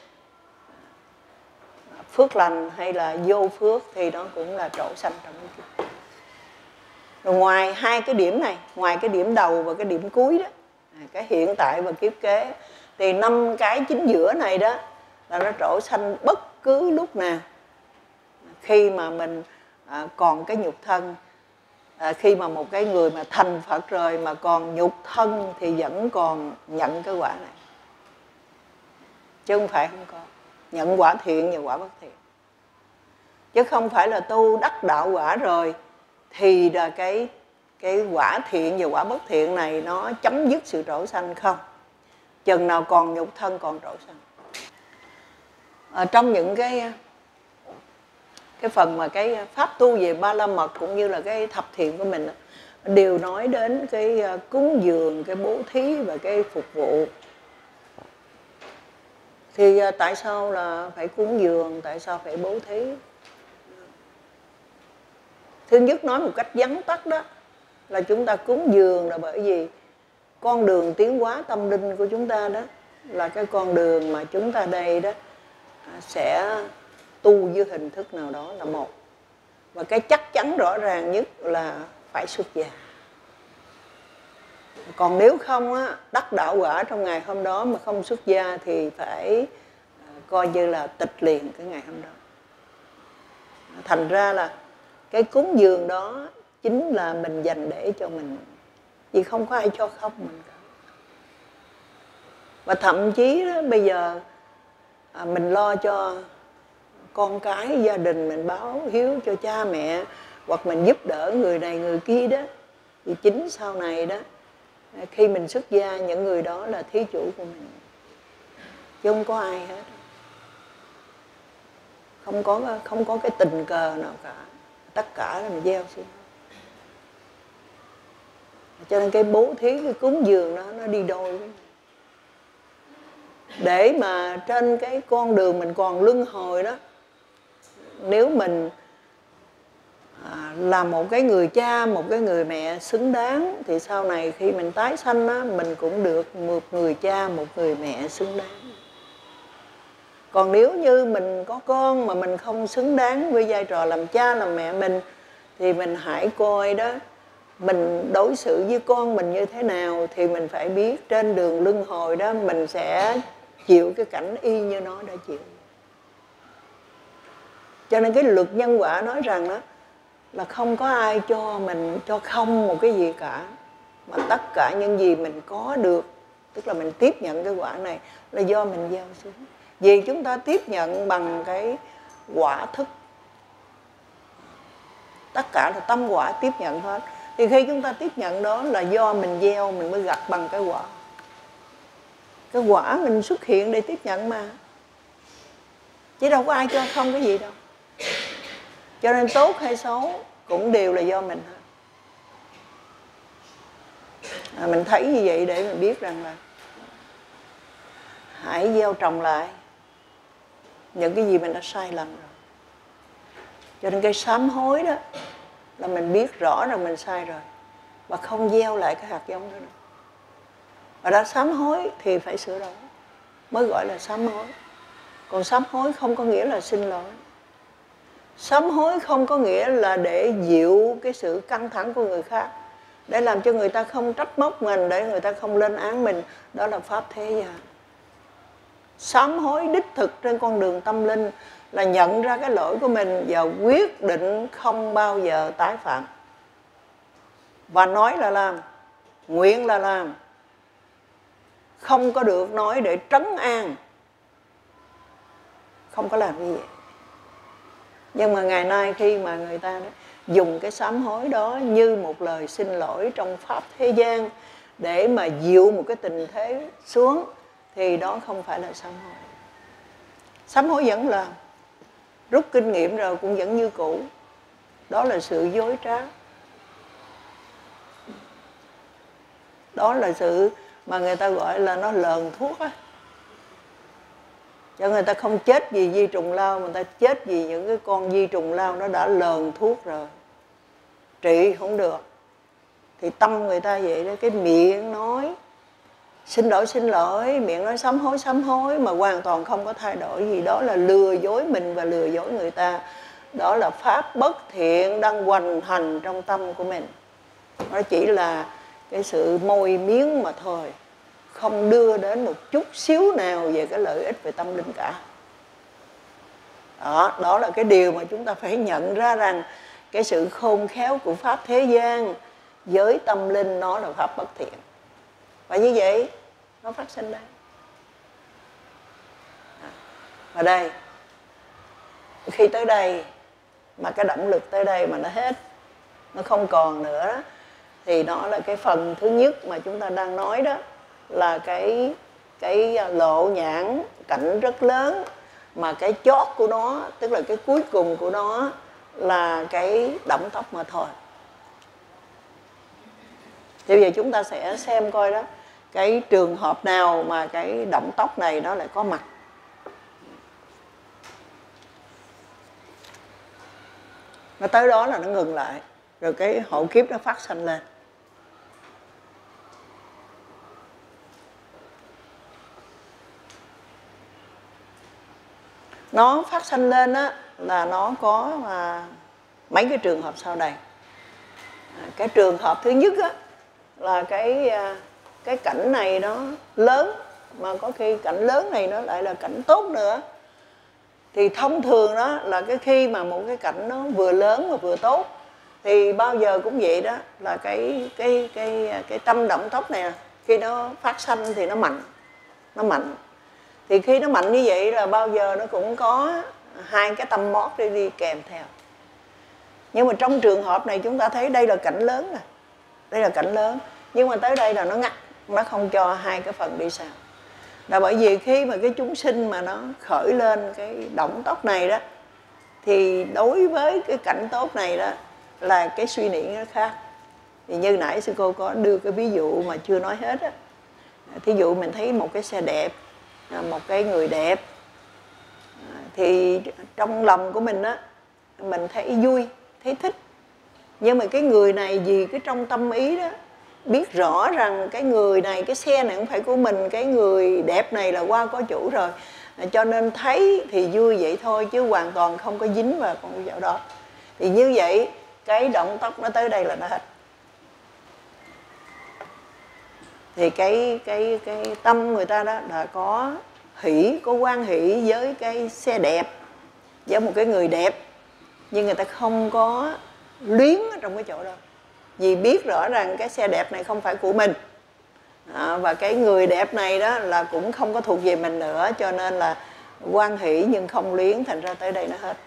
phước lành hay là vô phước, thì nó cũng là trổ sanh trong cái kiếp. Rồi ngoài hai cái điểm này, ngoài cái điểm đầu và cái điểm cuối đó, cái hiện tại và kiếp kế, thì 5 cái chính giữa này đó là nó trổ sanh bất cứ lúc nào. Khi mà mình còn cái nhục thân, khi mà một cái người mà thành Phật rồi mà còn nhục thân thì vẫn còn nhận cái quả này, chứ không phải không có. Nhận quả thiện và quả bất thiện, chứ không phải là tu đắc đạo quả rồi thì là cái quả thiện và quả bất thiện này nó chấm dứt sự trổ sanh. Không, chừng nào còn nhục thân còn trổ sanh. Trong những cái phần mà cái pháp tu về Ba La Mật cũng như là cái thập thiện của mình đều nói đến cái cúng dường, cái bố thí và cái phục vụ. Thì tại sao là phải cúng dường, tại sao phải bố thí? Thứ nhất, nói một cách vắn tắt đó, là chúng ta cúng dường là bởi vì con đường tiến hóa tâm linh của chúng ta đó là cái con đường mà chúng ta đây đó sẽ tu dưới hình thức nào đó là một. Và cái chắc chắn rõ ràng nhất là phải xuất gia. Còn nếu không á, đắc đạo quả trong ngày hôm đó mà không xuất gia thì phải coi như là tịch liền cái ngày hôm đó. Thành ra là cái cúng dường đó chính là mình dành để cho mình, vì không có ai cho không mình cả. Và thậm chí đó, bây giờ mình lo cho con cái, gia đình, mình báo hiếu cho cha mẹ, hoặc mình giúp đỡ người này người kia đó, thì chính sau này đó, khi mình xuất gia, những người đó là thí chủ của mình, chứ không có ai hết. Không có cái tình cờ nào cả, tất cả là mình gieo xuống. Cho nên cái bố thí, cái cúng dường đó nó đi đôi với mình. Để mà trên cái con đường mình còn luân hồi đó, nếu mình là một cái người cha, một cái người mẹ xứng đáng, thì sau này khi mình tái sanh á, mình cũng được một người cha, một người mẹ xứng đáng. Còn nếu như mình có con mà mình không xứng đáng với vai trò làm cha, làm mẹ mình, thì mình hãy coi đó, mình đối xử với con mình như thế nào thì mình phải biết trên đường luân hồi đó mình sẽ chịu cái cảnh y như nó đã chịu. Cho nên cái luật nhân quả nói rằng đó là không có ai cho mình cho không một cái gì cả, mà tất cả những gì mình có được, tức là mình tiếp nhận cái quả này là do mình gieo xuống. Vì chúng ta tiếp nhận bằng cái quả thức, tất cả là tâm quả tiếp nhận hết. Thì khi chúng ta tiếp nhận đó là do mình gieo, mình mới gặt bằng cái quả. Cái quả mình xuất hiện để tiếp nhận mà, chứ đâu có ai cho không cái gì đâu. Cho nên tốt hay xấu cũng đều là do mình hết. Mình thấy như vậy để mình biết rằng là hãy gieo trồng lại những cái gì mình đã sai lầm rồi. Cho nên cái sám hối đó là mình biết rõ rằng mình sai rồi và không gieo lại cái hạt giống đó nữa. Và đã sám hối thì phải sửa đổi mới gọi là sám hối. Còn sám hối không có nghĩa là xin lỗi. Sám hối không có nghĩa là để dịu cái sự căng thẳng của người khác, để làm cho người ta không trách móc mình, để người ta không lên án mình. Đó là pháp thế gian. Sám hối đích thực trên con đường tâm linh là nhận ra cái lỗi của mình và quyết định không bao giờ tái phạm. Và nói là làm, nguyện là làm. Không có được nói để trấn an, không có làm như vậy. Nhưng mà ngày nay khi mà người ta dùng cái sám hối đó như một lời xin lỗi trong pháp thế gian để mà dịu một cái tình thế xuống, thì đó không phải là sám hối. Sám hối vẫn làm, rút kinh nghiệm rồi cũng vẫn như cũ. Đó là sự dối trá. Đó là sự mà người ta gọi là nó lờn thuốc á. Cho người ta không chết vì vi trùng lao, người ta chết vì những cái con vi trùng lao nó đã lờn thuốc rồi, trị không được. Thì tâm người ta vậy đó, cái miệng nói xin lỗi, miệng nói sám hối mà hoàn toàn không có thay đổi gì. Đó là lừa dối mình và lừa dối người ta. Đó là pháp bất thiện đang hoành hành trong tâm của mình. Nó chỉ là cái sự môi miếng mà thôi, không đưa đến một chút xíu nào về cái lợi ích về tâm linh cả. Đó là cái điều mà chúng ta phải nhận ra rằng cái sự khôn khéo của pháp thế gian với tâm linh nó là pháp bất thiện. Và như vậy nó phát sinh đây. Và đây, khi tới đây mà cái động lực tới đây mà nó hết, nó không còn nữa đó, thì nó là cái phần thứ nhất mà chúng ta đang nói đó, là cái lộ nhãn cảnh rất lớn, mà cái chót của nó, tức là cái cuối cùng của nó là cái động tóc mà thôi. Thì bây giờ chúng ta sẽ xem coi đó, cái trường hợp nào mà cái động tóc này nó lại có mặt. Nó tới đó là nó ngừng lại, rồi cái hộ kiếp nó phát sanh lên. Nó phát sanh lên á, là nó có mấy cái trường hợp sau đây. Cái trường hợp thứ nhất á, là cái cảnh này nó lớn, mà có khi cảnh lớn này nó lại là cảnh tốt nữa. Thì thông thường đó là cái khi mà một cái cảnh nó vừa lớn và vừa tốt, thì bao giờ cũng vậy đó, là cái tâm động tóc này khi nó phát sanh thì nó mạnh. Thì khi nó mạnh như vậy là bao giờ nó cũng có hai cái tâm mót đi kèm theo. Nhưng mà trong trường hợp này chúng ta thấy đây là cảnh lớn nè, đây là cảnh lớn, nhưng mà tới đây là nó ngắt, nó không cho hai cái phần đi sau. Là bởi vì khi mà cái chúng sinh mà nó khởi lên cái động tóc này đó, thì đối với cái cảnh tốt này đó là cái suy nghĩ nó khác. Thì như nãy sư cô có đưa cái ví dụ mà chưa nói hết á. Thí dụ mình thấy một cái xe đẹp, một cái người đẹp, thì trong lòng của mình á, mình thấy vui, thấy thích. Nhưng mà cái người này vì cái trong tâm ý đó, biết rõ rằng cái người này, cái xe này không phải của mình, cái người đẹp này là qua có chủ rồi, cho nên thấy thì vui vậy thôi, chứ hoàn toàn không có dính vào con dạo đó. Thì như vậy cái động tóc nó tới đây là nó hết. Thì cái tâm người ta đó là có hỷ, có quan hỷ với cái xe đẹp, với một cái người đẹp, nhưng người ta không có luyến ở trong cái chỗ đó, vì biết rõ rằng cái xe đẹp này không phải của mình, và cái người đẹp này đó là cũng không có thuộc về mình nữa, cho nên là quan hỷ nhưng không luyến, thành ra tới đây nó hết.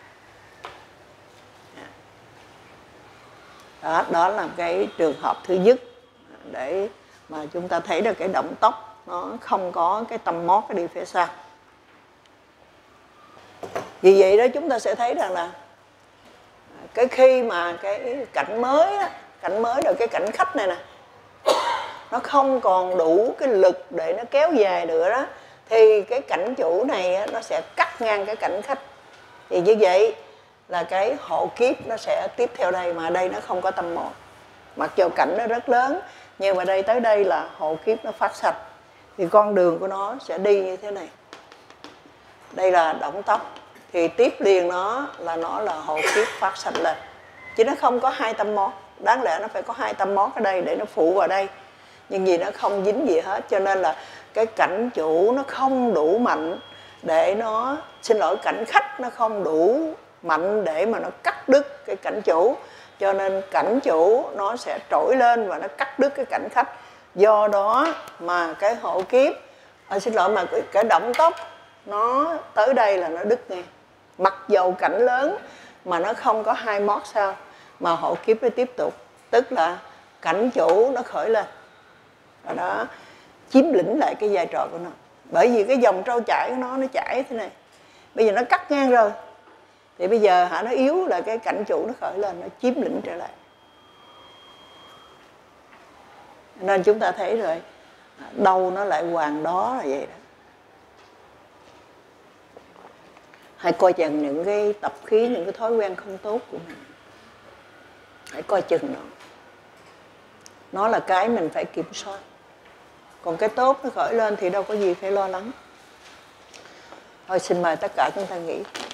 Đó là cái trường hợp thứ nhất, để mà chúng ta thấy được cái động tóc nó không có cái tâm mót cái đi phía sau. Vì vậy đó chúng ta sẽ thấy rằng là cái khi mà cái cảnh mới á, cảnh mới rồi cái cảnh khách này nè, nó không còn đủ cái lực để nó kéo dài nữa đó, thì cái cảnh chủ này á, nó sẽ cắt ngang cái cảnh khách. Thì như vậy là cái hộ kiếp nó sẽ tiếp theo đây, mà đây nó không có tâm mót. Mặc dù cảnh nó rất lớn, nhưng mà đây tới đây là hộ kiếp nó phát sạch, thì con đường của nó sẽ đi như thế này. Đây là động tóc, thì tiếp liền nó là hộ kiếp phát sạch lên, chứ nó không có hai tâm mót. Đáng lẽ nó phải có hai tâm mót ở đây để nó phụ vào đây, nhưng vì nó không dính gì hết, cho nên là cái cảnh chủ nó không đủ mạnh để nó, xin lỗi, cảnh khách nó không đủ mạnh để mà nó cắt đứt cái cảnh chủ, cho nên cảnh chủ nó sẽ trỗi lên và nó cắt đứt cái cảnh khách. Do đó mà cái hộ kiếp, xin lỗi, mà cái động tóc nó tới đây là nó đứt ngang. Mặc dầu cảnh lớn mà nó không có hai mót sau, mà hộ kiếp nó tiếp tục, tức là cảnh chủ nó khởi lên và nó chiếm lĩnh lại cái vai trò của nó. Bởi vì cái dòng trôi chảy của nó chảy thế này, bây giờ nó cắt ngang rồi, thì bây giờ nó yếu là cái cảnh chủ nó khởi lên, nó chiếm lĩnh trở lại. Nên chúng ta thấy rồi, đâu nó lại hoàng đó là vậy đó. Hãy coi chừng những cái tập khí, những cái thói quen không tốt của mình. Hãy coi chừng nó là cái mình phải kiểm soát. Còn cái tốt nó khởi lên thì đâu có gì phải lo lắng. Thôi xin mời tất cả chúng ta nghỉ.